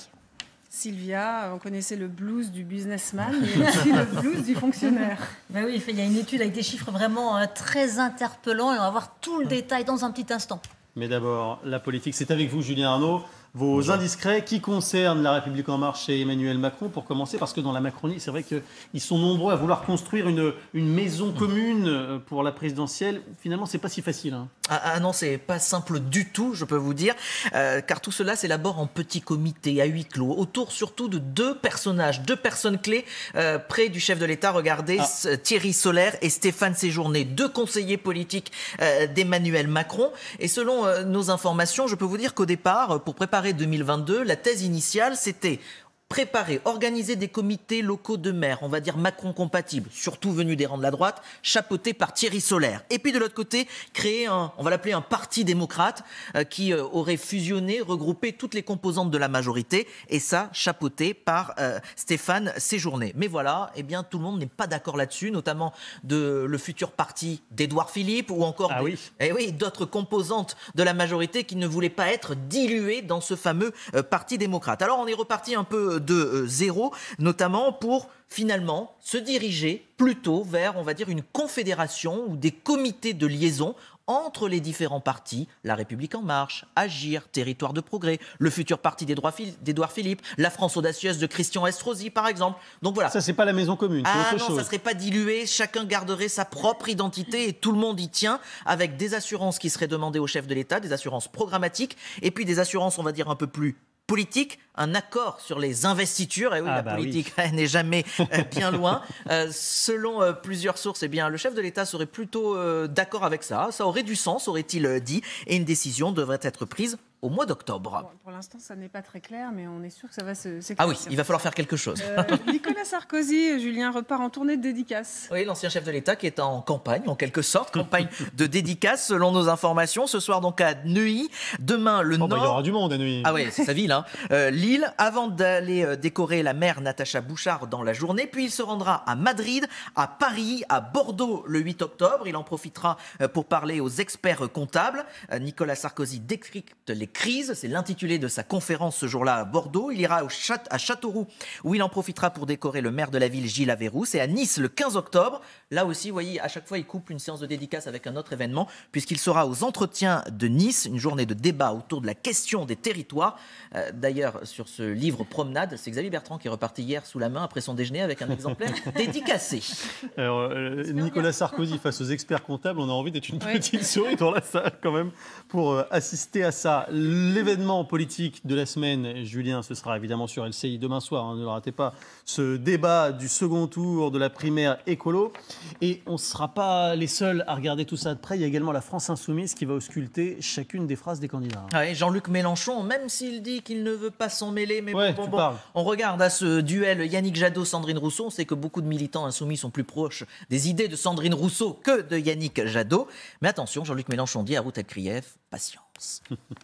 Sylvia, on connaissait le blues du businessman, mais aussi le blues du fonctionnaire. Ben oui, il y a une étude avec des chiffres vraiment euh, très interpellants et on va voir tout le détail dans un petit instant. Mais d'abord, la politique, c'est avec vous, Julien Arnaud. Vos Bonjour. Indiscrets qui concernent La République En Marche et Emmanuel Macron, pour commencer, parce que dans la Macronie, c'est vrai qu'ils sont nombreux à vouloir construire une, une maison commune pour la présidentielle. Finalement, c'est pas si facile. Hein. Ah, ah non, c'est pas simple du tout, je peux vous dire, euh, car tout cela s'élabore en petit comité, à huis clos, autour surtout de deux personnages, deux personnes clés euh, près du chef de l'État. Regardez, ah. Thierry Solère et Stéphane Séjourné, deux conseillers politiques euh, d'Emmanuel Macron. Et selon euh, nos informations, je peux vous dire qu'au départ, pour préparer deux mille vingt-deux, la thèse initiale, c'était préparer, organiser des comités locaux de maires, on va dire Macron compatibles, surtout venus des rangs de la droite, chapeautés par Thierry Solère. Et puis de l'autre côté, créer un, on va l'appeler un parti démocrate, euh, qui euh, aurait fusionné, regroupé toutes les composantes de la majorité, et ça, chapeauté par euh, Stéphane Séjourné. Mais voilà, eh bien, tout le monde n'est pas d'accord là-dessus, notamment de le futur parti d'Édouard Philippe, ou encore ah des, oui. eh oui, d'autres composantes de la majorité qui ne voulaient pas être diluées dans ce fameux euh, parti démocrate. Alors on est reparti un peu de euh, zéro, notamment pour finalement se diriger plutôt vers, on va dire, une confédération ou des comités de liaison entre les différents partis, La République En Marche, Agir, Territoire de Progrès, le futur parti d'Édouard Philippe, la France audacieuse de Christian Estrosi, par exemple. Donc voilà. Ça, c'est pas la maison commune, c'est ah, autre non, chose. ça serait pas dilué, chacun garderait sa propre identité et tout le monde y tient, avec des assurances qui seraient demandées au chef de l'État, des assurances programmatiques, et puis des assurances, on va dire, un peu plus politique, un accord sur les investitures. Et oui, ah la bah politique oui. n'est jamais euh, bien loin. Euh, selon euh, plusieurs sources, eh bien, le chef de l'État serait plutôt euh, d'accord avec ça. Ça aurait du sens, aurait-il dit, et une décision devrait être prise au mois d'octobre. Bon, pour l'instant, ça n'est pas très clair, mais on est sûr que ça va se s'éclaircir. Ah oui, il va falloir faire quelque chose. Euh, Nicolas Sarkozy, Julien, repart en tournée de dédicaces. Oui, l'ancien chef de l'État qui est en campagne, en quelque sorte, campagne de dédicaces, selon nos informations. Ce soir, donc, à Neuilly. Demain, le oh, Nord... Bah, il y aura du monde à Neuilly. Ah oui, c'est sa ville. Hein. Euh, Lille, avant d'aller euh, décorer la maire Natacha Bouchard dans la journée. Puis il se rendra à Madrid, à Paris, à Bordeaux le huit octobre. Il en profitera euh, pour parler aux experts comptables. Euh, Nicolas Sarkozy décrypte les crises. C'est l'intitulé de sa conférence ce jour-là à Bordeaux. Il ira au Châte- à Châteauroux, où il en profitera pour décorer le maire de la ville, Gilles Averrousse. Et à Nice, le quinze octobre. Là aussi, vous voyez, à chaque fois, il couple une séance de dédicace avec un autre événement, puisqu'il sera aux Entretiens de Nice, une journée de débat autour de la question des territoires. Euh, D'ailleurs, sur ce livre Promenade, c'est Xavier Bertrand qui est reparti hier sous la main après son déjeuner avec un exemplaire dédicacé. Alors, euh, Nicolas Sarkozy face aux experts comptables, on a envie d'être une petite ouais. souris dans la salle quand même pour euh, assister à ça. L'événement politique de la semaine, Julien, ce sera évidemment sur L C I demain soir, hein, ne le ratez pas, ce débat du second tour de la primaire écolo. Et on ne sera pas les seuls à regarder tout ça de près. Il y a également la France Insoumise qui va ausculter chacune des phrases des candidats. Ouais, Jean-Luc Mélenchon, même s'il dit qu'il ne veut pas s'en mêler, mais ouais, bon, bon, bon on regarde à ce duel Yannick Jadot-Sandrine Rousseau, on sait que beaucoup de militants insoumis sont plus proches des idées de Sandrine Rousseau que de Yannick Jadot. Mais attention, Jean-Luc Mélenchon dit à Ruth Krief, patience.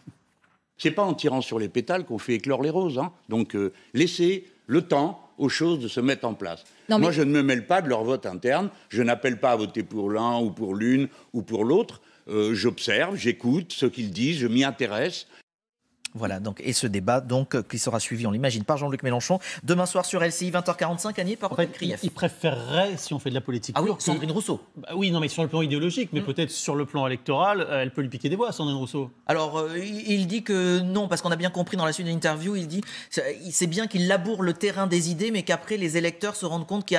C'est pas en tirant sur les pétales qu'on fait éclore les roses. Hein. Donc euh, laissez le temps aux choses de se mettre en place. Non, Moi, mais... je ne me mêle pas de leur vote interne. Je n'appelle pas à voter pour l'un ou pour l'une ou pour l'autre. Euh, j'observe, j'écoute ce qu'ils disent, je m'y intéresse. Voilà, donc, et ce débat donc, qui sera suivi, on l'imagine, par Jean-Luc Mélenchon, demain soir sur L C I, vingt heures quarante-cinq, Annie, par en fait, il, il préférerait, si on fait de la politique ah pure... oui, Sandrine Rousseau. Bah oui, non, mais sur le plan idéologique, mais mmh. peut-être sur le plan électoral, euh, elle peut lui piquer des voix, Sandrine Rousseau. Alors, euh, il dit que non, parce qu'on a bien compris dans la suite de l'interview, il dit c'est bien qu'il laboure le terrain des idées, mais qu'après, les électeurs se rendent compte qu'il y a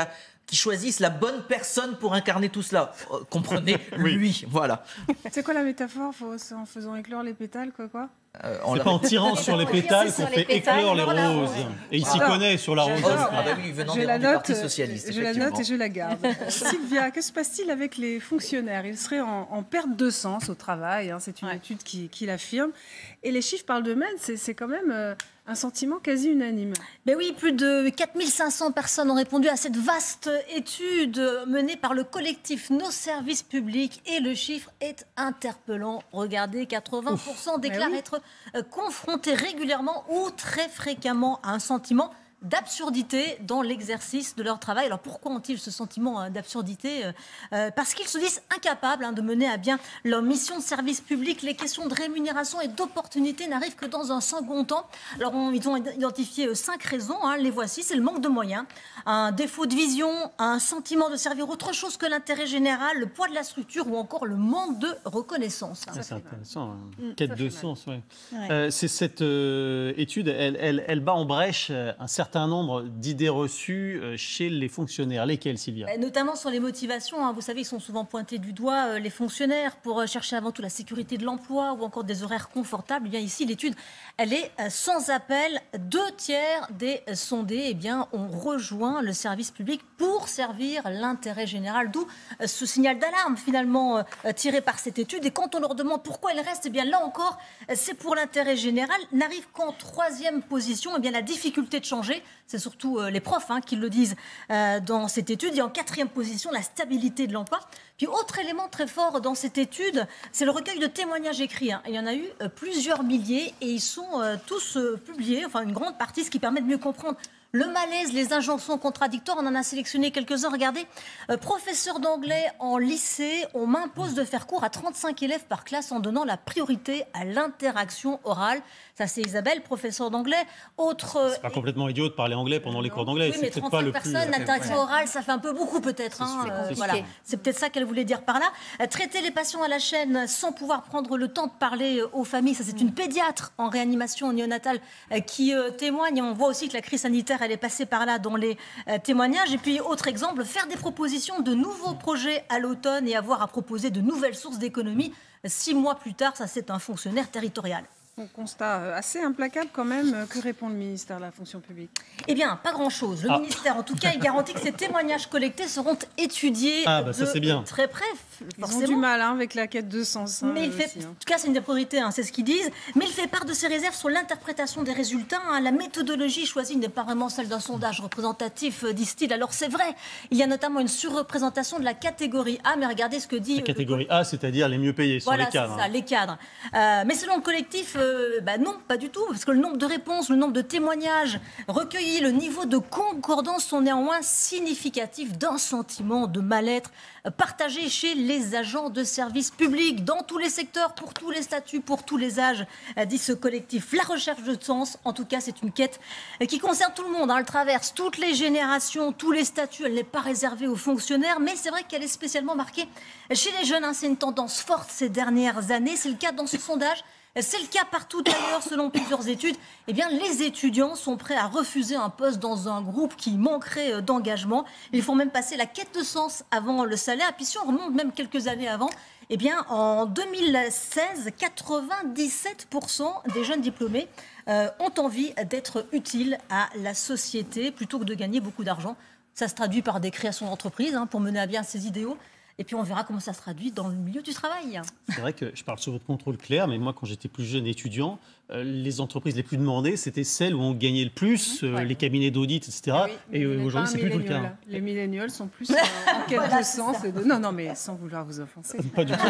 qui choisissent la bonne personne pour incarner tout cela. Euh, comprenez, oui. lui, voilà. C'est quoi la métaphore? Faut, en faisant éclore les pétales, quoi, quoi Euh, c'est pas en tirant sur les pétales qu'on fait éclore les roses. Et il s'y connaît sur la rose. Ah bah oui, venant je des la rangs note, du Parti socialiste. Je la note et je la garde. Sylvia, que se passe-t-il avec les fonctionnaires? Ils seraient en, en perte de sens au travail. Hein, c'est une ouais. étude qui, qui l'affirme. Et les chiffres parlent d'eux-mêmes. C'est, c'est quand même euh, un sentiment quasi unanime. Ben oui, plus de quatre mille cinq cents personnes ont répondu à cette vaste étude menée par le collectif Nos Services Publics. Et le chiffre est interpellant. Regardez, quatre-vingts pour cent Ouf, déclarent oui. être confrontés régulièrement ou très fréquemment à un sentiment d'absurdité dans l'exercice de leur travail. Alors pourquoi ont-ils ce sentiment hein, d'absurdité euh, Parce qu'ils se disent incapables hein, de mener à bien leur mission de service public. Les questions de rémunération et d'opportunité n'arrivent que dans un second temps. Alors on, ils ont identifié euh, cinq raisons. Hein, les voici, c'est le manque de moyens, un défaut de vision, un sentiment de servir autre chose que l'intérêt général, le poids de la structure ou encore le manque de reconnaissance. Ça, c'est intéressant. Hein. Quête de sens, oui. Ouais. Euh, c'est cette euh, étude, elle, elle, elle bat en brèche un certain un nombre d'idées reçues chez les fonctionnaires. Lesquelles, Sylvia? Notamment sur les motivations. Hein. Vous savez, ils sont souvent pointés du doigt, euh, les fonctionnaires, pour chercher avant tout la sécurité de l'emploi ou encore des horaires confortables. Eh bien, ici, l'étude, elle est euh, sans appel. Deux tiers des sondés eh bien, ont rejoint le service public pour servir l'intérêt général. D'où euh, ce signal d'alarme, finalement, euh, tiré par cette étude. Et quand on leur demande pourquoi ils restent, eh bien, là encore, c'est pour l'intérêt général. N'arrive qu'en troisième position, eh bien, la difficulté de changer. C'est surtout euh, les profs hein, qui le disent euh, dans cette étude. Et en quatrième position, la stabilité de l'emploi. Puis autre élément très fort dans cette étude, c'est le recueil de témoignages écrits. Hein. Il y en a eu euh, plusieurs milliers et ils sont euh, tous euh, publiés, enfin une grande partie, ce qui permet de mieux comprendre le malaise, les injonctions contradictoires. On en a sélectionné quelques-uns. Regardez, euh, professeur d'anglais en lycée, on m'impose de faire cours à trente-cinq élèves par classe en donnant la priorité à l'interaction orale. Ça, c'est Isabelle, professeur d'anglais. Autre... Euh, c'est pas complètement idiot de parler anglais pendant les cours d'anglais. Oui, mais c'est trente-cinq pas le personnes, plus... l'interaction orale, ça fait un peu beaucoup peut-être. Hein, c'est, euh, voilà. C'est peut-être ça qu'elle voulait dire par là. Euh, traiter les patients à la chaîne sans pouvoir prendre le temps de parler euh, aux familles. Ça, c'est une pédiatre en réanimation néonatale euh, qui euh, témoigne. Et on voit aussi que la crise sanitaire, elle est passée par là dans les euh, témoignages. Et puis, autre exemple, faire des propositions de nouveaux projets à l'automne et avoir à proposer de nouvelles sources d'économie. Six mois plus tard, ça, c'est un fonctionnaire territorial. Un constat assez implacable quand même. Que répond le ministère de la fonction publique? Eh bien, pas grand-chose. Le ah. ministère, en tout cas, il garantit que ces témoignages collectés seront étudiés ah, bah, de ça, c'est bien. très près. Ils ont du mal hein, avec la quête de sens. Hein, Mais il fait, aussi, hein. En tout cas, c'est une des priorités, hein, c'est ce qu'ils disent. Mais il fait part de ses réserves sur l'interprétation des résultats. Hein. La méthodologie choisie n'est pas vraiment celle d'un sondage représentatif, disent-ils. Alors, c'est vrai, il y a notamment une surreprésentation de la catégorie A. Mais regardez ce que dit... La catégorie A, c'est-à-dire les mieux payés, voilà, sont les cadres. Voilà, c'est hein. ça, les cadres. Euh, mais selon le collectif, euh, bah non, pas du tout. Parce que le nombre de réponses, le nombre de témoignages recueillis, le niveau de concordance sont néanmoins significatifs d'un sentiment de mal-être partagé chez les agents de service public, dans tous les secteurs, pour tous les statuts, pour tous les âges, dit ce collectif. La recherche de sens, en tout cas, c'est une quête qui concerne tout le monde. Hein. Elle traverse toutes les générations, tous les statuts. Elle n'est pas réservée aux fonctionnaires, mais c'est vrai qu'elle est spécialement marquée chez les jeunes. Hein. C'est une tendance forte ces dernières années. C'est le cas dans ce sondage. C'est le cas partout ailleurs, selon plusieurs études. Eh bien, les étudiants sont prêts à refuser un poste dans un groupe qui manquerait d'engagement. Ils font même passer la quête de sens avant le salaire. Et puis si on remonte même quelques années avant, eh bien, en deux mille seize, quatre-vingt-dix-sept pour cent des jeunes diplômés euh, ont envie d'être utiles à la société plutôt que de gagner beaucoup d'argent. Ça se traduit par des créations d'entreprises hein, pour mener à bien ces idéaux. Et puis on verra comment ça se traduit dans le milieu du travail. C'est vrai que je parle sous votre contrôle clair, mais moi quand j'étais plus jeune étudiant, euh, les entreprises les plus demandées, c'était celles où on gagnait le plus, euh, ouais. les cabinets d'audit, et cetera. Oui, et euh, aujourd'hui, c'est plus tout le cas. Les millénials sont plus euh, en quête voilà, de sens. Et de... Non, non, mais sans vouloir vous offenser. Pas du tout.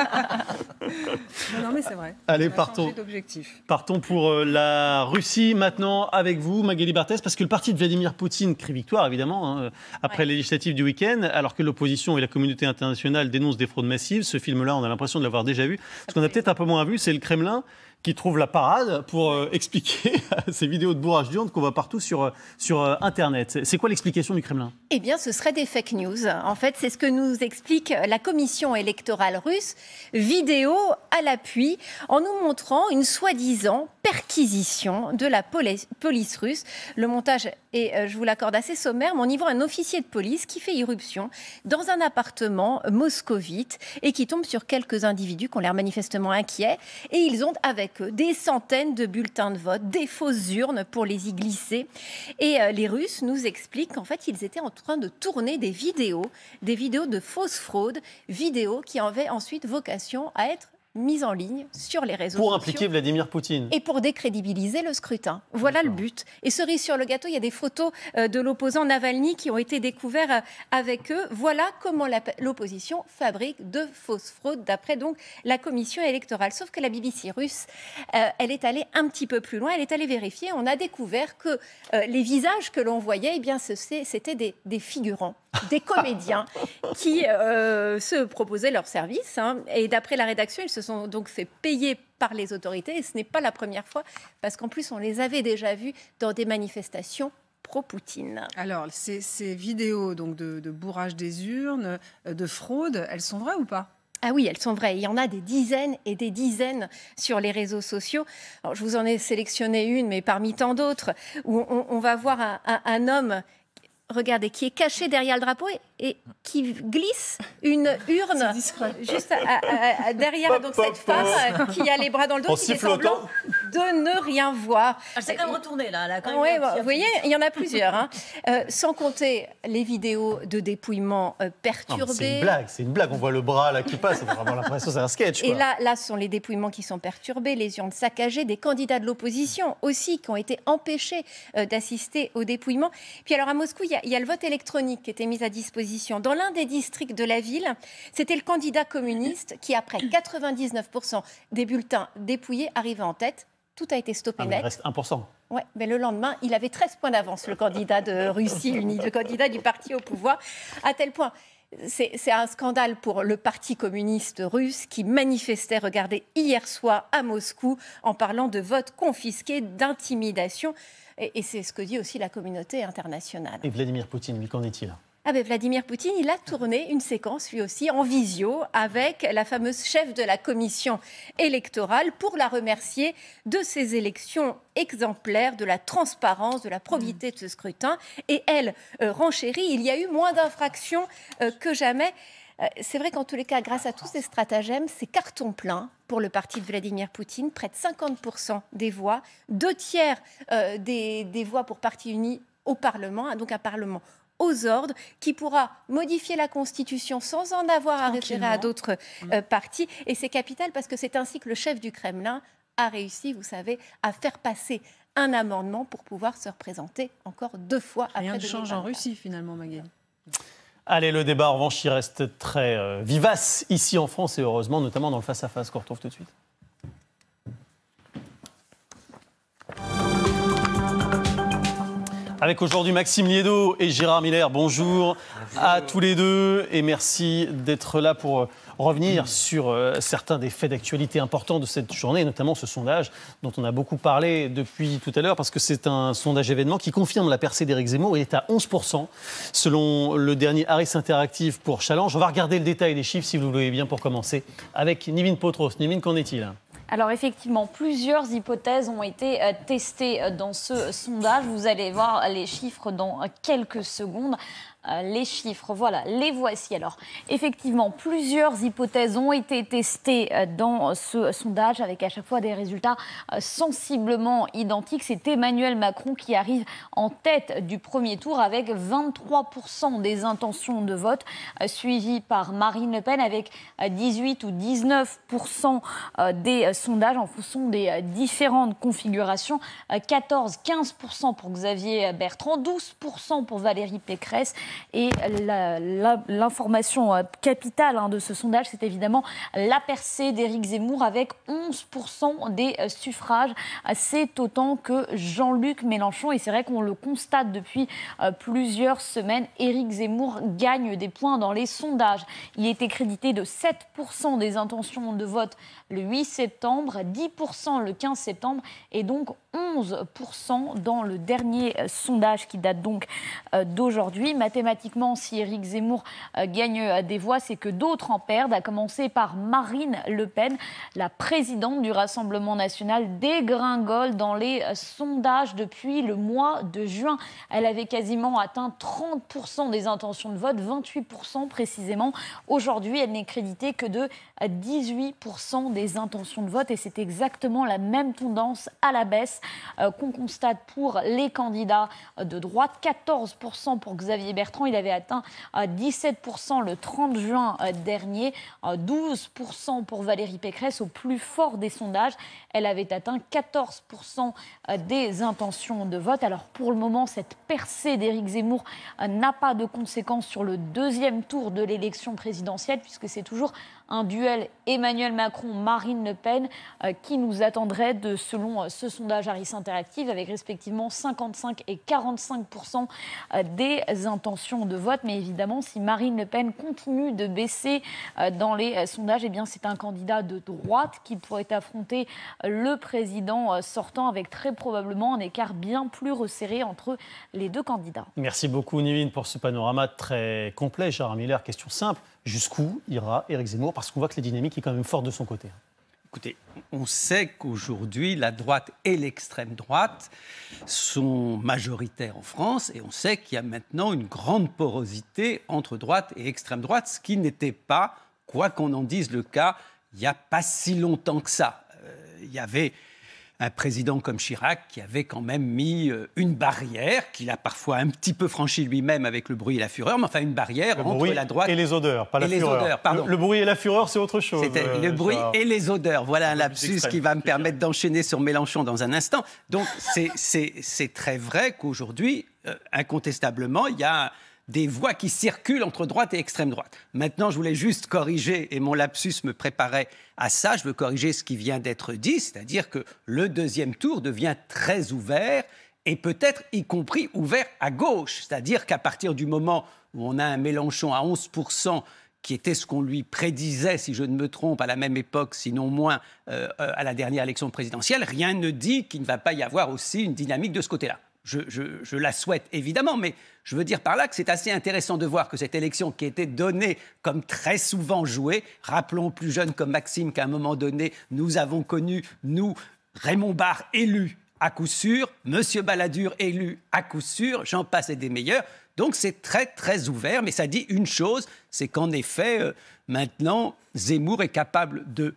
non, non, mais c'est vrai. Allez, partons. Partons pour euh, la Russie maintenant avec vous, Magali Barthès, parce que le parti de Vladimir Poutine crie victoire, évidemment, hein, après ouais. les législatives du week-end, alors que l'opposition et la communauté internationale dénoncent des fraudes massives. Ce film-là, on a l'impression de l'avoir déjà vu. Ce qu'on a peut-être un peu moins vu, c'est le Kremlin qui trouve la parade pour euh, expliquer ces vidéos de bourrage d'urnes qu'on voit partout sur, euh, sur euh, Internet. C'est quoi l'explication du Kremlin? Eh bien, ce serait des fake news. En fait, c'est ce que nous explique la commission électorale russe, vidéo à l'appui, en nous montrant une soi-disant perquisition de la police, police russe. Le montage est, euh, je vous l'accorde, assez sommaire, mais on y voit un officier de police qui fait irruption dans un appartement moscovite et qui tombe sur quelques individus qui ont l'air manifestement inquiets. Et ils ont avec eux des centaines de bulletins de vote, des fausses urnes pour les y glisser. Et euh, les Russes nous expliquent qu'en fait, ils étaient en train de tourner des vidéos, des vidéos de fausses fraudes, vidéos qui avaient ensuite vocation à être mise en ligne sur les réseaux pour sociaux. Pour impliquer Vladimir Poutine. Et pour décrédibiliser le scrutin. Voilà le but. Et cerise sur le gâteau, il y a des photos euh, de l'opposant Navalny qui ont été découvertes euh, avec eux. Voilà comment l'opposition fabrique de fausses fraudes, d'après donc la commission électorale. Sauf que la B B C russe, euh, elle est allée un petit peu plus loin. Elle est allée vérifier. On a découvert que euh, les visages que l'on voyait, eh bien, c'était des, des figurants, des comédiens qui euh, se proposaient leur service. Hein. Et d'après la rédaction, ils se sont donc fait payer par les autorités. Et ce n'est pas la première fois, parce qu'en plus, on les avait déjà vus dans des manifestations pro-Poutine. Alors, ces, ces vidéos donc, de, de bourrage des urnes, de fraude, elles sont vraies ou pas ? Ah oui, elles sont vraies. Il y en a des dizaines et des dizaines sur les réseaux sociaux. Alors, je vous en ai sélectionné une, mais parmi tant d'autres, où on, on va voir un, un, un homme... Regardez, qui est caché derrière le drapeau et, et qui glisse une urne juste à, à, à, derrière pop, donc pop, cette pop. femme qui a les bras dans le dos, en qui fait semblant de ne rien voir. Elle s'est quand même retournée là. là quand ouais, même bon, vous voyez, il y en a plusieurs. Hein. Euh, sans compter les vidéos de dépouillement euh, perturbés. C'est une blague, c'est une blague. On voit le bras là qui passe, on a vraiment l'impression que c'est un sketch. Quoi. Et là, là, ce sont les dépouillements qui sont perturbés, les urnes saccagées, des candidats de l'opposition aussi qui ont été empêchés euh, d'assister au dépouillement. Puis alors à Moscou, il y a Il y a le vote électronique qui était mis à disposition. Dans l'un des districts de la ville, c'était le candidat communiste qui, après quatre-vingt-dix-neuf pour cent des bulletins dépouillés, arrivait en tête. Tout a été stoppé ah, net. Il reste un pour cent. Ouais, mais le lendemain, il avait treize points d'avance, le candidat de Russie Unie, le candidat du parti au pouvoir, à tel point... C'est un scandale pour le Parti communiste russe qui manifestait, regardez, hier soir à Moscou en parlant de vote confisqué, d'intimidation. Et, et c'est ce que dit aussi la communauté internationale. Et Vladimir Poutine, lui, qu'en est-il ? Ah ben Vladimir Poutine, il a tourné une séquence, lui aussi, en visio, avec la fameuse chef de la commission électorale pour la remercier de ses élections exemplaires, de la transparence, de la probité de ce scrutin. Et elle euh, renchérit, il y a eu moins d'infractions euh, que jamais. Euh, c'est vrai qu'en tous les cas, grâce à tous ces stratagèmes, c'est carton plein pour le parti de Vladimir Poutine, près de cinquante pour cent des voix, deux tiers euh, des, des voix pour Parti uni au Parlement, hein, donc un Parlement aux ordres, qui pourra modifier la Constitution sans en avoir à référer à d'autres euh, partis. Et c'est capital parce que c'est ainsi que le chef du Kremlin a réussi, vous savez, à faire passer un amendement pour pouvoir se représenter encore deux fois après deux mille vingt-quatre. Rien ne change en Russie, finalement, Magali. Allez, le débat, en revanche, il reste très euh, vivace ici en France et heureusement, notamment dans le face-à-face qu'on retrouve tout de suite. Avec aujourd'hui Maxime Liédot et Gérard Miller, bonjour, bonjour à tous les deux et merci d'être là pour revenir sur euh, certains des faits d'actualité importants de cette journée, notamment ce sondage dont on a beaucoup parlé depuis tout à l'heure parce que c'est un sondage événement qui confirme la percée d'Éric Zemmour. Il est à onze pour cent selon le dernier Harris Interactive pour Challenge. On va regarder le détail des chiffres si vous le voulez bien pour commencer avec Nivine Potros. Nivine, qu'en est-il ? Alors effectivement, plusieurs hypothèses ont été euh, testées dans ce sondage. Vous allez voir les chiffres dans quelques secondes. Euh, les chiffres, voilà, les voici. Alors, effectivement, plusieurs hypothèses ont été testées euh, dans ce sondage avec à chaque fois des résultats euh, sensiblement identiques. C'est Emmanuel Macron qui arrive en tête du premier tour avec vingt-trois pour cent des intentions de vote, euh, suivi par Marine Le Pen avec euh, dix-huit ou dix-neuf pour cent euh, des euh, sondages en fonction des euh, différentes configurations. Euh, quatorze à quinze pour cent pour Xavier Bertrand, douze pour cent pour Valérie Pécresse, Et l'information capitale hein, de ce sondage, c'est évidemment la percée d'Éric Zemmour avec onze pour cent des suffrages. C'est autant que Jean-Luc Mélenchon. Et c'est vrai qu'on le constate depuis plusieurs semaines. Éric Zemmour gagne des points dans les sondages. Il était crédité de sept pour cent des intentions de vote le huit septembre, dix pour cent le quinze septembre et donc onze pour cent dans le dernier sondage qui date donc d'aujourd'hui. Mathématiquement, si Éric Zemmour gagne des voix, c'est que d'autres en perdent, à commencer par Marine Le Pen, la présidente du Rassemblement national, dégringole dans les sondages depuis le mois de juin. Elle avait quasiment atteint trente pour cent des intentions de vote, vingt-huit pour cent précisément. Aujourd'hui, elle n'est créditée que de dix-huit pour cent des intentions de vote et c'est exactement la même tendance à la baisse euh, qu'on constate pour les candidats de droite. quatorze pour cent pour Xavier Bertrand, il avait atteint euh, dix-sept pour cent le trente juin euh, dernier, euh, douze pour cent pour Valérie Pécresse au plus fort des sondages. Elle avait atteint quatorze pour cent des intentions de vote. Alors pour le moment, cette percée d'Éric Zemmour euh, n'a pas de conséquences sur le deuxième tour de l'élection présidentielle puisque c'est toujours un duel Emmanuel Macron-Marine Le Pen euh, qui nous attendrait de, selon euh, ce sondage Harris Interactive avec respectivement cinquante-cinq et quarante-cinq pour cent euh, des intentions de vote. Mais évidemment, si Marine Le Pen continue de baisser euh, dans les euh, sondages, eh bien, c'est un candidat de droite qui pourrait affronter euh, le président euh, sortant avec très probablement un écart bien plus resserré entre les deux candidats. Merci beaucoup Nivine pour ce panorama très complet. Gérard Miller, question simple. Jusqu'où ira Éric Zemmour? Parce qu'on voit que la dynamique est quand même forte de son côté. Écoutez, on sait qu'aujourd'hui, la droite et l'extrême droite sont majoritaires en France et on sait qu'il y a maintenant une grande porosité entre droite et extrême droite, ce qui n'était pas, quoi qu'on en dise, le cas il n'y a pas si longtemps que ça. Euh, il y avait un président comme Chirac qui avait quand même mis une barrière, qu'il a parfois un petit peu franchi lui-même avec le bruit et la fureur, mais enfin une barrière le entre la droite et les odeurs, pas la et fureur. Les odeurs, pardon. Le, le bruit et la fureur, c'est autre chose. C'était euh, le bruit Gérard. Et les odeurs. Voilà un lapsus qui va me permettre d'enchaîner sur Mélenchon dans un instant. Donc c'est très vrai qu'aujourd'hui, euh, incontestablement, il y a des voix qui circulent entre droite et extrême droite. Maintenant, je voulais juste corriger, et mon lapsus me préparait à ça, je veux corriger ce qui vient d'être dit, c'est-à-dire que le deuxième tour devient très ouvert, et peut-être y compris ouvert à gauche. C'est-à-dire qu'à partir du moment où on a un Mélenchon à onze pour cent, qui était ce qu'on lui prédisait, si je ne me trompe, à la même époque, sinon moins, euh, à la dernière élection présidentielle, rien ne dit qu'il ne va pas y avoir aussi une dynamique de ce côté-là. Je, je, je la souhaite évidemment, mais je veux dire par là que c'est assez intéressant de voir que cette élection qui était donnée comme très souvent jouée, rappelons aux plus jeunes comme Maxime qu'à un moment donné, nous avons connu, nous, Raymond Barre élu à coup sûr, Monsieur Balladur élu à coup sûr, j'en passe et des meilleurs. Donc c'est très très ouvert, mais ça dit une chose, c'est qu'en effet, euh, maintenant, Zemmour est capable de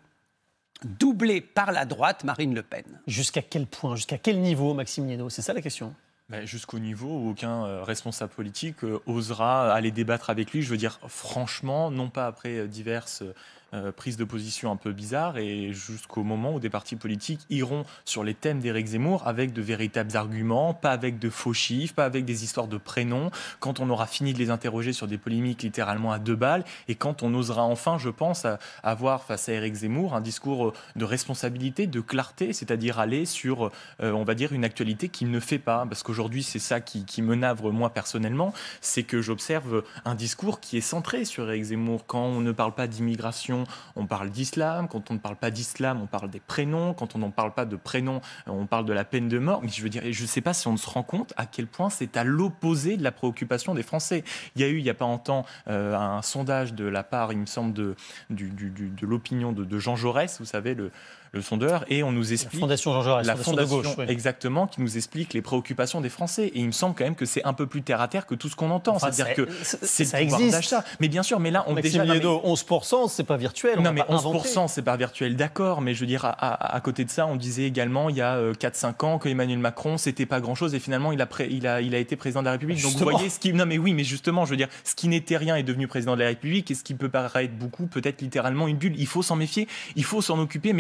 doublé par la droite Marine Le Pen. Jusqu'à quel point, jusqu'à quel niveau, Maxime Niénaud? C'est ça la question. Ben, jusqu'au niveau où aucun euh, responsable politique euh, osera aller débattre avec lui. Je veux dire, franchement, non pas après euh, diverses euh, prises de position un peu bizarres, et jusqu'au moment où des partis politiques iront sur les thèmes d'Éric Zemmour avec de véritables arguments, pas avec de faux chiffres, pas avec des histoires de prénoms, quand on aura fini de les interroger sur des polémiques littéralement à deux balles, et quand on osera enfin, je pense, à, avoir face à Éric Zemmour un discours de responsabilité, de clarté, c'est-à-dire aller sur, euh, on va dire, une actualité qu'il ne fait pas, parce que aujourd'hui, c'est ça qui, qui me navre moi personnellement, c'est que j'observe un discours qui est centré sur Éric Zemmour. Quand on ne parle pas d'immigration, on parle d'islam. Quand on ne parle pas d'islam, on parle des prénoms. Quand on n'en parle pas de prénoms, on parle de la peine de mort. Mais je veux dire, je ne sais pas si on se rend compte à quel point c'est à l'opposé de la préoccupation des Français. Il y a eu, il n'y a pas longtemps, euh, un sondage de la part, il me semble, de, du, du, du, de l'opinion de, de Jean Jaurès, vous savez, le le sondeur, et on nous explique... La Fondation Jean Jaurès, la Fondation, fondation de gauche, oui. Exactement, qui nous explique les préoccupations des Français. Et il me semble quand même que c'est un peu plus terre-à-terre que tout ce qu'on entend. Enfin, c'est-à-dire que c'est ça le pouvoir existe. d'achat. Mais bien sûr, mais là, on Maxime déjà... Niénaud, onze pour cent, c'est pas virtuel. Non, mais onze pour cent, c'est pas virtuel, d'accord. Mais je veux dire, à, à, à côté de ça, on disait également, il y a quatre cinq ans, que Emmanuel Macron, c'était pas grand-chose. Et finalement, il a, pré... il, a, il a été président de la République. Justement. Donc vous voyez, ce qui... Non, mais oui, mais justement, je veux dire, ce qui n'était rien est devenu président de la République. Et ce qui peut paraître beaucoup, peut-être littéralement une bulle. Il faut s'en méfier, il faut s'en occuper. Mais j'aimerais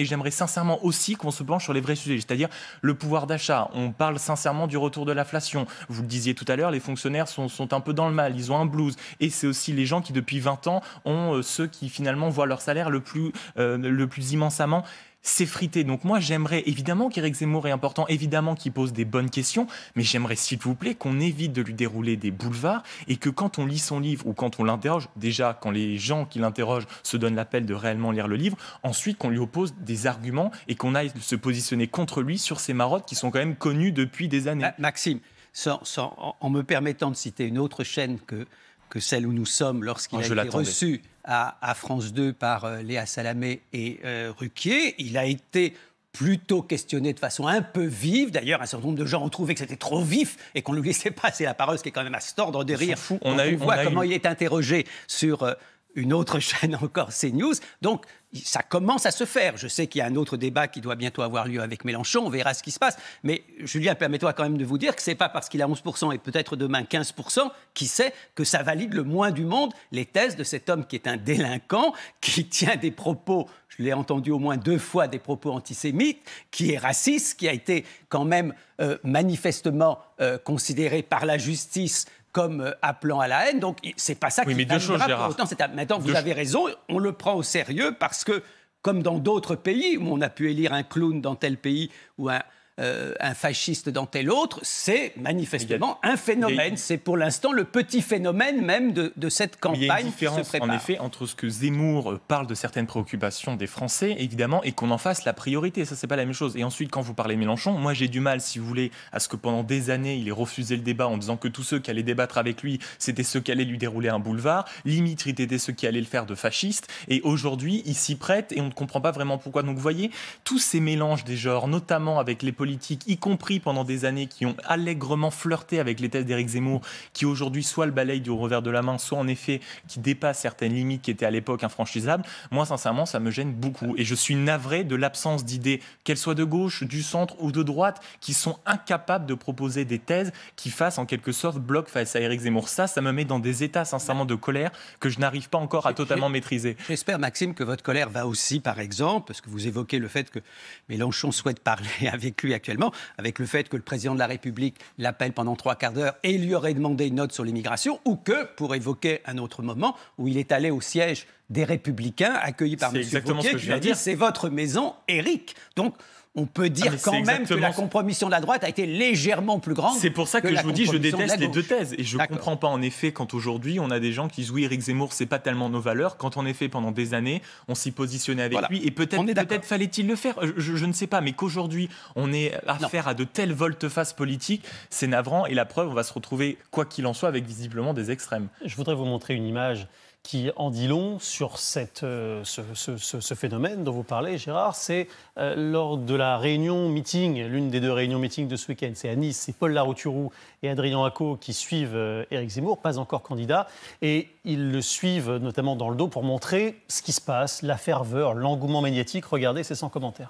sincèrement aussi qu'on se penche sur les vrais sujets, c'est-à-dire le pouvoir d'achat. On parle sincèrement du retour de l'inflation. Vous le disiez tout à l'heure, les fonctionnaires sont, sont un peu dans le mal, ils ont un blues. Et c'est aussi les gens qui, depuis vingt ans, ont euh, ceux qui finalement voient leur salaire le plus, euh, le plus immensément s'effriter. Donc moi, j'aimerais évidemment qu'Éric Zemmour est important, évidemment qu'il pose des bonnes questions, mais j'aimerais s'il vous plaît qu'on évite de lui dérouler des boulevards et que quand on lit son livre ou quand on l'interroge, déjà quand les gens qui l'interrogent se donnent l'appel de réellement lire le livre, ensuite qu'on lui oppose des arguments et qu'on aille se positionner contre lui sur ces marottes qui sont quand même connues depuis des années. Maxime, sans, sans, en, en me permettant de citer une autre chaîne que, que celle où nous sommes lorsqu'il oh, a été reçu à, à France deux par euh, Léa Salamé et euh, Ruquier, il a été plutôt questionné de façon un peu vive. D'ailleurs, un certain nombre de gens ont trouvé que c'était trop vif et qu'on ne lui laissait pas passer la parole, ce qui est quand même à se tordre de rire. On, on, a eu, on voit on a comment eu... il est interrogé sur euh, une autre chaîne encore, CNews. Donc, ça commence à se faire. Je sais qu'il y a un autre débat qui doit bientôt avoir lieu avec Mélenchon. On verra ce qui se passe. Mais Julien, permets-toi quand même de vous dire que ce n'est pas parce qu'il a onze pour cent et peut-être demain quinze pour cent, qui sait, que ça valide le moins du monde les thèses de cet homme qui est un délinquant, qui tient des propos, je l'ai entendu au moins deux fois, des propos antisémites, qui est raciste, qui a été quand même euh, manifestement euh, considéré par la justice comme euh, appelant à la haine. Donc, c'est pas ça oui, qui mais deux choses, Gérard. Autant, c'est à... Maintenant, vous deux avez raison, on le prend au sérieux parce que, comme dans d'autres pays où on a pu élire un clown dans tel pays ou un, euh, un fasciste dans tel autre, c'est manifestement a, un phénomène. A... C'est pour l'instant le petit phénomène même de, de cette campagne il y a une différence, qui se prépare. En effet, entre ce que Zemmour parle de certaines préoccupations des Français, évidemment, et qu'on en fasse la priorité. Ça, c'est pas la même chose. Et ensuite, quand vous parlez Mélenchon, moi, j'ai du mal, si vous voulez, à ce que pendant des années, il ait refusé le débat en disant que tous ceux qui allaient débattre avec lui, c'était ceux qui allaient lui dérouler un boulevard. Limite, il était ceux qui allaient le faire de fasciste. Et aujourd'hui, il s'y prête et on ne comprend pas vraiment pourquoi. Donc, vous voyez, tous ces mélanges des genres, notamment avec les politiques, y compris pendant des années, qui ont allègrement flirté avec les thèses d'Éric Zemmour, qui aujourd'hui soit le balayent du revers de la main, soit en effet qui dépassent certaines limites qui étaient à l'époque infranchissables, moi sincèrement ça me gêne beaucoup. Et je suis navré de l'absence d'idées, qu'elles soient de gauche, du centre ou de droite, qui sont incapables de proposer des thèses qui fassent en quelque sorte bloc face à Éric Zemmour. Ça, ça me met dans des états sincèrement de colère que je n'arrive pas encore à totalement maîtriser. J'espère, Maxime, que votre colère va aussi, par exemple, parce que vous évoquez le fait que Mélenchon souhaite parler avec lui actuellement, avec le fait que le président de la République l'appelle pendant trois quarts d'heure et lui aurait demandé une note sur l'immigration, ou que, pour évoquer un autre moment, où il est allé au siège des Républicains, accueilli par M. Wauquiez, qui lui a dit « c'est votre maison, Éric ». Donc, on peut dire ah, quand même que la compromission de la droite a été légèrement plus grande. C'est pour ça que, que je vous dis, je déteste de les deux thèses. Et je ne comprends pas, en effet, quand aujourd'hui, on a des gens qui disent oui, Éric Zemmour, c'est pas tellement nos valeurs. Quand, en effet, pendant des années, on s'y positionnait avec voilà. lui. Et peut-être peut fallait-il le faire. Je, je ne sais pas. Mais qu'aujourd'hui, on ait affaire à de telles volte-face politiques, c'est navrant. Et la preuve, on va se retrouver, quoi qu'il en soit, avec visiblement des extrêmes. Je voudrais vous montrer une image qui en dit long sur cette, euh, ce, ce, ce, ce phénomène dont vous parlez, Gérard. C'est euh, lors de la réunion meeting, l'une des deux réunions meeting de ce week-end. C'est à Nice, c'est Paul Larouturou et Adrien Hacot qui suivent euh, Éric Zemmour, pas encore candidat. Et ils le suivent notamment dans le dos pour montrer ce qui se passe, la ferveur, l'engouement médiatique. Regardez, c'est sans commentaire.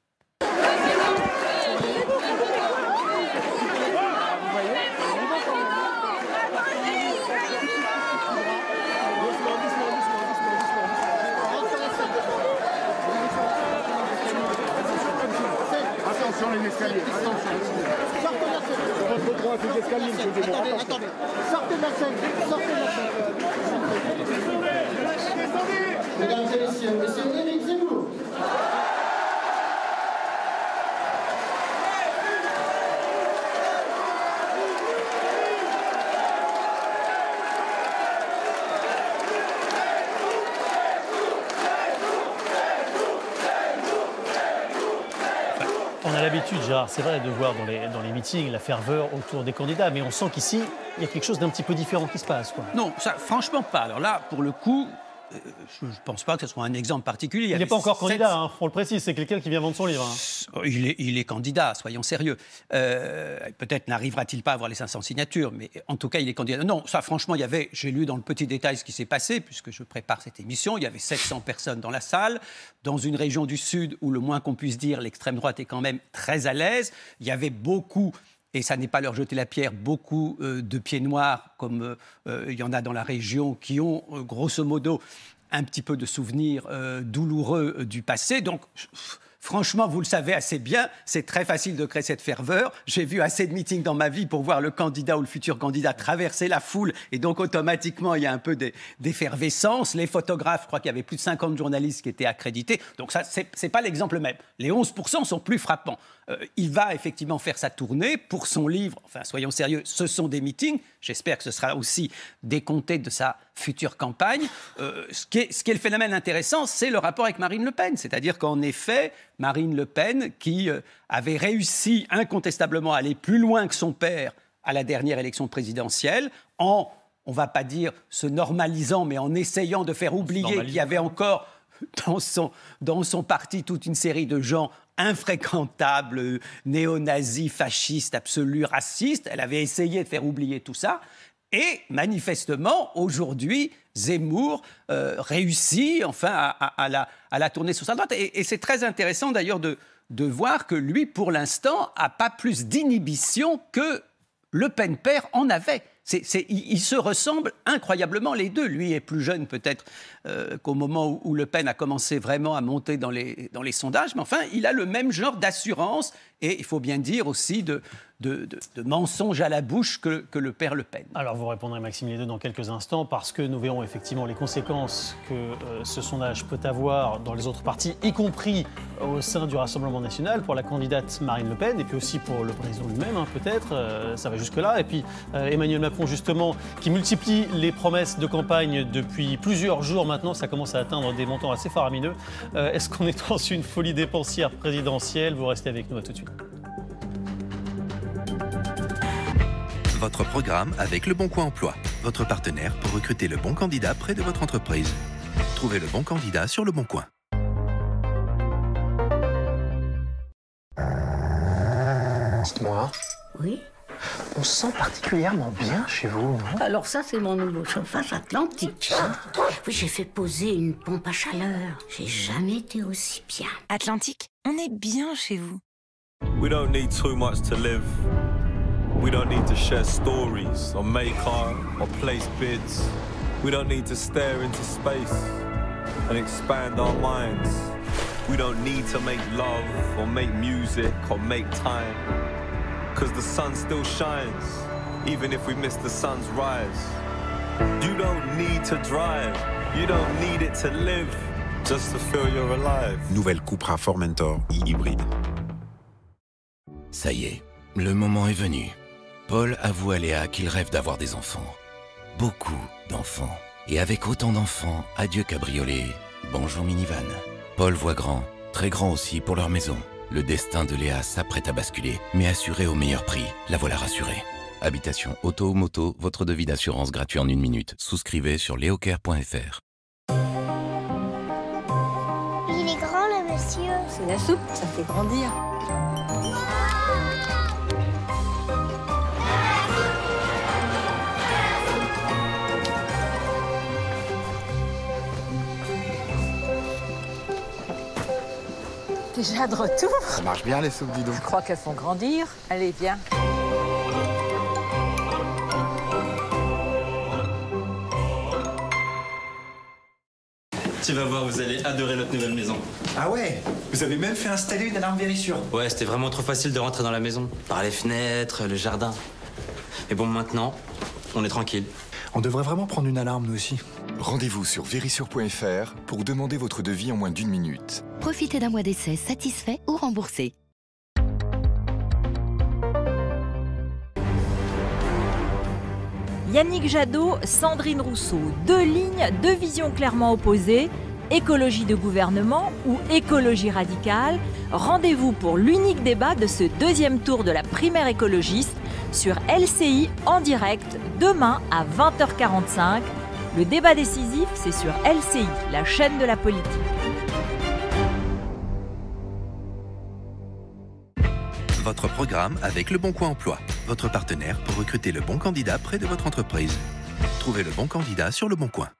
Attendez, attendez, sortez de la scène, sortez de la scène. Mesdames et messieurs, monsieur Éric Zemmour. On a l'habitude, Gérard, c'est vrai, de voir dans les, dans les meetings la ferveur autour des candidats, mais on sent qu'ici, il y a quelque chose d'un petit peu différent qui se passe, quoi. Non, ça, franchement pas. Alors là, pour le coup, euh, je ne pense pas que ce soit un exemple particulier. Il n'est pas encore sept... candidat, hein, on le précise, c'est quelqu'un qui vient vendre son livre. Hein. Il, est, il est candidat, soyons sérieux. Euh, peut-être n'arrivera-t-il pas à avoir les cinq cents signatures, mais en tout cas, il est candidat. Non, ça, franchement, il y avait, j'ai lu dans le petit détail ce qui s'est passé, puisque je prépare cette émission, il y avait sept cents personnes dans la salle, dans une région du Sud où, le moins qu'on puisse dire, l'extrême droite est quand même très à l'aise. Il y avait beaucoup... Et ça n'est pas leur jeter la pierre, beaucoup euh, de pieds noirs, comme euh, il y en a dans la région, qui ont, euh, grosso modo, un petit peu de souvenirs euh, douloureux euh, du passé. Donc, franchement, vous le savez assez bien, c'est très facile de créer cette ferveur. J'ai vu assez de meetings dans ma vie pour voir le candidat ou le futur candidat traverser la foule, et donc automatiquement, il y a un peu d'effervescence. Les photographes, je crois qu'il y avait plus de cinquante journalistes qui étaient accrédités. Donc ça, c'est, c'est pas l'exemple même. Les onze pour cent sont plus frappants. Euh, il va effectivement faire sa tournée pour son livre. Enfin, soyons sérieux, ce sont des meetings. J'espère que ce sera aussi décompté de sa future campagne. Euh, ce, qui est, ce qui est le phénomène intéressant, c'est le rapport avec Marine Le Pen. C'est-à-dire qu'en effet, Marine Le Pen, qui euh, avait réussi incontestablement à aller plus loin que son père à la dernière élection présidentielle, en, on ne va pas dire se normalisant, mais en essayant de faire oublier qu'il y avait encore dans son, dans son parti toute une série de gens infréquentables, néo-nazis, fascistes, absolus, racistes. Elle avait essayé de faire oublier tout ça. Et manifestement, aujourd'hui, Zemmour euh, réussit enfin à, à, à, la, à la tourner sur sa droite. Et, et c'est très intéressant d'ailleurs de, de voir que lui, pour l'instant, n'a pas plus d'inhibition que Le Pen père en avait. C'est, c'est, ils, ils se ressemblent incroyablement les deux. Lui est plus jeune peut-être euh, qu'au moment où, où Le Pen a commencé vraiment à monter dans les, dans les sondages. Mais enfin, il a le même genre d'assurance et, il faut bien dire aussi, de, de, de, de mensonges à la bouche que, que le père Le Pen. Alors vous répondrez, Maxime Lédeux, dans quelques instants, parce que nous verrons effectivement les conséquences que euh, ce sondage peut avoir dans les autres partis, y compris au sein du Rassemblement national, pour la candidate Marine Le Pen, et puis aussi pour le président lui-même, hein, peut-être. Euh, ça va jusque-là. Et puis euh, Emmanuel Macron, justement, qui multiplie les promesses de campagne depuis plusieurs jours maintenant. Ça commence à atteindre des montants assez faramineux. Euh, est-ce qu'on est dans une folie dépensière présidentielle? Vous restez avec nous, à tout de suite. Votre programme avec Le Bon Coin Emploi, votre partenaire pour recruter le bon candidat près de votre entreprise. Trouvez le bon candidat sur Le Bon Coin. Dites-moi. Oui. On se sent particulièrement bien chez vous, non? Alors ça, c'est mon nouveau chauffage Atlantique. Oui, j'ai fait poser une pompe à chaleur. J'ai jamais été aussi bien. Atlantique, on est bien chez vous. We don't need too much to live. We don't need to share stories or make art or place bids. We don't need to stare into space and expand our minds. We don't need to make love or make music or make time. Cause the sun still shines, even if we miss the sun's rise. You don't need to drive, you don't need it to live, just to feel you're alive. Nouvelle Cupra Formentor e-hybride. Ça y est, le moment est venu. Paul avoue à Léa qu'il rêve d'avoir des enfants. Beaucoup d'enfants. Et avec autant d'enfants, adieu cabriolet, bonjour minivan. Paul voit grand, très grand aussi pour leur maison. Le destin de Léa s'apprête à basculer, mais assuré au meilleur prix. La voilà rassurée. Habitation, auto ou moto, votre devis d'assurance gratuit en une minute. Souscrivez sur leocare point f r. Il est grand le monsieur. C'est la soupe, ça fait grandir. Déjà de retour. Ça marche bien les soupes, dis donc. Je crois qu'elles font grandir. Allez, viens. Tu vas voir, vous allez adorer notre nouvelle maison. Ah ouais? Vous avez même fait installer une alarme Vérissure. Ouais, c'était vraiment trop facile de rentrer dans la maison. Par les fenêtres, le jardin. Mais bon, maintenant, on est tranquille. On devrait vraiment prendre une alarme, nous aussi. Rendez-vous sur vérissure point f r pour demander votre devis en moins d'une minute. Profitez d'un mois d'essai satisfait ou remboursé. Yannick Jadot, Sandrine Rousseau, deux lignes, deux visions clairement opposées, écologie de gouvernement ou écologie radicale. Rendez-vous pour l'unique débat de ce deuxième tour de la primaire écologiste sur L C I en direct demain à vingt heures quarante-cinq. Le débat décisif, c'est sur L C I, la chaîne de la politique. Votre programme avec Le Bon Coin Emploi, votre partenaire pour recruter le bon candidat près de votre entreprise. Trouvez le bon candidat sur Le Bon Coin.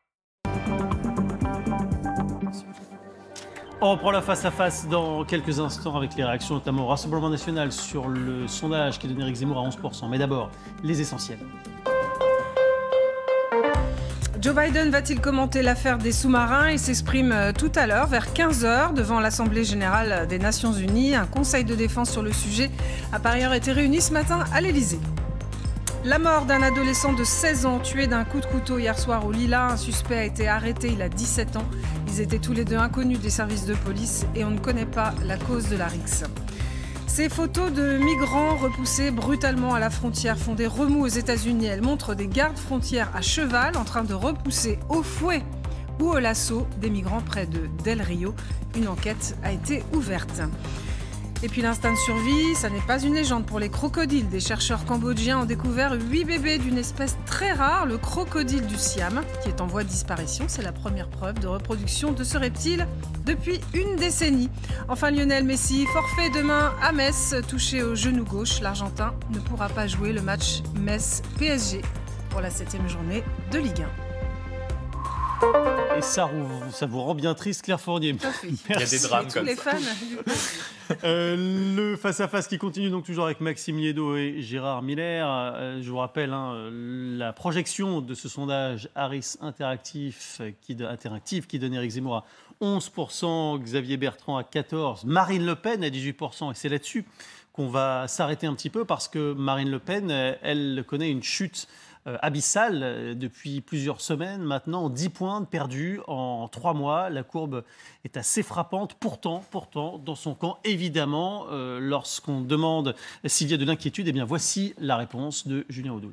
On reprend la face-à-face dans quelques instants avec les réactions, notamment au Rassemblement national sur le sondage qui donne Éric Zemmour à onze pour cent. Mais d'abord, les essentiels. Joe Biden va-t-il commenter l'affaire des sous-marins? Il s'exprime tout à l'heure, vers quinze heures, devant l'Assemblée générale des Nations unies. Un conseil de défense sur le sujet a par ailleurs été réuni ce matin à l'Élysée. La mort d'un adolescent de seize ans tué d'un coup de couteau hier soir au Lilas. Un suspect a été arrêté, il a dix-sept ans. Ils étaient tous les deux inconnus des services de police et on ne connaît pas la cause de la rixe. Ces photos de migrants repoussés brutalement à la frontière font des remous aux États-Unis. Elles montrent des gardes frontières à cheval en train de repousser au fouet ou au lasso des migrants près de Del Rio. Une enquête a été ouverte. Et puis l'instinct de survie, ça n'est pas une légende pour les crocodiles. Des chercheurs cambodgiens ont découvert huit bébés d'une espèce très rare, le crocodile du Siam, qui est en voie de disparition. C'est la première preuve de reproduction de ce reptile depuis une décennie. Enfin, Lionel Messi, forfait demain à Metz, touché au genou gauche. L'Argentin ne pourra pas jouer le match Metz-P S G pour la septième journée de Ligue un. Et ça, ça vous rend bien triste, Claire Fournier. Il y a des drames comme les ça. fans. Euh, le face-à-face qui continue donc toujours avec Maxime Liédo et Gérard Miller. Euh, je vous rappelle hein, la projection de ce sondage Harris Interactif qui, interactif qui donne Éric Zemmour à onze pour cent, Xavier Bertrand à quatorze pour cent, Marine Le Pen à dix-huit pour cent. Et c'est là-dessus qu'on va s'arrêter un petit peu parce que Marine Le Pen, elle connaît une chute Euh, abyssale euh, depuis plusieurs semaines. Maintenant, dix points perdus en trois mois. La courbe est assez frappante. Pourtant, pourtant dans son camp, évidemment, euh, lorsqu'on demande s'il y a de l'inquiétude, eh bien, voici la réponse de Julien Audoul.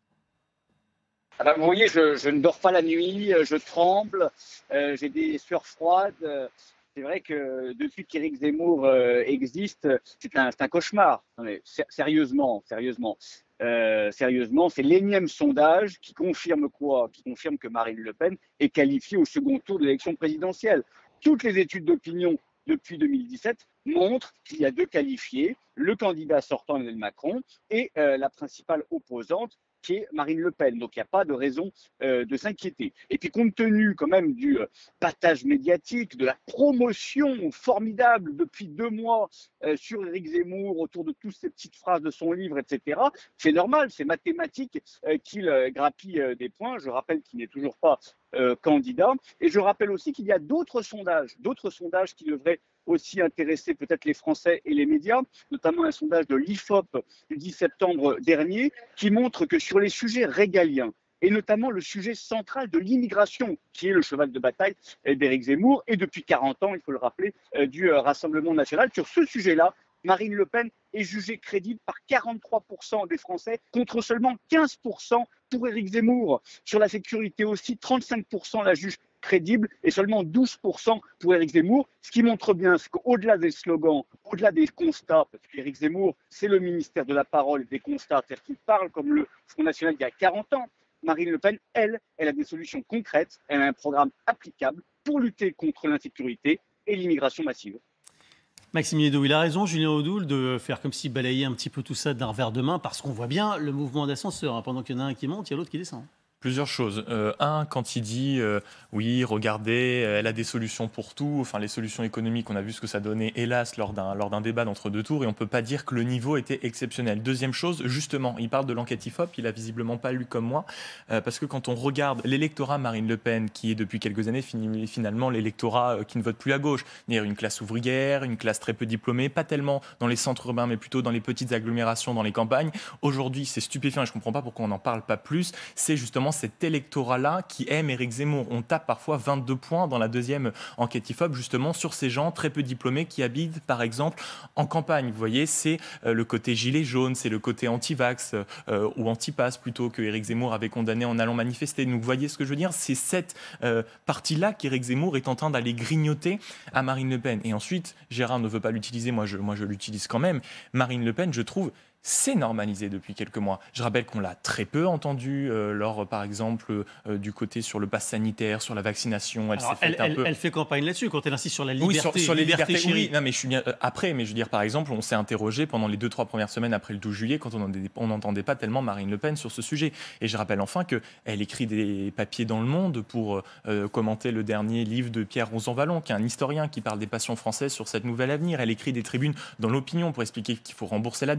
Ah ben, vous voyez, je, je ne dors pas la nuit, je tremble, euh, j'ai des sueurs froides. C'est vrai que depuis qu'Éric Zemmour euh, existe, c'est un, c'est un cauchemar. Non mais, sérieusement, sérieusement. Euh, sérieusement, c'est l'énième sondage qui confirme quoi? Qui confirme que Marine Le Pen est qualifiée au second tour de l'élection présidentielle. Toutes les études d'opinion depuis deux mille dix-sept montrent qu'il y a deux qualifiés, le candidat sortant Emmanuel Macron et euh, la principale opposante qui est Marine Le Pen. Donc il n'y a pas de raison euh, de s'inquiéter. Et puis compte tenu quand même du euh, battage médiatique, de la promotion formidable depuis deux mois euh, sur Éric Zemmour autour de toutes ces petites phrases de son livre, et cetera, c'est normal, c'est mathématique euh, qu'il euh, grappille euh, des points. Je rappelle qu'il n'est toujours pas euh, candidat. Et je rappelle aussi qu'il y a d'autres sondages, d'autres sondages qui devraient aussi intéresser peut-être les Français et les médias, notamment un sondage de l'I F O P du dix septembre dernier, qui montre que sur les sujets régaliens, et notamment le sujet central de l'immigration, qui est le cheval de bataille d'Éric Zemmour, et depuis quarante ans, il faut le rappeler, du Rassemblement national, sur ce sujet-là, Marine Le Pen est jugée crédible par quarante-trois pour cent des Français, contre seulement quinze pour cent pour Éric Zemmour. Sur la sécurité aussi, trente-cinq pour cent la jugent crédible et seulement douze pour cent pour Éric Zemmour, ce qui montre bien qu'au-delà des slogans, au-delà des constats, parce qu'Éric Zemmour, c'est le ministère de la parole et des constats, c'est-à-dire qu'il parle comme le Front National il y a quarante ans, Marine Le Pen, elle, elle a des solutions concrètes, elle a un programme applicable pour lutter contre l'insécurité et l'immigration massive. Maxime Liédo, il a raison, Julien Audoul, de faire comme si balayer un petit peu tout ça d'un revers de main, parce qu'on voit bien le mouvement d'ascenseur. Hein. Pendant qu'il y en a un qui monte, il y a l'autre qui descend. Plusieurs choses. Euh, un, quand il dit euh, oui, regardez, elle a des solutions pour tout. Enfin, les solutions économiques, on a vu ce que ça donnait, hélas, lors d'un lors d'un débat d'entre deux tours, et on ne peut pas dire que le niveau était exceptionnel. Deuxième chose, justement, il parle de l'enquête I F O P, il a visiblement pas lu comme moi, euh, parce que quand on regarde l'électorat Marine Le Pen, qui est depuis quelques années finalement l'électorat euh, qui ne vote plus à gauche, c'est-à-dire une classe ouvrière, une classe très peu diplômée, pas tellement dans les centres urbains, mais plutôt dans les petites agglomérations, dans les campagnes. Aujourd'hui, c'est stupéfiant et je ne comprends pas pourquoi on n'en parle pas plus. C'est justement cet électorat-là qui aime Éric Zemmour. On tape parfois vingt-deux points dans la deuxième enquête I F O P, justement sur ces gens très peu diplômés qui habitent, par exemple, en campagne. Vous voyez, c'est euh, le côté gilet jaune, c'est le côté anti-vax euh, ou anti-pass plutôt que Éric Zemmour avait condamné en allant manifester. Donc, vous voyez ce que je veux dire? C'est cette euh, partie-là qu'Éric Zemmour est en train d'aller grignoter à Marine Le Pen. Et ensuite, Gérard ne veut pas l'utiliser, moi je, moi je l'utilise quand même. Marine Le Pen, je trouve, c'est normalisé depuis quelques mois. Je rappelle qu'on l'a très peu entendu euh, lors, par exemple, euh, du côté sur le pass sanitaire, sur la vaccination. Elle, Alors, s'est fait elle, un elle, peu... elle fait campagne là-dessus quand elle insiste sur la liberté. Oui, sur, sur les libertés, liberté oui. Non, mais je suis bien euh, après. Mais je veux dire, par exemple, on s'est interrogé pendant les deux, trois premières semaines après le douze juillet, quand on n'entendait pas tellement Marine Le Pen sur ce sujet. Et je rappelle enfin qu'elle écrit des papiers dans Le Monde pour euh, commenter le dernier livre de Pierre Rosanvallon, qui est un historien qui parle des passions françaises sur cette nouvelle avenir. Elle écrit des tribunes dans l'Opinion pour expliquer qu'il faut rembourser la dette. Je ne sais pas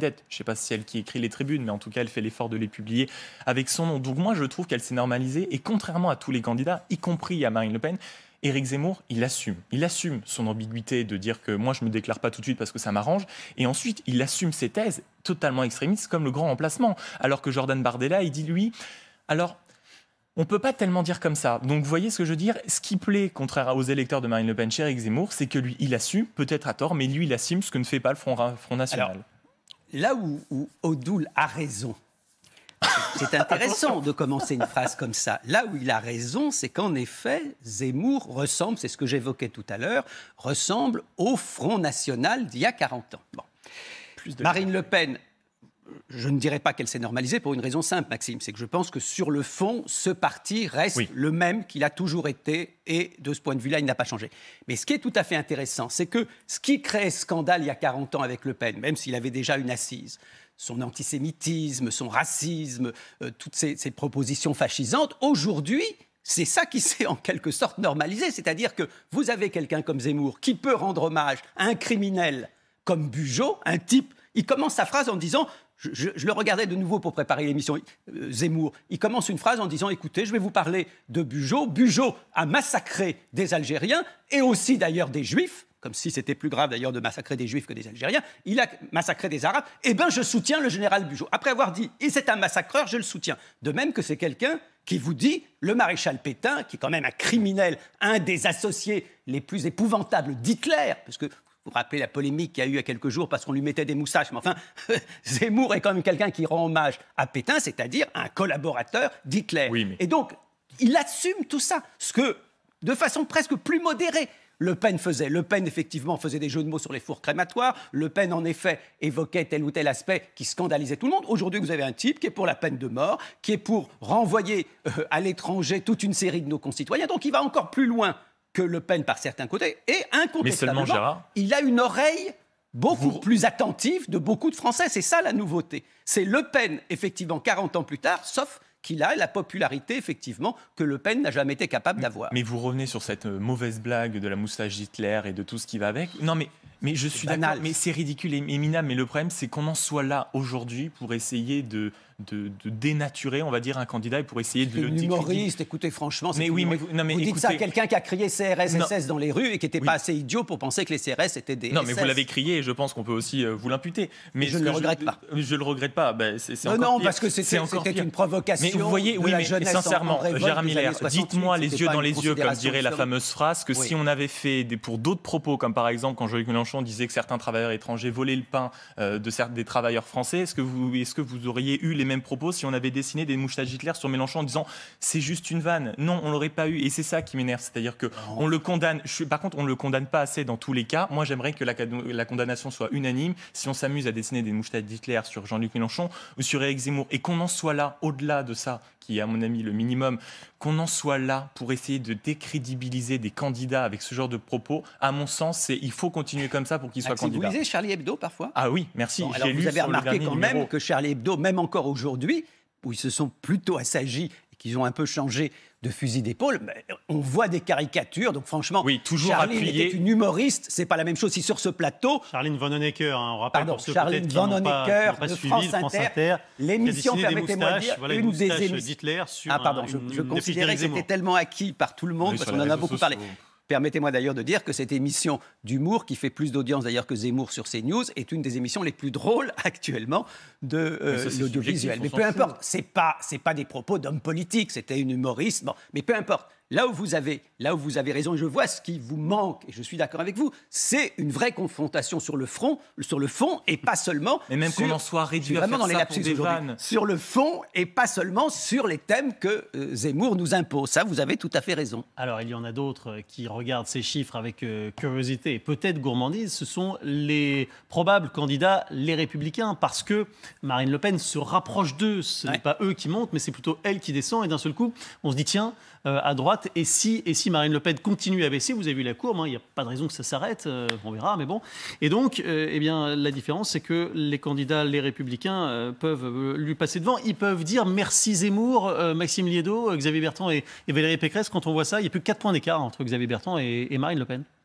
pas si elle qui écrit les tribunes, mais en tout cas, elle fait l'effort de les publier avec son nom. Donc moi, je trouve qu'elle s'est normalisée. Et contrairement à tous les candidats, y compris à Marine Le Pen, Éric Zemmour, il assume. Il assume son ambiguïté de dire que moi, je ne me déclare pas tout de suite parce que ça m'arrange. Et ensuite, il assume ses thèses totalement extrémistes comme le grand remplacement. Alors que Jordan Bardella, il dit, lui, alors... on ne peut pas tellement dire comme ça. Donc, vous voyez ce que je veux dire? Ce qui plaît, contraire aux électeurs de Marine Le Pen chez Éric Zemmour, c'est que lui, il assume, peut-être à tort, mais lui, il assume ce que ne fait pas le Front, Front National. Alors, là où, où Odoul a raison, c'est intéressant de commencer une phrase comme ça. Là où il a raison, c'est qu'en effet, Zemmour ressemble, c'est ce que j'évoquais tout à l'heure, ressemble au Front National d'il y a quarante ans. Bon. Plus de Marine Le Pen... je ne dirais pas qu'elle s'est normalisée pour une raison simple, Maxime. C'est que je pense que sur le fond, ce parti reste oui. le même qu'il a toujours été et de ce point de vue-là, il n'a pas changé. Mais ce qui est tout à fait intéressant, c'est que ce qui créait scandale il y a quarante ans avec Le Pen, même s'il avait déjà une assise, son antisémitisme, son racisme, euh, toutes ces, ces propositions fascisantes, aujourd'hui, c'est ça qui s'est en quelque sorte normalisé. C'est-à-dire que vous avez quelqu'un comme Zemmour qui peut rendre hommage à un criminel comme Bugeaud, un type, il commence sa phrase en disant... Je, je, je le regardais de nouveau pour préparer l'émission, euh, Zemmour. Il commence une phrase en disant « Écoutez, je vais vous parler de Bugeaud. Bugeaud a massacré des Algériens et aussi d'ailleurs des Juifs, comme si c'était plus grave d'ailleurs de massacrer des Juifs que des Algériens. Il a massacré des Arabes. Eh bien, je soutiens le général Bugeaud. Après avoir dit « Et c'est un massacreur, je le soutiens. » De même que c'est quelqu'un qui vous dit le maréchal Pétain, qui est quand même un criminel, un des associés les plus épouvantables d'Hitler, parce que... vous vous rappelez la polémique qu'il y a eu il y a quelques jours parce qu'on lui mettait des moustaches. Mais enfin, Zemmour est quand même quelqu'un qui rend hommage à Pétain, c'est-à-dire un collaborateur d'Hitler. Oui, mais... Et donc, il assume tout ça, ce que, de façon presque plus modérée, Le Pen faisait. Le Pen, effectivement, faisait des jeux de mots sur les fours crématoires. Le Pen, en effet, évoquait tel ou tel aspect qui scandalisait tout le monde. Aujourd'hui, vous avez un type qui est pour la peine de mort, qui est pour renvoyer euh, à l'étranger toute une série de nos concitoyens. Donc, il va encore plus loin que Le Pen par certains côtés, et incontestablement, il a une oreille beaucoup Vous... plus attentive de beaucoup de Français. C'est ça la nouveauté. C'est Le Pen, effectivement, quarante ans plus tard, sauf qu'il a la popularité, effectivement, que Le Pen n'a jamais été capable d'avoir. Mais vous revenez sur cette mauvaise blague de la moustache d'Hitler et de tout ce qui va avec. Non, mais, mais je suis d'accord, mais c'est ridicule et minable. Mais le problème, c'est qu'on en soit là aujourd'hui pour essayer de... De, de dénaturer, on va dire, un candidat et pour essayer de le décrire. Humoriste, écoutez, franchement, c'est mais oui, mais vous, non, mais vous dites écoutez, ça à quelqu'un qui a crié C R S S S non. dans les rues et qui n'était oui. pas assez idiot pour penser que les C R S étaient des Non, S S. mais vous l'avez crié et je pense qu'on peut aussi euh, vous l'imputer. Mais je ne le regrette je, pas. Je ne le regrette pas. Ben, c'est, c'est non, encore non, pire. parce que c'était, c'était une provocation. Mais vous voyez, de oui, la mais jeunesse sincèrement, Gérard Miller, dites-moi les yeux dans les yeux, comme dirait la fameuse phrase, que oui. si on avait fait des, pour d'autres propos, comme par exemple quand Jean-Luc Mélenchon disait que certains travailleurs étrangers volaient le pain euh, de certains des travailleurs français, est-ce que vous, est-ce que vous auriez eu les mêmes propos si on avait dessiné des moustaches Hitler sur Mélenchon en disant c'est juste une vanne? Non, on l'aurait pas eu, et c'est ça qui m'énerve, c'est-à-dire que on le condamne. Je, par contre, on le condamne pas assez dans tous les cas. Moi, j'aimerais que la, la condamnation soit unanime. Si on s'amuse à dessiner des moustaches d'Hitler sur Jean-Luc Mélenchon ou sur Éric Zemmour, et qu'on en soit là, au-delà de ça, qui est à mon avis le minimum, qu'on en soit là pour essayer de décrédibiliser des candidats avec ce genre de propos. À mon sens, c'est il faut continuer comme ça pour qu'ils soient candidats. Vous lisez Charlie Hebdo parfois? Ah oui, merci. Bon, alors vous avez remarqué quand même numéro. que Charlie Hebdo, même encore aujourd'hui, où ils se sont plutôt assagis et qu'ils ont un peu changé de fusil d'épaule, on voit des caricatures. Donc franchement, oui, toujours Charline appuyé. était une humoriste, c'est pas la même chose si sur ce plateau... Charline Vanhoenacker, hein, on rappelle Pardon, pour ceux Charline Vanhoenacker de France, France Inter, l'émission, permettez-moi de dire, voilà, une, une des émissions... d'Hitler sur ah pardon, un, je, une, je une considérais que c'était tellement acquis par tout le monde, oui, parce qu'on en a beaucoup parlé. Permettez-moi d'ailleurs de dire que cette émission d'humour, qui fait plus d'audience d'ailleurs que Zemmour sur CNews, est une des émissions les plus drôles actuellement de euh, l'audiovisuel. Mais peu importe, c'est pas, c'est pas des propos d'homme politique, c'était une humoriste, bon, mais peu importe. Là où vous avez, là où vous avez raison, et je vois ce qui vous manque, et je suis d'accord avec vous, c'est une vraie confrontation sur le front, sur le fond, et pas seulement. Et même sur, qu'on en soit réduit à vraiment faire dans les ça pour des vannes. Sur le fond, et pas seulement sur les thèmes que euh, Zemmour nous impose. Ça, vous avez tout à fait raison. Alors, il y en a d'autres qui regardent ces chiffres avec euh, curiosité et peut-être gourmandise. Ce sont les probables candidats, les Républicains, parce que Marine Le Pen se rapproche d'eux. Ce ouais. n'est pas eux qui montent, mais c'est plutôt elle qui descend. Et d'un seul coup, on se dit tiens. Euh, à droite, et si, et si Marine Le Pen continue à baisser, vous avez vu la courbe, hein, il n'y a pas de raison que ça s'arrête, euh, on verra, mais bon. Et donc, euh, eh bien, la différence, c'est que les candidats, les Républicains, euh, peuvent euh, lui passer devant. Ils peuvent dire merci Zemmour, euh, Maxime Liédot, Xavier Bertrand et, et Valérie Pécresse. Quand on voit ça, il n'y a plus que quatre points d'écart entre Xavier Bertrand et, et Marine Le Pen.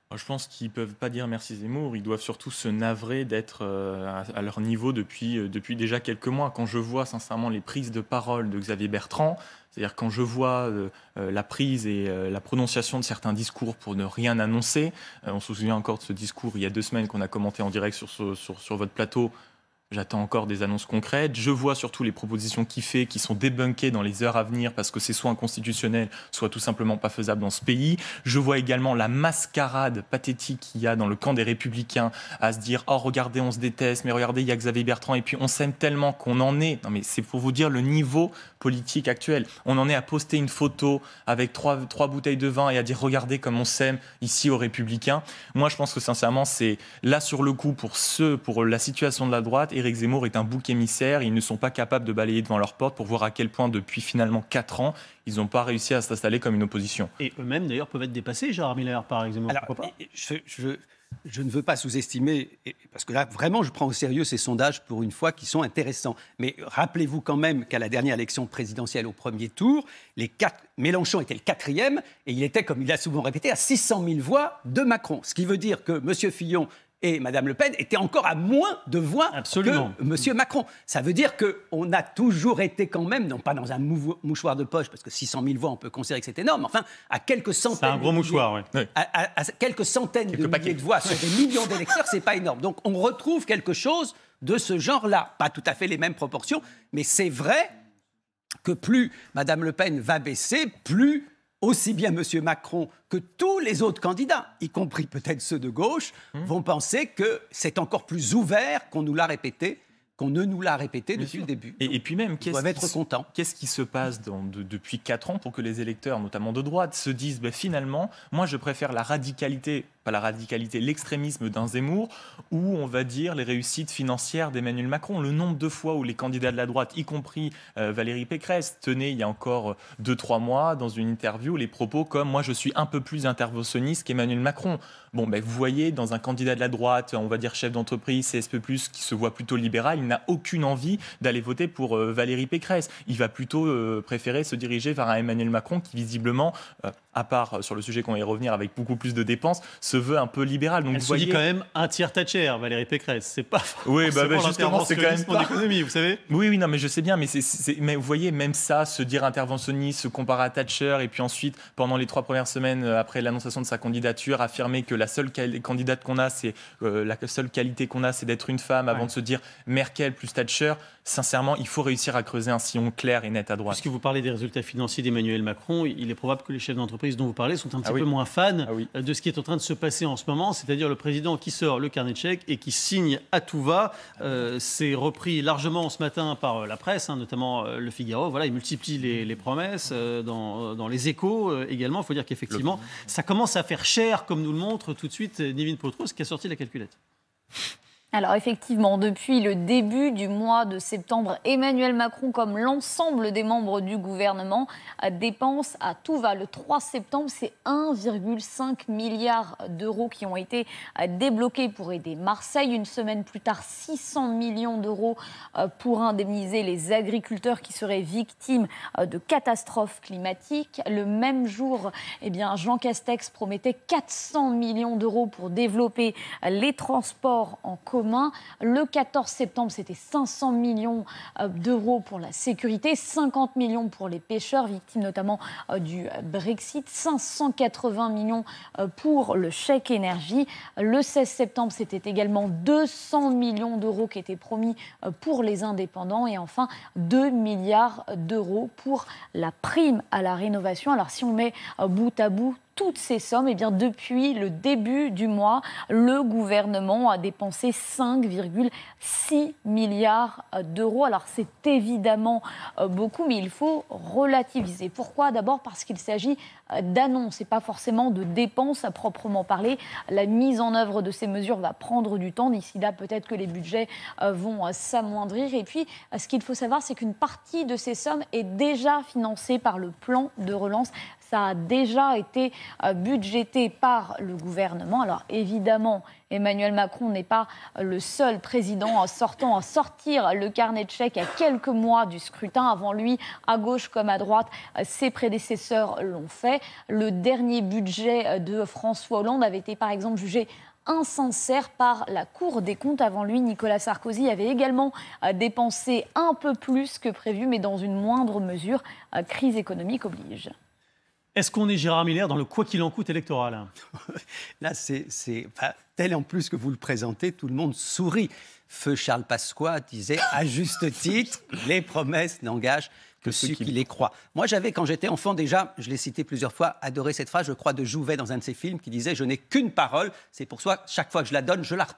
Je pense qu'ils ne peuvent pas dire merci Zemmour, ils doivent surtout se navrer d'être euh, à, à leur niveau depuis, euh, depuis déjà quelques mois. Quand je vois sincèrement les prises de parole de Xavier Bertrand, c'est-à-dire quand je vois euh, euh, la prise et euh, la prononciation de certains discours pour ne rien annoncer, euh, on se souvient encore de ce discours il y a deux semaines qu'on a commenté en direct sur, sur, sur, sur votre plateau. J'attends encore des annonces concrètes. Je vois surtout les propositions qu'il fait qui sont débunkées dans les heures à venir parce que c'est soit inconstitutionnel, soit tout simplement pas faisable dans ce pays. Je vois également la mascarade pathétique qu'il y a dans le camp des Républicains à se dire « Oh, regardez, on se déteste, mais regardez, il y a Xavier Bertrand et puis on s'aime tellement qu'on en est. » Non mais c'est pour vous dire le niveau politique actuel. On en est à poster une photo avec trois, trois bouteilles de vin et à dire « Regardez comme on s'aime ici aux Républicains. » Moi, je pense que sincèrement, c'est là sur le coup pour ceux, pour la situation de la droite, Éric Zemmour est un bouc émissaire. Ils ne sont pas capables de balayer devant leur porte pour voir à quel point, depuis finalement quatre ans, ils n'ont pas réussi à s'installer comme une opposition. Et eux-mêmes, d'ailleurs, peuvent être dépassés, Gérard Miller, par exemple. Alors, je, je, je ne veux pas sous-estimer, parce que là, vraiment, je prends au sérieux ces sondages pour une fois qui sont intéressants. Mais rappelez-vous quand même qu'à la dernière élection présidentielle au premier tour, les quatre, Mélenchon était le quatrième et il était, comme il l'a souvent répété, à six cent mille voix de Macron. Ce qui veut dire que M. Fillon et Mme Le Pen étaient encore à moins de voix Absolument. que M. Macron. Ça veut dire qu'on a toujours été quand même, non pas dans un mouchoir de poche, parce que six cent mille voix, on peut considérer que c'est énorme, mais enfin, à quelques centaines... C'est un gros mouchoir, oui. À, à, à quelques centaines quelques de milliers de voix sur des millions d'électeurs, c'est pas énorme. Donc on retrouve quelque chose de ce genre-là. Pas tout à fait les mêmes proportions, mais c'est vrai que plus Mme Le Pen va baisser, plus... aussi bien M. Macron que tous les autres candidats, y compris peut-être ceux de gauche, mmh. vont penser que c'est encore plus ouvert qu'on nous l'a répété, qu'on ne nous l'a répété depuis le début. Et, et puis même, qu'est-ce qui, être content. qu'est-ce qui se passe dans, de, depuis quatre ans pour que les électeurs, notamment de droite, se disent ben, finalement, moi je préfère la radicalité, pas la radicalité, l'extrémisme d'un Zemmour, ou on va dire les réussites financières d'Emmanuel Macron. Le nombre de fois où les candidats de la droite, y compris euh, Valérie Pécresse, tenaient il y a encore deux trois mois dans une interview les propos comme « moi je suis un peu plus interventionniste qu'Emmanuel Macron ». Bon, ben, vous voyez, dans un candidat de la droite, on va dire chef d'entreprise, C S P plus, qui se voit plutôt libéral, il n'a aucune envie d'aller voter pour euh, Valérie Pécresse. Il va plutôt euh, préférer se diriger vers un Emmanuel Macron qui, visiblement, euh, à part sur le sujet qu'on va y revenir avec beaucoup plus de dépenses, se veut un peu libéral. Donc, Elle vous se voyez... dit quand même un tiers Thatcher, Valérie Pécresse. C'est pas oui, bah, bah, justement, c'est quand même pas... d'économie, vous savez. Oui, oui, non, mais je sais bien, mais, c'est, c'est... mais vous voyez, même ça, se dire interventionniste, se comparer à Thatcher, et puis ensuite, pendant les trois premières semaines après l'annonciation de sa candidature, affirmer que la seule candidate qu'on a, c'est euh, la seule qualité qu'on a, c'est d'être une femme, avant ouais. de se dire Merkel plus Thatcher. Sincèrement, il faut réussir à creuser un sillon clair et net à droite. Puisque vous parlez des résultats financiers d'Emmanuel Macron, il est probable que les chefs d'entreprise dont vous parlez sont un petit ah oui. peu moins fans ah oui. de ce qui est en train de se passer en ce moment, c'est-à-dire le président qui sort le carnet de chèques et qui signe à tout va. Euh, c'est repris largement ce matin par la presse, hein, notamment euh, Le Figaro. Voilà, il multiplie les, les promesses euh, dans, dans les échos euh, également. Il faut dire qu'effectivement, le... ça commence à faire cher, comme nous le montre tout de suite Nivine Potros, qui a sorti la calculette. Alors effectivement, depuis le début du mois de septembre, Emmanuel Macron, comme l'ensemble des membres du gouvernement, dépense à tout va. Le trois septembre, c'est un virgule cinq milliard d'euros qui ont été débloqués pour aider Marseille. Une semaine plus tard, six cents millions d'euros pour indemniser les agriculteurs qui seraient victimes de catastrophes climatiques. Le même jour, eh bien, Jean Castex promettait quatre cents millions d'euros pour développer les transports en commun. Le quatorze septembre, c'était cinq cents millions d'euros pour la sécurité, cinquante millions pour les pêcheurs, victimes notamment du Brexit, cinq cent quatre-vingts millions pour le chèque énergie. Le seize septembre, c'était également deux cents millions d'euros qui étaient promis pour les indépendants et enfin deux milliards d'euros pour la prime à la rénovation. Alors si on met bout à bout toutes ces sommes, eh bien, depuis le début du mois, le gouvernement a dépensé cinq virgule six milliards d'euros. Alors c'est évidemment beaucoup, mais il faut relativiser. Pourquoi ? D'abord parce qu'il s'agit d'annonces et pas forcément de dépenses à proprement parler. La mise en œuvre de ces mesures va prendre du temps. D'ici là, peut-être que les budgets vont s'amoindrir. Et puis, ce qu'il faut savoir, c'est qu'une partie de ces sommes est déjà financée par le plan de relance. Ça a déjà été budgété par le gouvernement. Alors évidemment, Emmanuel Macron n'est pas le seul président sortant à sortir le carnet de chèques à quelques mois du scrutin. Avant lui, à gauche comme à droite, ses prédécesseurs l'ont fait. Le dernier budget de François Hollande avait été par exemple jugé insincère par la Cour des comptes. Avant lui, Nicolas Sarkozy avait également dépensé un peu plus que prévu, mais dans une moindre mesure. Crise économique oblige. Est-ce qu'on est Gérard Miller dans le quoi qu'il en coûte électoral? Là, c'est enfin, tel en plus que vous le présentez, tout le monde sourit. Feu Charles Pasqua disait, à juste titre, les promesses n'engagent que ceux qui les croient. Moi, j'avais, quand j'étais enfant, déjà, je l'ai cité plusieurs fois, adoré cette phrase, je crois, de Jouvet dans un de ses films, qui disait « Je n'ai qu'une parole, c'est pour ça, chaque fois que je la donne, je la reprends. »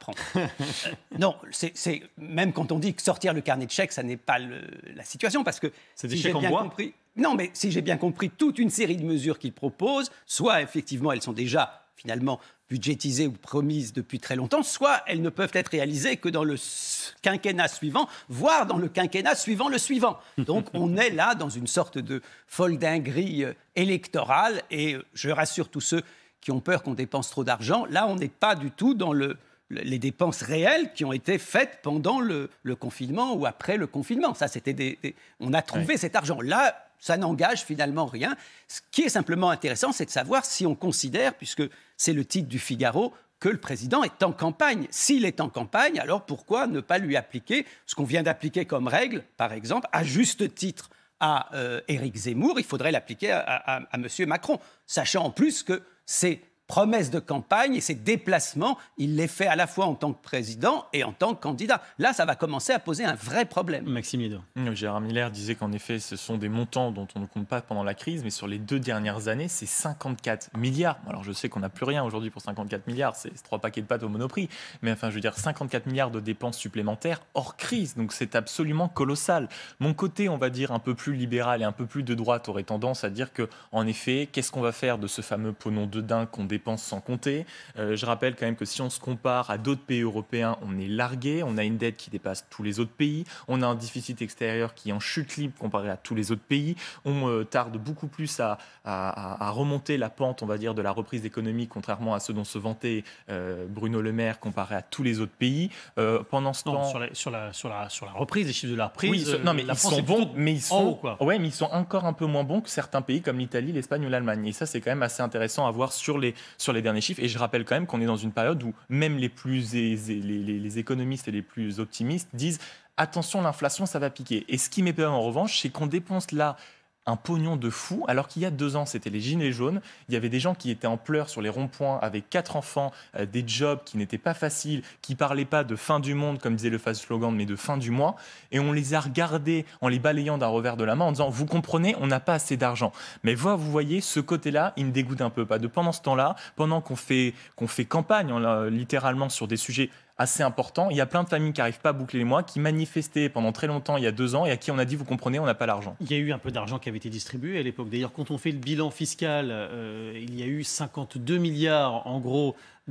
Non, c'est même quand on dit que sortir le carnet de chèques, ça n'est pas le, la situation, parce que c'est des si chèques en bien bois. compris, non, mais si j'ai bien compris, toute une série de mesures qu'il propose, soit effectivement, elles sont déjà finalement budgétisées ou promises depuis très longtemps, soit elles ne peuvent être réalisées que dans le quinquennat suivant, voire dans le quinquennat suivant le suivant. Donc on est là dans une sorte de folle dinguerie électorale, et je rassure tous ceux qui ont peur qu'on dépense trop d'argent, là on n'est pas du tout dans le, les dépenses réelles qui ont été faites pendant le, le confinement ou après le confinement. Ça, c'était des, des, on a trouvé oui. cet argent. Là, ça n'engage finalement rien. Ce qui est simplement intéressant, c'est de savoir si on considère, puisque c'est le titre du Figaro, que le président est en campagne. S'il est en campagne, alors pourquoi ne pas lui appliquer ce qu'on vient d'appliquer comme règle, par exemple, à juste titre à euh, Éric Zemmour, il faudrait l'appliquer à, à, à M. Macron, sachant en plus que c'est promesses de campagne et ses déplacements, il les fait à la fois en tant que président et en tant que candidat. Là, ça va commencer à poser un vrai problème. Maxime Yeddo. Gérard Miller disait qu'en effet, ce sont des montants dont on ne compte pas pendant la crise, mais sur les deux dernières années, c'est cinquante-quatre milliards. Alors, je sais qu'on n'a plus rien aujourd'hui pour cinquante-quatre milliards, c'est trois paquets de pâtes au Monoprix, mais enfin, je veux dire, cinquante-quatre milliards de dépenses supplémentaires hors crise, donc c'est absolument colossal. Mon côté, on va dire, un peu plus libéral et un peu plus de droite aurait tendance à dire que, en effet, qu'est-ce qu'on va faire de ce fameux pognon de dingue qu'on dépense sans compter. Euh, je rappelle quand même que si on se compare à d'autres pays européens, on est largué, on a une dette qui dépasse tous les autres pays, on a un déficit extérieur qui est en chute libre comparé à tous les autres pays, on euh, tarde beaucoup plus à, à, à remonter la pente, on va dire, de la reprise économique, contrairement à ce dont se vantait euh, Bruno Le Maire comparé à tous les autres pays. Euh, pendant ce non, temps... Sur la, sur, la, sur, la, sur la reprise, les chiffres de la reprise, oui, euh, non, mais la ils France sont bons, mais ils sont, haut, quoi. Ouais, mais ils sont encore un peu moins bons que certains pays comme l'Italie, l'Espagne ou l'Allemagne. Et ça, c'est quand même assez intéressant à voir sur les, sur les derniers chiffres. Et je rappelle quand même qu'on est dans une période où même les plus aisés, les, les, les économistes et les plus optimistes disent attention, l'inflation, ça va piquer. Et ce qui m'est peur en revanche, c'est qu'on dépense là un pognon de fou, alors qu'il y a deux ans, c'était les gilets jaunes. Il y avait des gens qui étaient en pleurs sur les ronds-points avec quatre enfants, euh, des jobs qui n'étaient pas faciles, qui ne parlaient pas de fin du monde, comme disait le fast slogan, mais de fin du mois. Et on les a regardés en les balayant d'un revers de la main en disant « Vous comprenez, on n'a pas assez d'argent ». Mais vous, vous voyez, ce côté-là, il me dégoûte un peu. Pas de pendant ce temps-là, pendant qu'on fait, qu'on fait campagne, on, littéralement, sur des sujets assez important. Il y a plein de familles qui n'arrivent pas à boucler les mois, qui manifestaient pendant très longtemps, il y a deux ans, et à qui on a dit, vous comprenez, on n'a pas l'argent. Il y a eu un peu d'argent qui avait été distribué à l'époque. D'ailleurs, quand on fait le bilan fiscal, euh, il y a eu cinquante-deux milliards, en gros,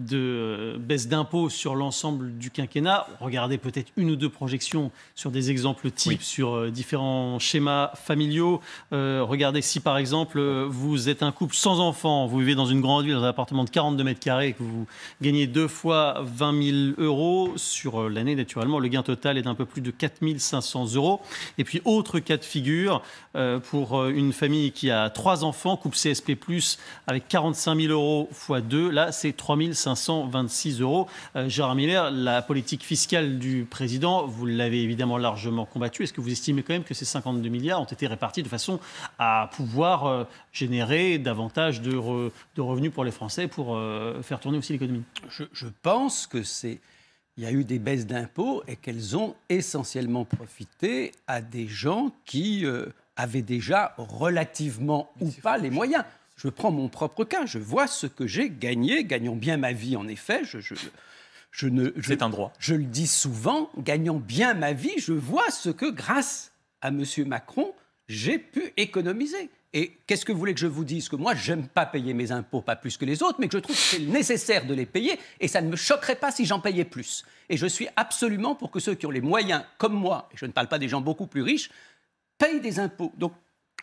de baisse d'impôts sur l'ensemble du quinquennat. Regardez peut-être une ou deux projections sur des exemples types, oui. sur euh, différents schémas familiaux. Euh, regardez si, par exemple, vous êtes un couple sans enfants, vous vivez dans une grande ville, dans un appartement de quarante-deux mètres carrés, et que vous gagnez deux fois vingt mille euros sur euh, l'année, naturellement, le gain total est d'un peu plus de quatre mille cinq cents euros. Et puis, autre cas de figure, euh, pour euh, une famille qui a trois enfants, couple C S P plus, avec quarante-cinq mille euros fois deux, là, c'est trois mille cinq cent vingt-six euros. Euh, Gérard Miller, la politique fiscale du président, vous l'avez évidemment largement combattue. Est-ce que vous estimez quand même que ces cinquante-deux milliards ont été répartis de façon à pouvoir euh, générer davantage de, re, de revenus pour les Français pour euh, faire tourner aussi l'économie? je, je pense que c'est... Il y a eu des baisses d'impôts et qu'elles ont essentiellement profité à des gens qui euh, avaient déjà relativement ou pas les moyens. Je prends mon propre cas, je vois ce que j'ai gagné, gagnant bien ma vie en effet. Je, je, je ne, je, C'est un droit. Je le dis souvent, gagnant bien ma vie, je vois ce que, grâce à M. Macron, j'ai pu économiser. Et qu'est-ce que vous voulez que je vous dise? Que moi, je n'aime pas payer mes impôts, pas plus que les autres, mais que je trouve que c'est nécessaire de les payer, et ça ne me choquerait pas si j'en payais plus. Et je suis absolument pour que ceux qui ont les moyens, comme moi, et je ne parle pas des gens beaucoup plus riches, payent des impôts. Donc,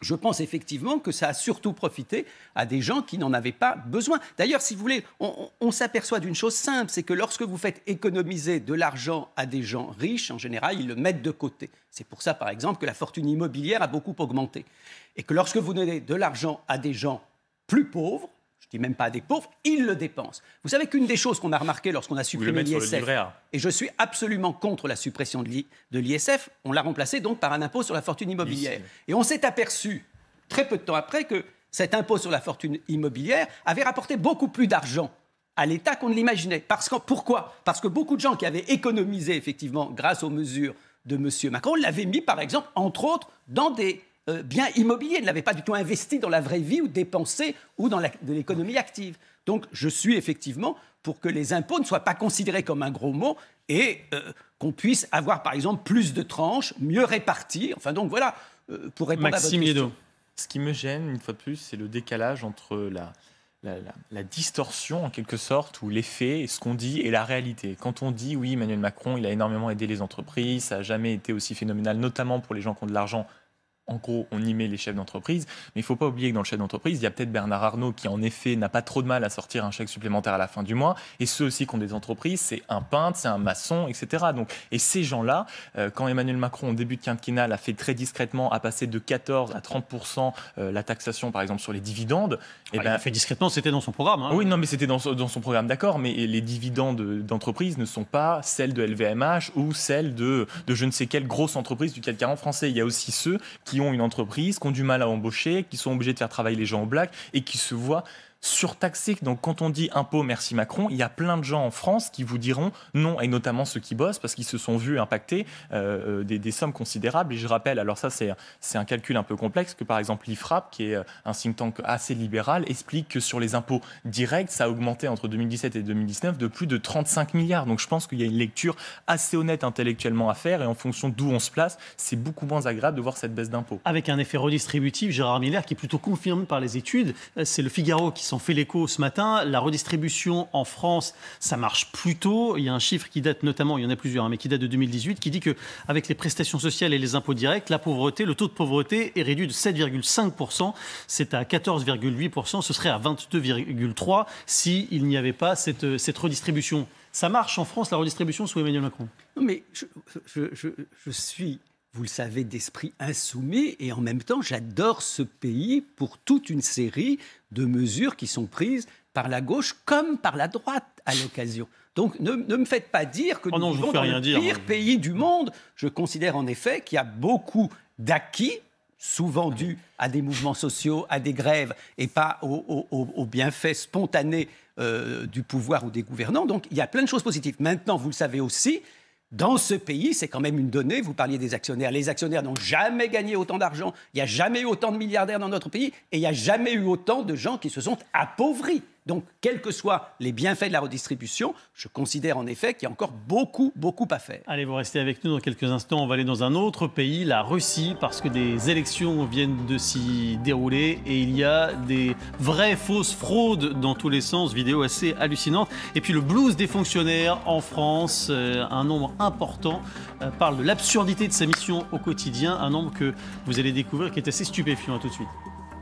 je pense effectivement que ça a surtout profité à des gens qui n'en avaient pas besoin. D'ailleurs, si vous voulez, on, on, on s'aperçoit d'une chose simple, c'est que lorsque vous faites économiser de l'argent à des gens riches, en général, ils le mettent de côté. C'est pour ça, par exemple, que la fortune immobilière a beaucoup augmenté. Et que lorsque vous donnez de l'argent à des gens plus pauvres, je ne dis même pas à des pauvres, ils le dépensent. Vous savez qu'une des choses qu'on a remarqué lorsqu'on a supprimé l'I S F, et je suis absolument contre la suppression de l'I S F, on l'a remplacé donc par un impôt sur la fortune immobilière. Et on s'est aperçu, très peu de temps après, que cet impôt sur la fortune immobilière avait rapporté beaucoup plus d'argent à l'État qu'on ne l'imaginait. Parce que, pourquoi ? Parce que beaucoup de gens qui avaient économisé, effectivement, grâce aux mesures de M. Macron, l'avaient mis, par exemple, entre autres, dans des euh, biens immobiliers. Ne l'avaient pas du tout investi dans la vraie vie ou dépensé ou dans la, de l'économie active. Donc, je suis effectivement pour que les impôts ne soient pas considérés comme un gros mot et euh, qu'on puisse avoir, par exemple, plus de tranches, mieux réparties. Enfin, donc, voilà, euh, pour répondre Maxime à votre question. Yedo. Ce qui me gêne, une fois de plus, c'est le décalage entre la... La, la, la distorsion en quelque sorte, ou les faits, et ce qu'on dit et la réalité. Quand on dit oui, Emmanuel Macron, il a énormément aidé les entreprises, ça n'a jamais été aussi phénoménal, notamment pour les gens qui ont de l'argent. En gros, on y met les chefs d'entreprise, mais il ne faut pas oublier que dans le chef d'entreprise, il y a peut-être Bernard Arnault qui, en effet, n'a pas trop de mal à sortir un chèque supplémentaire à la fin du mois. Et ceux aussi qui ont des entreprises, c'est un peintre, c'est un maçon, et cetera. Donc, et ces gens-là, euh, quand Emmanuel Macron, au début de quinquennat, l'a fait très discrètement, a passé de quatorze à trente pour cent euh, la taxation, par exemple, sur les dividendes. Et ah, ben, il a fait discrètement, c'était dans son programme. Hein. Oui, non, mais c'était dans, dans son programme, d'accord. Mais les dividendes d'entreprise ne sont pas celles de L V M H ou celles de, de je ne sais quelle grosse entreprise du C A C quarante français. Il y a aussi ceux qui ont une entreprise, qui ont du mal à embaucher, qui sont obligés de faire travailler les gens au black et qui se voient surtaxés. Donc quand on dit impôt merci Macron, il y a plein de gens en France qui vous diront non, et notamment ceux qui bossent parce qu'ils se sont vus impacter euh, des, des sommes considérables. Et je rappelle, alors ça c'est, c'est un calcul un peu complexe, que par exemple l'I F R A P, qui est un think tank assez libéral, explique que sur les impôts directs, ça a augmenté entre deux mille dix-sept et deux mille dix-neuf de plus de trente-cinq milliards. Donc je pense qu'il y a une lecture assez honnête intellectuellement à faire, et en fonction d'où on se place, c'est beaucoup moins agréable de voir cette baisse d'impôts. Avec un effet redistributif, Gérard Miller, qui est plutôt confirmé par les études, c'est le Figaro qui s'en fait l'écho ce matin. La redistribution en France, ça marche plutôt. Il y a un chiffre qui date notamment, il y en a plusieurs, hein, mais qui date de deux mille dix-huit, qui dit qu'avec les prestations sociales et les impôts directs, la pauvreté, le taux de pauvreté est réduit de sept virgule cinq pour cent. C'est à quatorze virgule huit pour cent. Ce serait à vingt-deux virgule trois pour cent s'il n'y avait pas cette, cette redistribution. Ça marche en France, la redistribution sous Emmanuel Macron? Non, mais je, je, je, je suis... vous le savez, d'esprit insoumis, et en même temps, j'adore ce pays pour toute une série de mesures qui sont prises par la gauche comme par la droite à l'occasion. Donc ne, ne me faites pas dire que oh nous non, vivons dans le dire, pire hein. pays du monde. Je considère en effet qu'il y a beaucoup d'acquis, souvent dus à des mouvements sociaux, à des grèves, et pas aux, aux, aux bienfaits spontanés euh, du pouvoir ou des gouvernants. Donc il y a plein de choses positives. Maintenant, vous le savez aussi, dans ce pays, c'est quand même une donnée, vous parliez des actionnaires. Les actionnaires n'ont jamais gagné autant d'argent, il n'y a jamais eu autant de milliardaires dans notre pays, et il n'y a jamais eu autant de gens qui se sont appauvris. Donc, quels que soient les bienfaits de la redistribution, je considère en effet qu'il y a encore beaucoup, beaucoup à faire. Allez, vous restez avec nous dans quelques instants. On va aller dans un autre pays, la Russie, parce que des élections viennent de s'y dérouler et il y a des vraies fausses fraudes dans tous les sens, vidéo assez hallucinante. Et puis le blues des fonctionnaires en France, euh, un nombre important euh, parle de l'absurdité de sa mission au quotidien, un nombre que vous allez découvrir qui est assez stupéfiant. À tout de suite.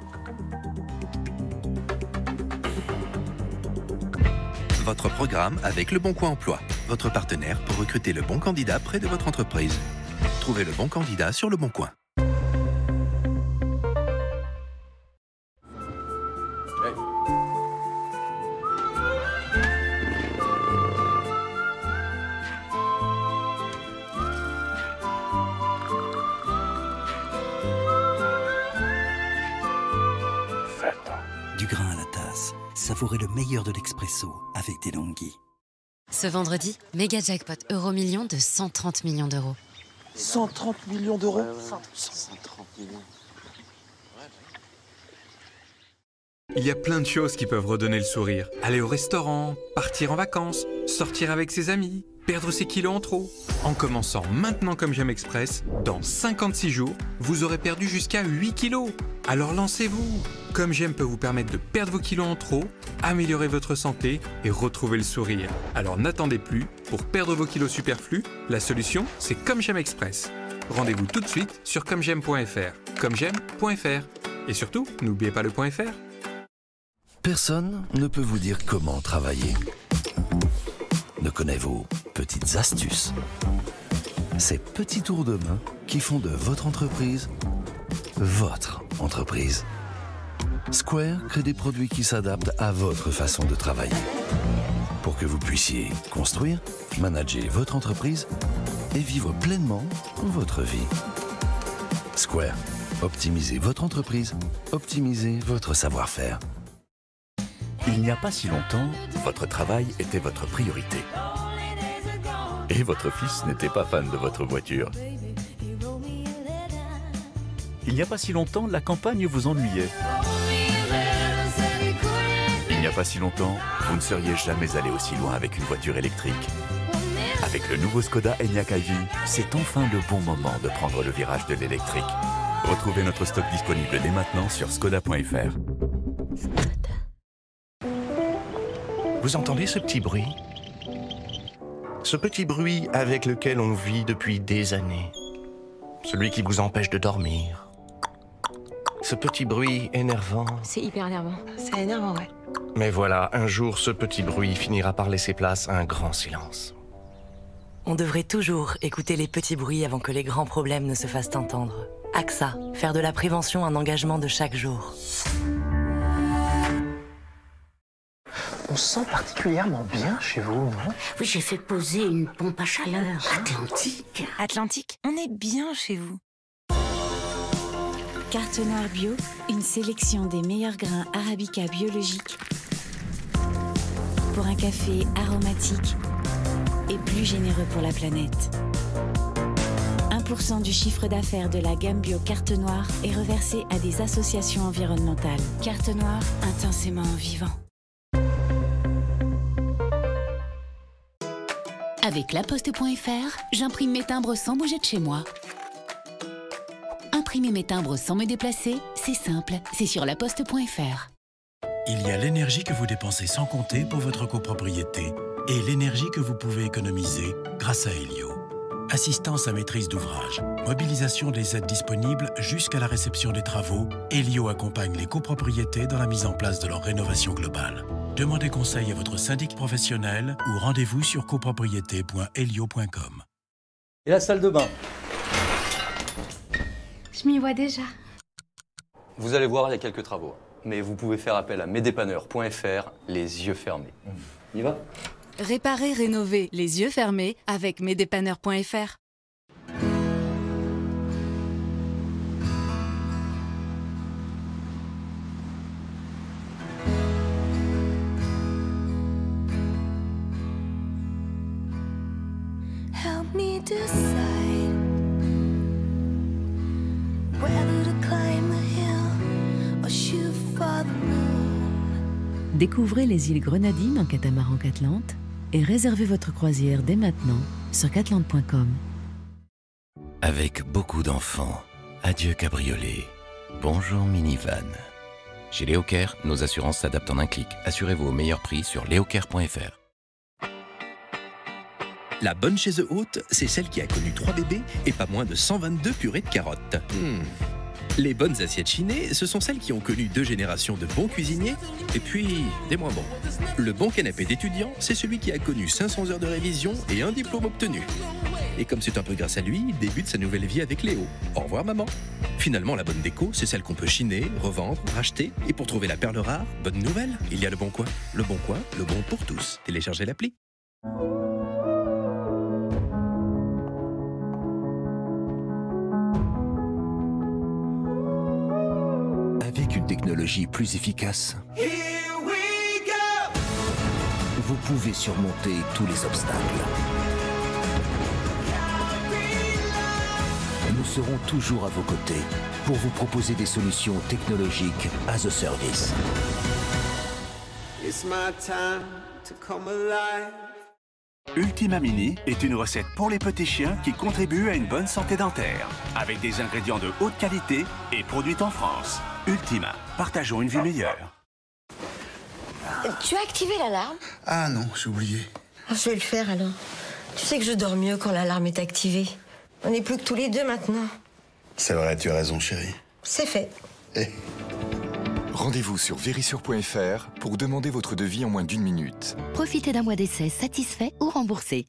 Votre programme avec Le Bon Coin Emploi, votre partenaire pour recruter le bon candidat près de votre entreprise. Trouvez le bon candidat sur Le Bon Coin. Du grain à la tasse, savourez le meilleur de l'expresso avec des De'Longhi. Ce vendredi, méga jackpot euro million de cent trente millions d'euros. cent trente millions d'euros cent trente millions. Il y a plein de choses qui peuvent redonner le sourire. Aller au restaurant, partir en vacances, sortir avec ses amis, perdre ses kilos en trop. En commençant maintenant Comme J'aime Express, dans cinquante-six jours, vous aurez perdu jusqu'à huit kilos. Alors lancez-vous. Comme J'aime peut vous permettre de perdre vos kilos en trop, améliorer votre santé et retrouver le sourire. Alors n'attendez plus. Pour perdre vos kilos superflus, la solution, c'est Comme J'aime Express. Rendez-vous tout de suite sur comme j'aime point f r. comme j'aime point f r. Et surtout, n'oubliez pas le .fr. Personne ne peut vous dire comment travailler. Ne connaît vos petites astuces. Ces petits tours de main qui font de votre entreprise votre entreprise. Square crée des produits qui s'adaptent à votre façon de travailler. Pour que vous puissiez construire, manager votre entreprise et vivre pleinement votre vie. Square. Optimisez votre entreprise, optimisez votre savoir-faire. Il n'y a pas si longtemps, votre travail était votre priorité. Et votre fils n'était pas fan de votre voiture. Il n'y a pas si longtemps, la campagne vous ennuyait. Il n'y a pas si longtemps, vous ne seriez jamais allé aussi loin avec une voiture électrique. Avec le nouveau Skoda Enyaq i V, c'est enfin le bon moment de prendre le virage de l'électrique. Retrouvez notre stock disponible dès maintenant sur skoda point f r. Vous entendez ce petit bruit? Ce petit bruit avec lequel on vit depuis des années. Celui qui vous empêche de dormir. Ce petit bruit énervant. C'est hyper énervant. C'est énervant, ouais. Mais voilà, un jour, ce petit bruit finira par laisser place à un grand silence. On devrait toujours écouter les petits bruits avant que les grands problèmes ne se fassent entendre. A X A, faire de la prévention un engagement de chaque jour. On se sent particulièrement bien chez vous, non? Oui, j'ai fait poser une pompe à chaleur Atlantique. Atlantique, on est bien chez vous. Carte Noire Bio, une sélection des meilleurs grains Arabica biologiques pour un café aromatique et plus généreux pour la planète. un pour cent du chiffre d'affaires de la gamme bio Carte Noire est reversé à des associations environnementales. Carte Noire, intensément vivant. Avec laposte point f r, j'imprime mes timbres sans bouger de chez moi. Imprimer mes timbres sans me déplacer, c'est simple, c'est sur laposte point f r. Il y a l'énergie que vous dépensez sans compter pour votre copropriété et l'énergie que vous pouvez économiser grâce à Elio. Assistance à maîtrise d'ouvrage, mobilisation des aides disponibles jusqu'à la réception des travaux, Elio accompagne les copropriétés dans la mise en place de leur rénovation globale. Demandez conseil à votre syndic professionnel ou rendez-vous sur copropriété point elio point com. Et la salle de bain? Je m'y vois déjà. Vous allez voir, il y a quelques travaux. Mais vous pouvez faire appel à mesdépanneurs point f r, les yeux fermés. On y va? Réparer, rénover, les yeux fermés avec mesdépanneurs point f r. Help me decide whether to climb the hill or shoot for the moon. Découvrez les îles Grenadines en catamaran Catlante et réservez votre croisière dès maintenant sur catlante point com. Avec beaucoup d'enfants, adieu cabriolet, bonjour minivan. Chez Léocare, nos assurances s'adaptent en un clic. Assurez-vous au meilleur prix sur léocare point f r. La bonne chaise haute, c'est celle qui a connu trois bébés et pas moins de cent vingt-deux purées de carottes. Hmm. Les bonnes assiettes chinées, ce sont celles qui ont connu deux générations de bons cuisiniers et puis des moins bons. Le bon canapé d'étudiant, c'est celui qui a connu cinq cents heures de révision et un diplôme obtenu. Et comme c'est un peu grâce à lui, il débute sa nouvelle vie avec Léo. Au revoir maman. Finalement, la bonne déco, c'est celle qu'on peut chiner, revendre, racheter. Et pour trouver la perle rare, bonne nouvelle, il y a Le Bon Coin. Le Bon Coin, le bon pour tous. Téléchargez l'appli. Avec une technologie plus efficace, vous pouvez surmonter tous les obstacles. Nous serons toujours à vos côtés pour vous proposer des solutions technologiques as a service. It's my time to come alive. Ultima Mini est une recette pour les petits chiens qui contribue à une bonne santé dentaire, avec des ingrédients de haute qualité et produite en France. Ultima, partageons une vie meilleure. Tu as activé l'alarme? Ah non, j'ai oublié. Je vais le faire alors. Tu sais que je dors mieux quand l'alarme est activée. On n'est plus que tous les deux maintenant. C'est vrai, tu as raison, chérie. C'est fait. Eh. Rendez-vous sur Verisure point F R pour demander votre devis en moins d'une minute. Profitez d'un mois d'essai satisfait ou remboursé.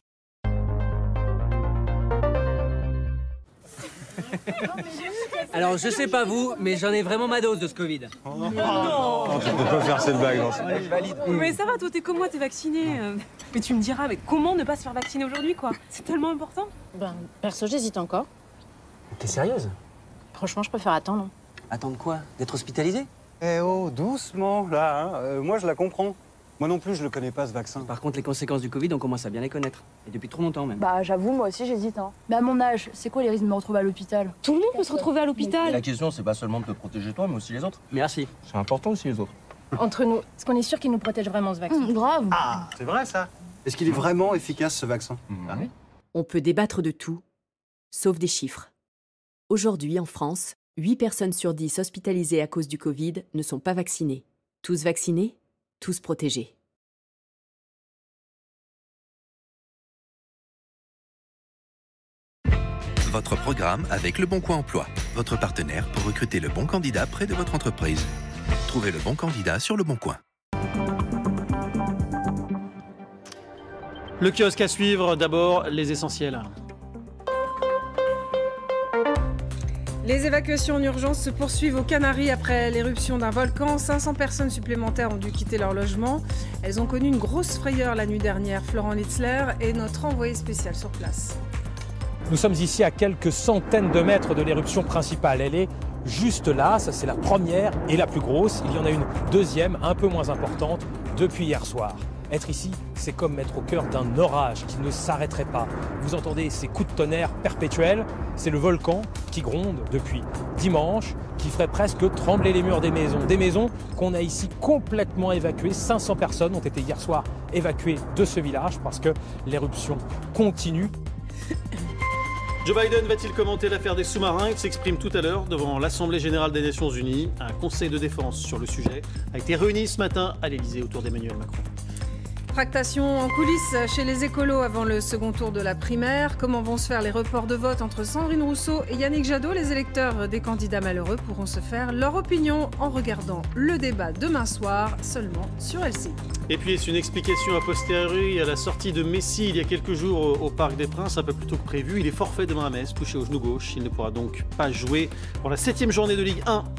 Alors, je sais pas vous, mais j'en ai vraiment ma dose de ce Covid. Oh non, non. Tu peux pas faire cette blague. Mais ça va, toi, t'es comme moi, t'es vacciné. Mais tu me diras, mais comment ne pas se faire vacciner aujourd'hui, quoi? C'est tellement important. Ben, perso, j'hésite encore. T'es sérieuse? Franchement, je préfère attendre. Attendre quoi? D'être hospitalisé? Eh oh, doucement, là. Hein. Euh, moi, je la comprends. Moi non plus, je le connais pas, ce vaccin. Par contre, les conséquences du Covid, on commence à bien les connaître. Et depuis trop longtemps, même. Bah, j'avoue, moi aussi, j'hésite. Hein. Mais à mon âge, c'est quoi les risques de me retrouver à l'hôpital? Tout le monde peut se retrouver à l'hôpital. La question, c'est pas seulement de te protéger toi, mais aussi les autres. Merci. C'est important aussi, les autres. Entre nous, est-ce qu'on est sûr qu'il nous protège vraiment, ce vaccin? Mmh, grave. Ah, c'est vrai, ça. Est-ce qu'il est vraiment efficace, ce vaccin? Mmh. On peut débattre de tout, sauf des chiffres. Aujourd'hui, en France, huit personnes sur dix hospitalisées à cause du Covid ne sont pas vaccinées. Tous vaccinés, tous protégés. Votre programme avec Le Bon Coin Emploi, votre partenaire pour recruter le bon candidat près de votre entreprise. Trouvez le bon candidat sur Le Bon Coin. Le kiosque à suivre, d'abord les essentiels. Les évacuations en urgence se poursuivent aux Canaries après l'éruption d'un volcan. cinq cents personnes supplémentaires ont dû quitter leur logement. Elles ont connu une grosse frayeur la nuit dernière. Florent Litzler est notre envoyé spécial sur place. Nous sommes ici à quelques centaines de mètres de l'éruption principale. Elle est juste là, ça c'est la première et la plus grosse. Il y en a une deuxième, un peu moins importante, depuis hier soir. Être ici, c'est comme être au cœur d'un orage qui ne s'arrêterait pas. Vous entendez ces coups de tonnerre perpétuels. C'est le volcan qui gronde depuis dimanche, qui ferait presque trembler les murs des maisons. Des maisons qu'on a ici complètement évacuées. cinq cents personnes ont été hier soir évacuées de ce village parce que l'éruption continue. Joe Biden va-t-il commenter l'affaire des sous-marins? Il s'exprime tout à l'heure devant l'Assemblée générale des Nations Unies. Un conseil de défense sur le sujet a été réuni ce matin à l'Élysée autour d'Emmanuel Macron. Tractation en coulisses chez les écolos avant le second tour de la primaire. Comment vont se faire les reports de vote entre Sandrine Rousseau et Yannick Jadot? Les électeurs des candidats malheureux pourront se faire leur opinion en regardant le débat demain soir seulement sur L C I. Et puis, c'est une explication a posteriori à la sortie de Messi il y a quelques jours au Parc des Princes, un peu plus tôt que prévu. Il est forfait demain à Metz, touché au genou gauche. Il ne pourra donc pas jouer pour la septième journée de Ligue un.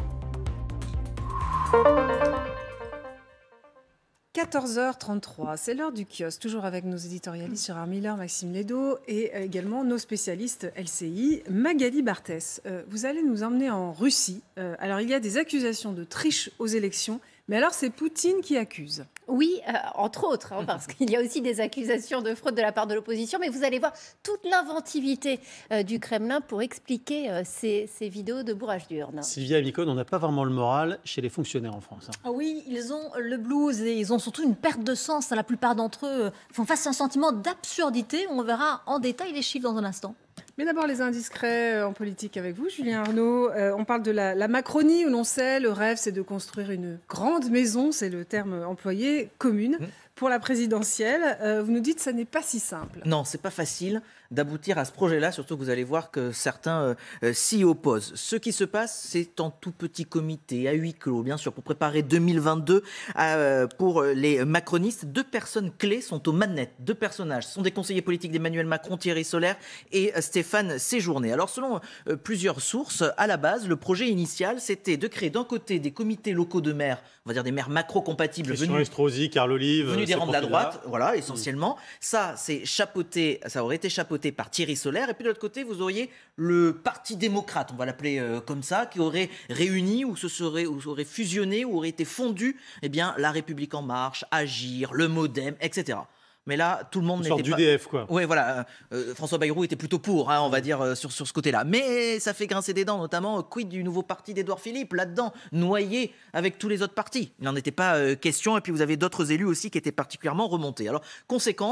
quatorze heures trente-trois, c'est l'heure du kiosque, toujours avec nos éditorialistes Gérard Miller, Maxime Ledo et également nos spécialistes L C I. Magali Barthès, euh, vous allez nous emmener en Russie. Euh, alors il y a des accusations de triche aux élections, mais alors c'est Poutine qui accuse. Oui, euh, entre autres, hein, parce qu'il y a aussi des accusations de fraude de la part de l'opposition, mais vous allez voir toute l'inventivité euh, du Kremlin pour expliquer euh, ces, ces vidéos de bourrage d'urne. Sylvia Micone, on n'a pas vraiment le moral chez les fonctionnaires en France. Hein. Ah oui, ils ont le blues et ils ont surtout une perte de sens. La plupart d'entre eux font face à un sentiment d'absurdité. On verra en détail les chiffres dans un instant. Mais d'abord, les indiscrets en politique avec vous, Julien Arnaud. Euh, on parle de la, la Macronie, où l'on sait, le rêve, c'est de construire une grande maison, c'est le terme employé, commune, mmh. pour la présidentielle. Euh, vous nous dites que ça n'est pas si simple. Non, c'est pas facile d'aboutir à ce projet-là, surtout que vous allez voir que certains euh, s'y opposent. Ce qui se passe, c'est en tout petit comité, à huis clos, bien sûr, pour préparer deux mille vingt-deux. Euh, pour les macronistes, deux personnes clés sont aux manettes, deux personnages. Ce sont des conseillers politiques d'Emmanuel Macron, Thierry Solaire et Stéphane Séjourné. Alors, selon euh, plusieurs sources, à la base, le projet initial, c'était de créer d'un côté des comités locaux de maires, on va dire des maires macro-compatibles. Christian Estrosi, Carl Olive. Venus des rangs de la droite, voilà, essentiellement. Mmh. Ça, c'est chapeauté, ça aurait été chapeauté par Thierry Solaire. Et puis de l'autre côté, vous auriez le Parti démocrate, on va l'appeler euh, comme ça, qui aurait réuni ou se serait, ou aurait fusionné ou aurait été fondu, eh bien, La République en marche, Agir, le Modem, et cetera. Mais là, tout le monde n'était pas... Une sorte d'U D F, quoi. Oui, voilà. Euh, François Bayrou était plutôt pour, hein, on va dire, euh, sur, sur ce côté-là. Mais ça fait grincer des dents, notamment, euh, quid du nouveau parti d'Édouard Philippe, là-dedans, noyé avec tous les autres partis. Il n'en était pas euh, question. Et puis, vous avez d'autres élus aussi qui étaient particulièrement remontés. Alors, conséquence...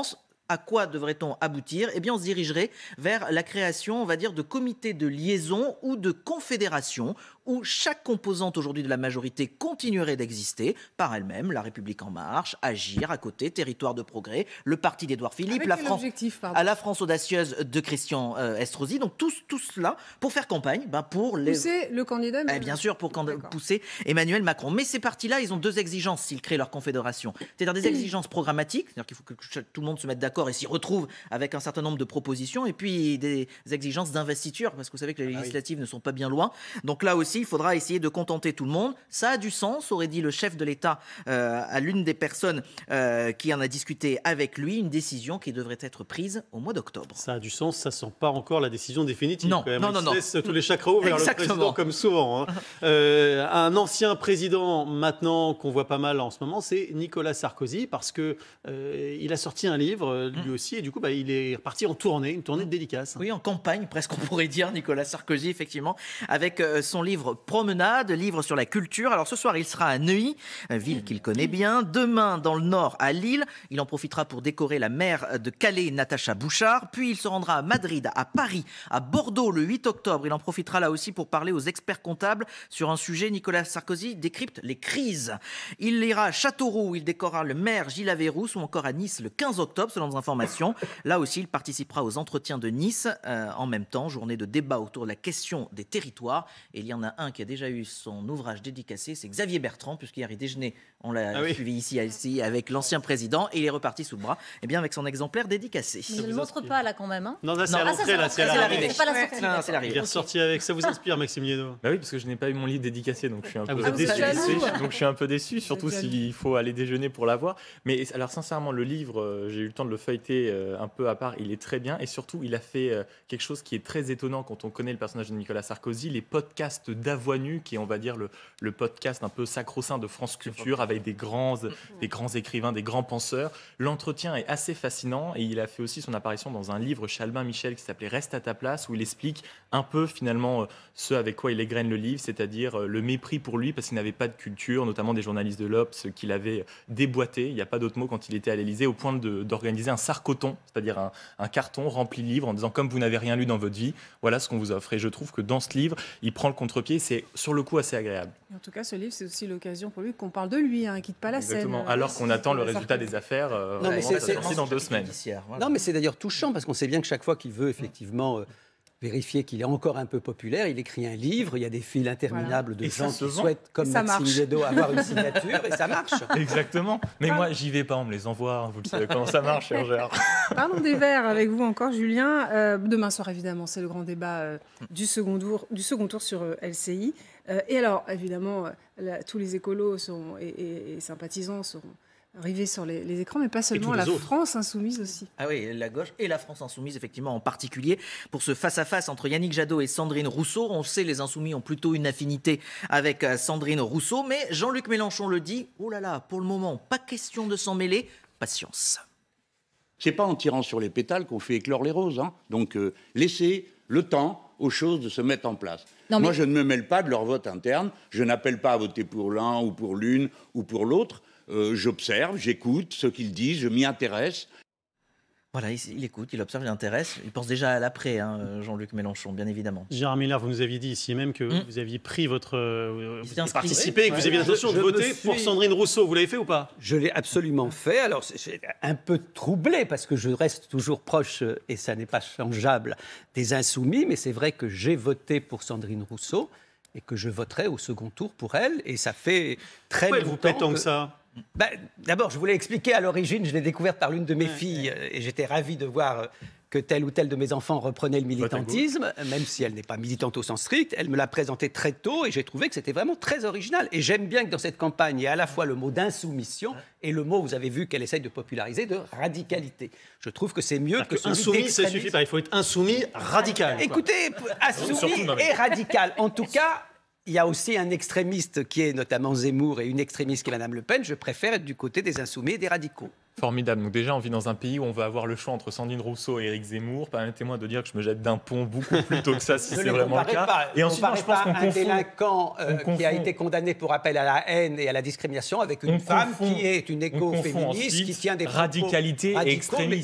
À quoi devrait-on aboutir? Eh bien, on se dirigerait vers la création, on va dire, de comités de liaison ou de confédérations où chaque composante aujourd'hui de la majorité continuerait d'exister par elle-même. La République en marche, Agir à côté, Territoire de progrès, le parti d'Édouard Philippe, Avec la quel France, objectif, pardon à la France audacieuse de Christian euh, Estrosi. Donc tout, tout cela pour faire campagne, ben, pour les... Pousser le candidat. Eh bien sûr, pour canda- pousser Emmanuel Macron. Mais ces partis-là, ils ont deux exigences s'ils créent leur confédération. C'est-à-dire des exigences programmatiques, c'est-à-dire qu'il faut que tout le monde se mette d'accord et s'y retrouve avec un certain nombre de propositions, et puis des exigences d'investiture, parce que vous savez que les législatives ne sont pas bien loin. Donc là aussi, il faudra essayer de contenter tout le monde. Ça a du sens, aurait dit le chef de l'État euh, à l'une des personnes euh, qui en a discuté avec lui, une décision qui devrait être prise au mois d'octobre. Ça a du sens, ça sent pas encore la décision définitive. Non, quand même. non, Il non, se non. laisse tous les chakras ouverts vers le président, comme souvent. Hein. Euh, un ancien président maintenant qu'on voit pas mal en ce moment, c'est Nicolas Sarkozy, parce que euh, il a sorti un livre lui aussi, et du coup, bah, il est reparti en tournée, une tournée de dédicace. Oui, en campagne, presque on pourrait dire, Nicolas Sarkozy, effectivement, avec euh, son livre Promenade, livre sur la culture. Alors ce soir, il sera à Neuilly, ville qu'il connaît bien. Demain, dans le Nord, à Lille. Il en profitera pour décorer la maire de Calais, Natacha Bouchard. Puis il se rendra à Madrid, à Paris, à Bordeaux le huit octobre. Il en profitera là aussi pour parler aux experts comptables sur un sujet. Nicolas Sarkozy décrypte les crises. Il ira à Châteauroux, où il décorera le maire Gilles Averrousse, ou encore à Nice le quinze octobre, selon nos informations. Là aussi, il participera aux entretiens de Nice. Euh, en même temps, journée de débat autour de la question des territoires. Et il y en a un qui a déjà eu son ouvrage dédicacé, c'est Xavier Bertrand, puisqu'hier il déjeunait, on l'a ah oui. suivi ici, ici avec l'ancien président, et il est reparti sous le bras, et bien avec son exemplaire dédicacé. Mais il ne le montre pas là quand même. Hein. Non, là c'est à Ah, ça, l'entrée, là c'est à l'arrivée. C'est pas la sortie. Non, non, c'est l'arrivée. Il est ressorti avec. Ça vous inspire, Maxime Liédo? Bah oui, parce que je n'ai pas eu mon livre dédicacé, donc je suis un Ah, peu vous êtes déçu. déçu. Donc je suis un peu déçu, surtout s'il faut aller déjeuner pour l'avoir. Mais alors sincèrement, le livre, euh, j'ai eu le temps de le feuilleter euh, un peu à part. Il est très bien, et surtout, il a fait euh, quelque chose qui est très étonnant quand on connaît le personnage de Nicolas Sarkozy, les podcasts d'Avoinu, qui est, on va dire, le, le podcast un peu sacro-saint de France Culture, avec des grands, des grands écrivains, des grands penseurs. L'entretien est assez fascinant, et il a fait aussi son apparition dans un livre chez Albin Michel qui s'appelait Reste à ta place, où il explique un peu finalement ce avec quoi il égrène le livre, c'est-à-dire le mépris pour lui parce qu'il n'avait pas de culture, notamment des journalistes de l'Obs qu'il avait déboîté, il n'y a pas d'autre mot, quand il était à l'Élysée, au point de, d'organiser un sarcoton, c'est-à-dire un, un carton rempli de livres en disant comme vous n'avez rien lu dans votre vie, voilà ce qu'on vous offre. Et je trouve que dans ce livre, il prend le contre-pied, c'est sur le coup assez agréable. En tout cas, ce livre, c'est aussi l'occasion pour lui qu'on parle de lui, hein, il ne quitte pas la Exactement. scène. Alors qu'on attend le résultat des affaires, euh, non, mais c'est, c'est, c'est dans deux semaines. Non, mais c'est d'ailleurs touchant parce qu'on sait bien que chaque fois qu'il veut effectivement euh, vérifier qu'il est encore un peu populaire, il écrit un livre, il y a des files interminables voilà. de gens qui vend. souhaitent, comme Maxime Liédo, avoir une signature, et ça marche. Exactement. Mais ah. moi, j'y vais pas, on me les envoie, hein, vous le savez comment ça marche, cher Gérard. Parlons des Verts avec vous encore, Julien. Euh, demain soir, évidemment, c'est le grand débat euh, du, second tour, du second tour sur euh, L C I. Euh, et alors, évidemment, euh, là, tous les écolos sont, et, et, et sympathisants seront arrivés sur les, les écrans, mais pas seulement, la autres. France insoumise aussi. Ah oui, la gauche et la France insoumise, effectivement, en particulier, pour ce face-à-face entre Yannick Jadot et Sandrine Rousseau. On sait, les insoumis ont plutôt une affinité avec Sandrine Rousseau, mais Jean-Luc Mélenchon le dit, oh là là, pour le moment, pas question de s'en mêler, patience. C'est pas en tirant sur les pétales qu'on fait éclore les roses, hein. Donc euh, laissez le temps aux choses de se mettre en place. Non, mais... Moi, je ne me mêle pas de leur vote interne, je n'appelle pas à voter pour l'un ou pour l'une ou pour l'autre. Euh, j'observe, j'écoute ce qu'ils disent, je m'y intéresse. Voilà, il, il écoute, il observe, il intéresse. Il pense déjà à l'après, hein, Jean-Luc Mélenchon, bien évidemment. Gérard Miller, vous nous aviez dit ici même que mmh. vous aviez pris votre... Euh, vous aviez participé, oui, que vous aviez l'intention de voter suis... pour Sandrine Rousseau. Vous l'avez fait ou pas? Je l'ai absolument fait. Alors, c'est un peu troublé parce que je reste toujours proche, et ça n'est pas changeable, des Insoumis. Mais c'est vrai que j'ai voté pour Sandrine Rousseau et que je voterai au second tour pour elle. Et ça fait très Pourquoi longtemps elle vous plaît tant que, que ça Ben, d'abord, je voulais expliquer à l'origine, je l'ai découverte par l'une de mes ouais, filles ouais. et j'étais ravi de voir que tel ou tel de mes enfants reprenait le militantisme, même si elle n'est pas militante au sens strict. Elle me l'a présenté très tôt et j'ai trouvé que c'était vraiment très original. Et j'aime bien que dans cette campagne, il y ait à la fois le mot d'insoumission et le mot, vous avez vu qu'elle essaye de populariser, de radicalité. Je trouve que c'est mieux que, que insoumis, ça suffit pas. Il faut être insoumis radical. Écoutez, insoumis et radical. En tout cas, il y a aussi un extrémiste qui est notamment Zemmour et une extrémiste qui est Mme Le Pen. Je préfère être du côté des insoumis et des radicaux. Formidable. Donc déjà, on vit dans un pays où on va avoir le choix entre Sandrine Rousseau et Éric Zemmour. Permettez-moi de dire que je me jette d'un pont beaucoup plus tôt que ça, si c'est vraiment le cas. Pas. Et ensuite, non, je pense qu'on confond un délinquant euh, confond... qui a été condamné pour appel à la haine et à la discrimination avec une on femme confond... qui est une éco-féministe qui tient des propos radicalité et extrémiste.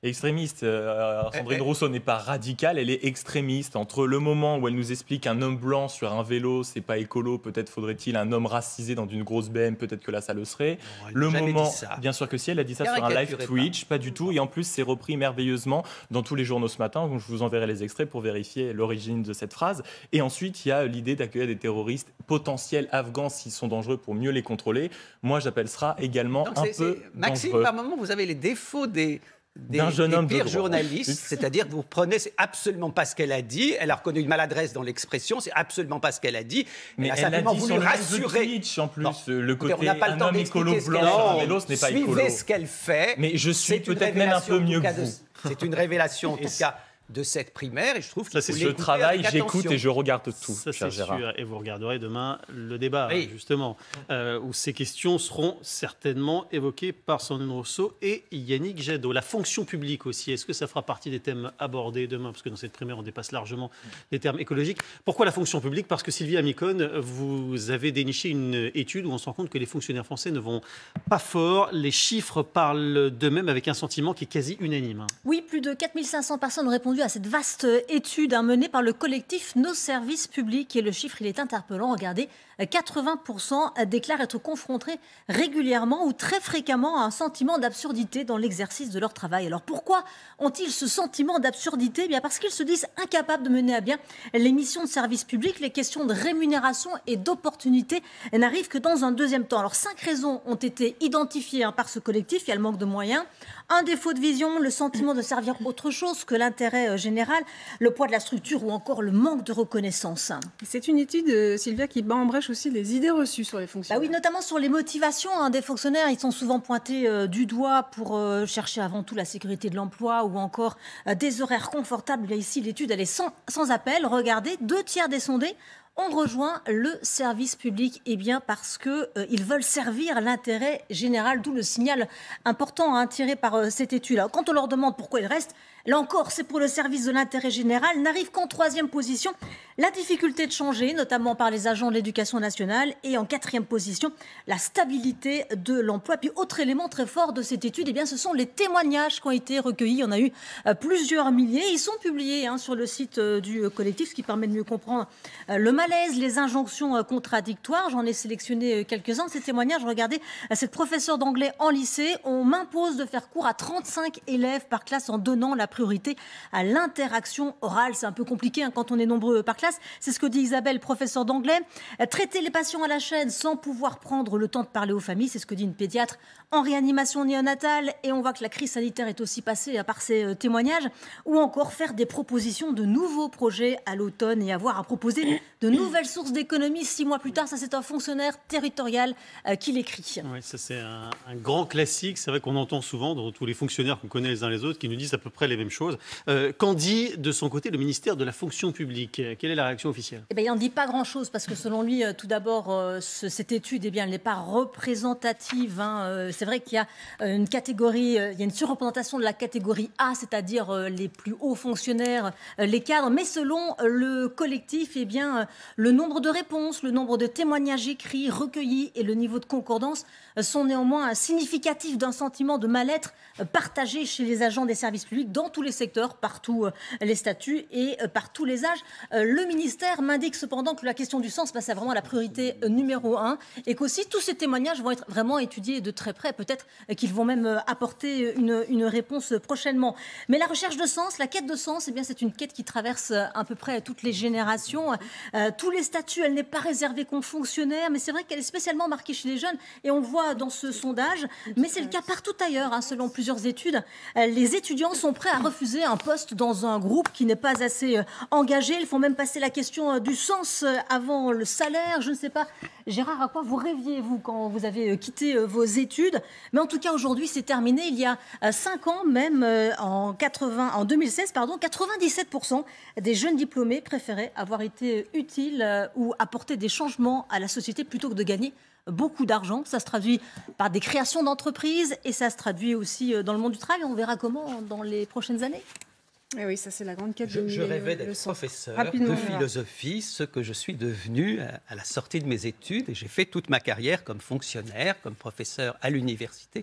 extrémiste. Euh, Sandrine Rousseau n'est pas radicale, elle est extrémiste. Entre le moment où elle nous explique qu'un homme blanc sur un vélo, c'est pas écolo, peut-être faudrait-il un homme racisé dans une grosse B M, peut-être que là ça le serait. Non, le moment, bien sûr que si, elle a dit ça sur un live Twitch, pas. pas du tout. Et en plus, c'est repris merveilleusement dans tous les journaux ce matin. Donc je vous enverrai les extraits pour vérifier l'origine de cette phrase. Et ensuite, il y a l'idée d'accueillir des terroristes potentiels afghans s'ils sont dangereux pour mieux les contrôler. Moi, j'appelle ça également Donc, un peu dangereux. Maxime, par moment, vous avez les défauts des... Des, d'un jeune des homme pires de journalistes, c'est-à-dire que vous prenez, c'est absolument pas ce qu'elle a dit, elle a reconnu une maladresse dans l'expression, c'est absolument pas ce qu'elle a dit, mais elle a simplement dit voulu sur le rassurer. Twitch, en plus, non. le côté on n'a pas le un temps homme écolo blanc sur un vélo, ce n'est pas écolo. Suivez ce qu'elle fait. Mais je suis peut-être même un peu mieux que vous. C'est une révélation, en tout cas, de cette primaire, et je trouve que je travaille, j'écoute et je regarde tout. Ça, c'est sûr. Et vous regarderez demain le débat, oui. justement, euh, où ces questions seront certainement évoquées par Sandrine Rousseau et Yannick Jadot. La fonction publique aussi, est-ce que ça fera partie des thèmes abordés demain? Parce que dans cette primaire, on dépasse largement les termes écologiques. Pourquoi la fonction publique? Parce que Sylvie Amicone, vous avez déniché une étude où on se rend compte que les fonctionnaires français ne vont pas fort. Les chiffres parlent d'eux-mêmes avec un sentiment qui est quasi unanime. Oui, plus de quatre mille cinq cents personnes ont répondu à cette vaste étude hein, menée par le collectif Nos Services Publics. Et le chiffre, il est interpellant. Regardez, quatre-vingts pour cent déclarent être confrontés régulièrement ou très fréquemment à un sentiment d'absurdité dans l'exercice de leur travail. Alors pourquoi ont-ils ce sentiment d'absurdité? Eh bien parce qu'ils se disent incapables de mener à bien les missions de service public. Les questions de rémunération et d'opportunité n'arrivent que dans un deuxième temps. Alors cinq raisons ont été identifiées hein, par ce collectif. Il y a le manque de moyens, un défaut de vision, le sentiment de servir autre chose que l'intérêt général, le poids de la structure ou encore le manque de reconnaissance. C'est une étude, Sylvia, qui bat en brèche aussi les idées reçues sur les fonctionnaires. Bah oui, notamment sur les motivations hein, des fonctionnaires. Ils sont souvent pointés euh, du doigt pour euh, chercher avant tout la sécurité de l'emploi ou encore euh, des horaires confortables. Là, ici, l'étude, elle est sans, sans appel. Regardez, deux tiers des sondés ont rejoint le service public, eh bien parce qu'ils euh, veulent servir l'intérêt général, d'où le signal important hein, tiré par euh, cette étude. Alors, quand on leur demande pourquoi ils restent, là encore, c'est pour le service de l'intérêt général, n'arrive qu'en troisième position la difficulté de changer, notamment par les agents de l'éducation nationale, et en quatrième position, la stabilité de l'emploi. Puis autre élément très fort de cette étude, eh bien, ce sont les témoignages qui ont été recueillis. On a eu euh, plusieurs milliers. Ils sont publiés hein, sur le site euh, du collectif, ce qui permet de mieux comprendre euh, le malaise, les injonctions euh, contradictoires. J'en ai sélectionné euh, quelques-uns de ces témoignages. Regardez, euh, cette professeure d'anglais en lycée, on m'impose de faire cours à trente-cinq élèves par classe en donnant la priorité à l'interaction orale. C'est un peu compliqué hein, quand on est nombreux par classe. C'est ce que dit Isabelle, professeure d'anglais. Traiter les patients à la chaîne sans pouvoir prendre le temps de parler aux familles, c'est ce que dit une pédiatre en réanimation néonatale. Et on voit que la crise sanitaire est aussi passée par ces euh, témoignages. Ou encore faire des propositions de nouveaux projets à l'automne et avoir à proposer de nouvelles sources d'économie six mois plus tard. Ça, c'est un fonctionnaire territorial euh, qui l'écrit. Oui, ça c'est un, un grand classique. C'est vrai qu'on entend souvent dans tous les fonctionnaires qu'on connaît les uns les autres qui nous disent à peu près les mêmes choses. Euh, qu'en dit de son côté le ministère de la fonction publique? Quelle est la réaction officielle? Eh bien, il n'en dit pas grand-chose parce que selon lui, euh, tout d'abord, euh, ce, cette étude, eh bien, elle n'est pas représentative. Hein. Euh, c'est vrai qu'il y a euh, une catégorie, euh, il y a une surreprésentation de la catégorie A, c'est-à-dire euh, les plus hauts fonctionnaires, euh, les cadres. Mais selon euh, le collectif, eh bien, euh, le nombre de réponses, le nombre de témoignages écrits, recueillis et le niveau de concordance euh, sont néanmoins euh, significatifs d'un sentiment de mal-être euh, partagé chez les agents des services publics dans tous les secteurs, partout euh, les statuts et euh, par tous les âges. Euh, le ministère m'indique cependant que la question du sens passe à vraiment la priorité euh, numéro un et qu'aussi tous ces témoignages vont être vraiment étudiés de très près. Peut-être euh, qu'ils vont même euh, apporter une, une réponse prochainement. Mais la recherche de sens, la quête de sens, eh bien, c'est une quête qui traverse euh, à peu près toutes les générations. Euh, tous les statuts, elle n'est pas réservée qu'aux fonctionnaires, mais c'est vrai qu'elle est spécialement marquée chez les jeunes et on le voit dans ce sondage. Mais c'est le cas partout ailleurs, hein, selon plusieurs études. Euh, les étudiants sont prêts à refuser un poste dans un groupe qui n'est pas assez euh, engagé. Ils font même passer la question euh, du sens euh, avant le salaire. Je ne sais pas, Gérard, à quoi vous rêviez, vous, quand vous avez euh, quitté euh, vos études? Mais en tout cas, aujourd'hui, c'est terminé. Il y a euh, cinq ans, même euh, en, quatre-vingts, en deux mille seize, pardon, quatre-vingt-dix-sept pour cent des jeunes diplômés préféraient avoir été utiles euh, ou apporter des changements à la société plutôt que de gagner beaucoup d'argent. Ça se traduit par des créations d'entreprises et ça se traduit aussi dans le monde du travail. On verra comment dans les prochaines années. Et oui, ça c'est la grande quête. Je, de je rêvais d'être professeur de philosophie, ce que je suis devenu à la sortie de mes études. Et j'ai fait toute ma carrière comme fonctionnaire, comme professeur à l'université.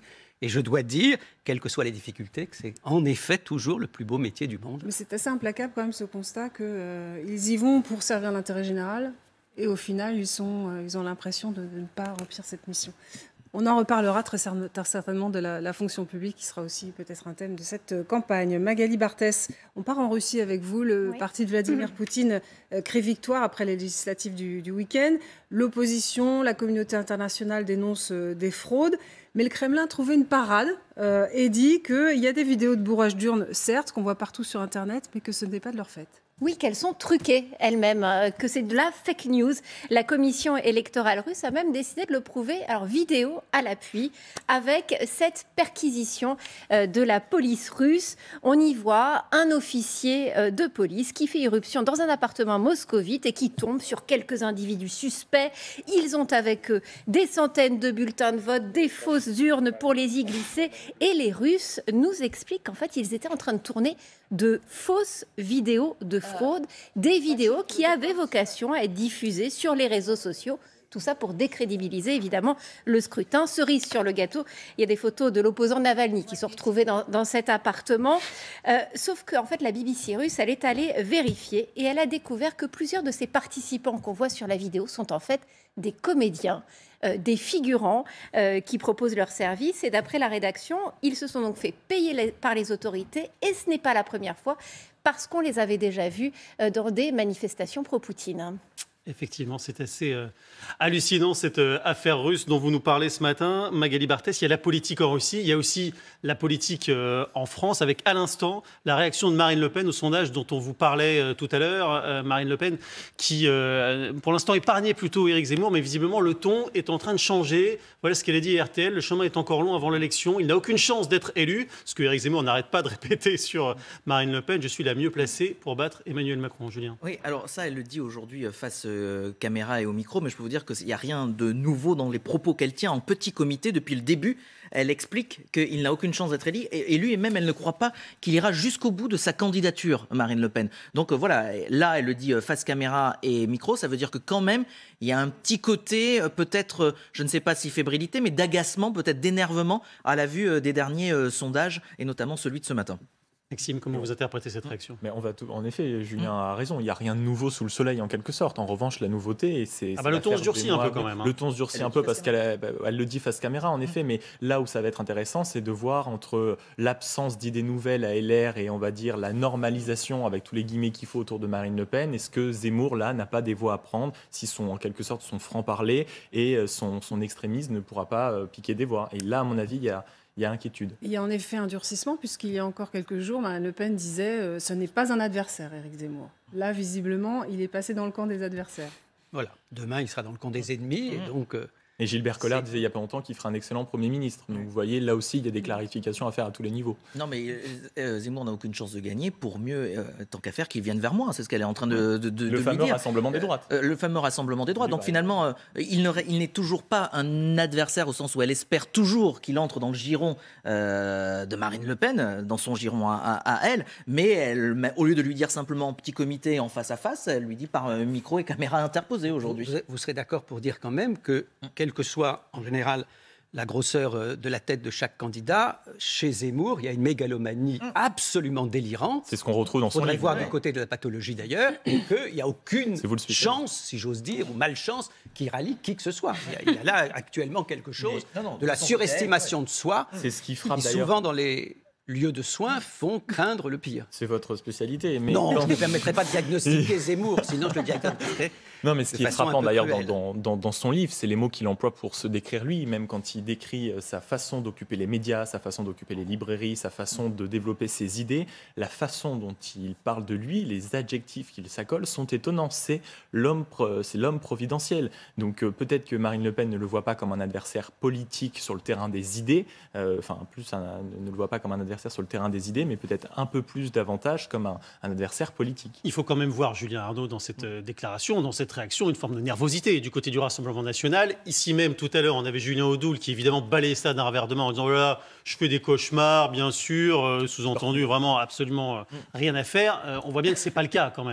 Et je dois dire, quelles que soient les difficultés, que c'est en effet toujours le plus beau métier du monde. Mais c'est assez implacable quand même ce constat qu'ils euh, y vont pour servir l'intérêt général et au final, ils, sont, euh, ils ont l'impression de, de ne pas remplir cette mission. On en reparlera très certainement de la, la fonction publique, qui sera aussi peut-être un thème de cette campagne. Magali Barthès, on part en Russie avec vous. Le oui. parti de Vladimir Poutine euh, crée victoire après les législatives du, du week-end. L'opposition, la communauté internationale dénonce euh, des fraudes. Mais le Kremlin a trouvé une parade euh, et dit qu'il y a des vidéos de bourrage d'urnes, certes, qu'on voit partout sur Internet, mais que ce n'est pas de leur fait. Oui, qu'elles sont truquées elles-mêmes, euh, que c'est de la fake news. La commission électorale russe a même décidé de le prouver, alors vidéo à l'appui, avec cette perquisition euh, de la police russe. On y voit un officier euh, de police qui fait irruption dans un appartement moscovite et qui tombe sur quelques individus suspects. Ils ont avec eux des centaines de bulletins de vote, des fausses urnes pour les y glisser. Et les Russes nous expliquent qu'en fait, ils étaient en train de tourner de fausses vidéos de fraude, des vidéos qui avaient vocation à être diffusées sur les réseaux sociaux. Tout ça pour décrédibiliser évidemment le scrutin. Cerise sur le gâteau, il y a des photos de l'opposant Navalny qui sont retrouvées dans, dans cet appartement. Euh, sauf qu'en fait, la B B C russe, elle est allée vérifier et elle a découvert que plusieurs de ces participants qu'on voit sur la vidéo sont en fait des comédiens. Euh, des figurants euh, qui proposent leurs services. Et d'après la rédaction, ils se sont donc fait payer les, par les autorités. Et ce n'est pas la première fois, parce qu'on les avait déjà vus euh, dans des manifestations pro-Poutine. Effectivement, c'est assez euh, hallucinant cette euh, affaire russe dont vous nous parlez ce matin. Magali Barthès, il y a la politique en Russie, il y a aussi la politique euh, en France, avec à l'instant la réaction de Marine Le Pen au sondage dont on vous parlait euh, tout à l'heure. Euh, Marine Le Pen qui, euh, pour l'instant, épargnait plutôt Éric Zemmour, mais visiblement le ton est en train de changer. Voilà ce qu'elle a dit à R T L, le chemin est encore long avant l'élection. Il n'a aucune chance d'être élu, ce que Éric Zemmour n'arrête pas de répéter sur Marine Le Pen. Je suis la mieux placée pour battre Emmanuel Macron. Julien. Oui, alors ça, elle le dit aujourd'hui face Euh, caméra et au micro, mais je peux vous dire qu'il n'y a rien de nouveau dans les propos qu'elle tient en petit comité depuis le début. Elle explique qu'il n'a aucune chance d'être élu, et, et lui, et même, elle ne croit pas qu'il ira jusqu'au bout de sa candidature, Marine Le Pen. Donc euh, voilà, là, elle le dit euh, face caméra et micro, ça veut dire que quand même, il y a un petit côté, euh, peut-être, euh, je ne sais pas si fébrilité, mais d'agacement, peut-être d'énervement à la vue euh, des derniers euh, sondages, et notamment celui de ce matin. Maxime, comment vous interprétez cette réaction ? Mais on va tout... En effet, Julien a raison, il n'y a rien de nouveau sous le soleil en quelque sorte. En revanche, la nouveauté, et c'est... Ah bah le ton se durcit un peu quand même. Hein. Le ton se durcit un peu parce qu'elle a... elle le dit face caméra, en effet, mais là où ça va être intéressant, c'est de voir entre l'absence d'idées nouvelles à L R et on va dire la normalisation avec tous les guillemets qu'il faut autour de Marine Le Pen. Est-ce que Zemmour, là, n'a pas des voix à prendre si son, en quelque sorte, son franc-parler et son, son extrémisme ne pourra pas piquer des voix ? Et là, à mon avis, il y a... Il y a inquiétude. Il y a en effet un durcissement, puisqu'il y a encore quelques jours, Marine Le Pen disait euh, « ce n'est pas un adversaire, Éric Zemmour ». Là, visiblement, il est passé dans le camp des adversaires. Voilà. Demain, il sera dans le camp des ennemis. Mmh. Et donc, euh, Et Gilbert Collard disait il n'y a pas longtemps qu'il ferait un excellent Premier ministre. Donc vous voyez, là aussi, il y a des clarifications à faire à tous les niveaux. Non, mais euh, Zemmour n'a aucune chance de gagner. Pour mieux, euh, tant qu'à faire, qu'il vienne vers moi. C'est ce qu'elle est en train de, de, de Le de fameux lui dire. rassemblement des droites. Euh, le fameux rassemblement des droites. Oui, Donc bah, finalement, euh, il, ne, il n'est toujours pas un adversaire au sens où elle espère toujours qu'il entre dans le giron euh, de Marine Le Pen, dans son giron à, à, à elle. Mais, elle, mais au lieu de lui dire simplement en petit comité, en face à face, elle lui dit par euh, micro et caméra interposée aujourd'hui. Vous, vous serez d'accord pour dire quand même que, quel que soit en général la grosseur de la tête de chaque candidat, chez Zemmour, il y a une mégalomanie absolument délirante. C'est ce qu'on retrouve dans son livre. On va voir du côté de la pathologie d'ailleurs, et qu'il n'y a aucune chance, si j'ose dire, ou malchance, qui rallie qui que ce soit. Il y a, il y a là actuellement quelque chose Mais, non, non, de la surestimation de soi. C'est ce qui frappe qui d'ailleurs. souvent dans les lieux de soins font craindre le pire. C'est votre spécialité. Mais non, quand... je ne permettrai pas de diagnostiquer Zemmour, sinon je le diagnostiquerai. Non, mais ce qui est frappant d'ailleurs dans, dans, dans, dans son livre, c'est les mots qu'il emploie pour se décrire lui, même quand il décrit sa façon d'occuper les médias, sa façon d'occuper les librairies, sa façon de développer ses idées, la façon dont il parle de lui, les adjectifs qu'il s'accole sont étonnants. C'est l'homme, c'est l'homme providentiel. Donc euh, peut-être que Marine Le Pen ne le voit pas comme un adversaire politique sur le terrain des idées, euh, enfin plus un, ne le voit pas comme un adversaire sur le terrain des idées, mais peut-être un peu plus davantage comme un, un adversaire politique. Il faut quand même voir Julien Arnaud dans cette euh, déclaration, dans cette réaction, une forme de nervosité du côté du Rassemblement national. Ici même, tout à l'heure, on avait Julien Audoul qui évidemment balayait ça d'un revers de main en disant voilà, je fais des cauchemars, bien sûr, euh, sous-entendu, vraiment absolument euh, rien à faire. Euh, on voit bien que c'est pas le cas quand même. Hein.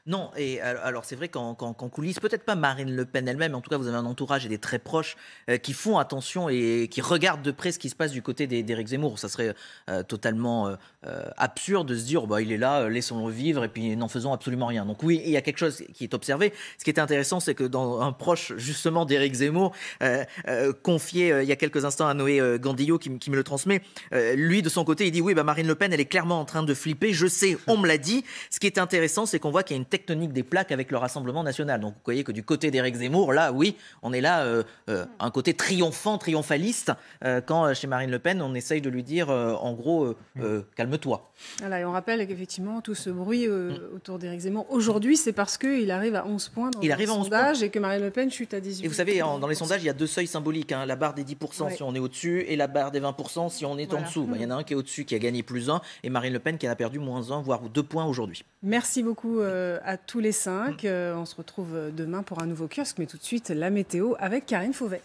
Non, et alors c'est vrai qu'en, qu'en, qu'en coulisses, peut-être pas Marine Le Pen elle-même, mais en tout cas vous avez un entourage et des très proches euh, qui font attention et qui regardent de près ce qui se passe du côté des, d'Éric Zemmour. Ça serait euh, totalement euh, absurde de se dire bah, il est là, laissons-le vivre et puis n'en faisons absolument rien. Donc oui, il y a quelque chose qui est observé. Ce qui est intéressant, c'est que dans un proche justement d'Éric Zemmour, euh, euh, confié euh, il y a quelques instants à Noé euh, Gandillot qui, qui me le transmet, euh, lui de son côté il dit oui, bah, Marine Le Pen elle est clairement en train de flipper, je sais, on me l'a dit. Ce qui est intéressant, c'est qu'on voit qu'il y a une tectonique des plaques avec le Rassemblement national. Donc vous voyez que du côté d'Éric Zemmour, là, oui, on est là, euh, euh, un côté triomphant, triomphaliste, euh, quand chez Marine Le Pen, on essaye de lui dire, euh, en gros, euh, euh, calme-toi. Voilà, et on rappelle qu'effectivement, tout ce bruit euh, mm. autour d'Éric Zemmour, aujourd'hui, c'est parce qu'il arrive à onze points dans il le arrive sondage et que Marine Le Pen chute à dix-huit. Et vous savez, en, dans les sondages, il y a deux seuils symboliques, hein, la barre des dix pour cent ouais. si on est au-dessus et la barre des vingt pour cent si on est voilà. en dessous. Mm. Ben, il y en a un qui est au-dessus, qui a gagné plus un, et Marine Le Pen qui en a perdu moins un, voire deux points aujourd'hui. Merci beaucoup euh, à tous les cinq. Mm. Euh, on se retrouve demain pour un nouveau kiosque, mais tout de suite, la météo avec Karine Fauvet.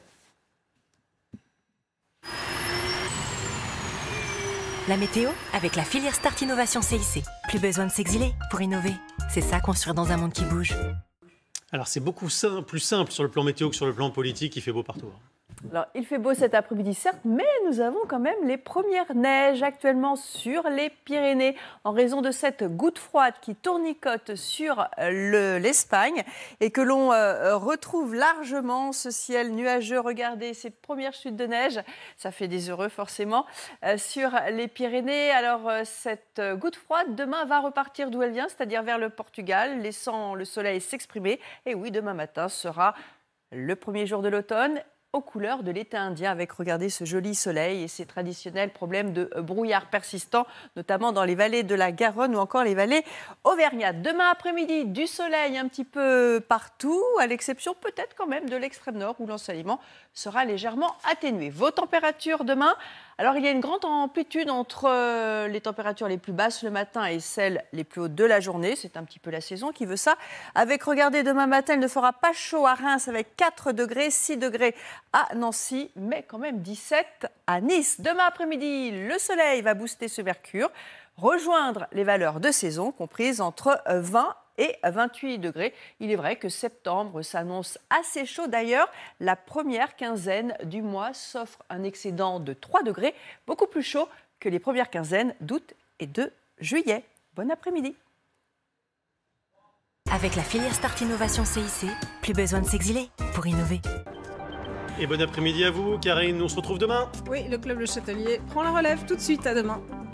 La météo avec la filière Start Innovation C I C. Plus besoin de s'exiler pour innover. C'est ça, construire dans un monde qui bouge. Alors c'est beaucoup simple, plus simple sur le plan météo que sur le plan politique, il fait beau partout. Alors, il fait beau cet après-midi, certes, mais nous avons quand même les premières neiges actuellement sur les Pyrénées en raison de cette goutte froide qui tournicote sur le, l'Espagne et que l'on euh, retrouve largement ce ciel nuageux. Regardez ces premières chutes de neige, ça fait des heureux forcément, euh, sur les Pyrénées. Alors, euh, cette goutte froide, demain, va repartir d'où elle vient, c'est-à-dire vers le Portugal, laissant le soleil s'exprimer. Et oui, demain matin sera le premier jour de l'automne, aux couleurs de l'été indien, avec, regardez, ce joli soleil et ces traditionnels problèmes de brouillard persistant, notamment dans les vallées de la Garonne ou encore les vallées auvergnates. Demain après-midi, du soleil un petit peu partout, à l'exception peut-être quand même de l'extrême nord, où l'ensoleillement sera légèrement atténué. Vos températures demain? Alors, il y a une grande amplitude entre euh, les températures les plus basses le matin et celles les plus hautes de la journée. C'est un petit peu la saison qui veut ça. Avec, regardez, demain matin, il ne fera pas chaud à Reims avec quatre degrés, six degrés à Nancy, mais quand même dix-sept à Nice. Demain après-midi, le soleil va booster ce mercure, rejoindre les valeurs de saison comprises entre vingt et vingt-huit degrés. Il est vrai que septembre s'annonce assez chaud. D'ailleurs, la première quinzaine du mois s'offre un excédent de trois degrés, beaucoup plus chaud que les premières quinzaines d'août et de juillet. Bon après-midi. Avec la filière Start Innovation C I C, plus besoin de s'exiler pour innover. Et bon après-midi à vous, Karine. On se retrouve demain. Oui, le Club Le Châtelier prend la relève tout de suite. À demain.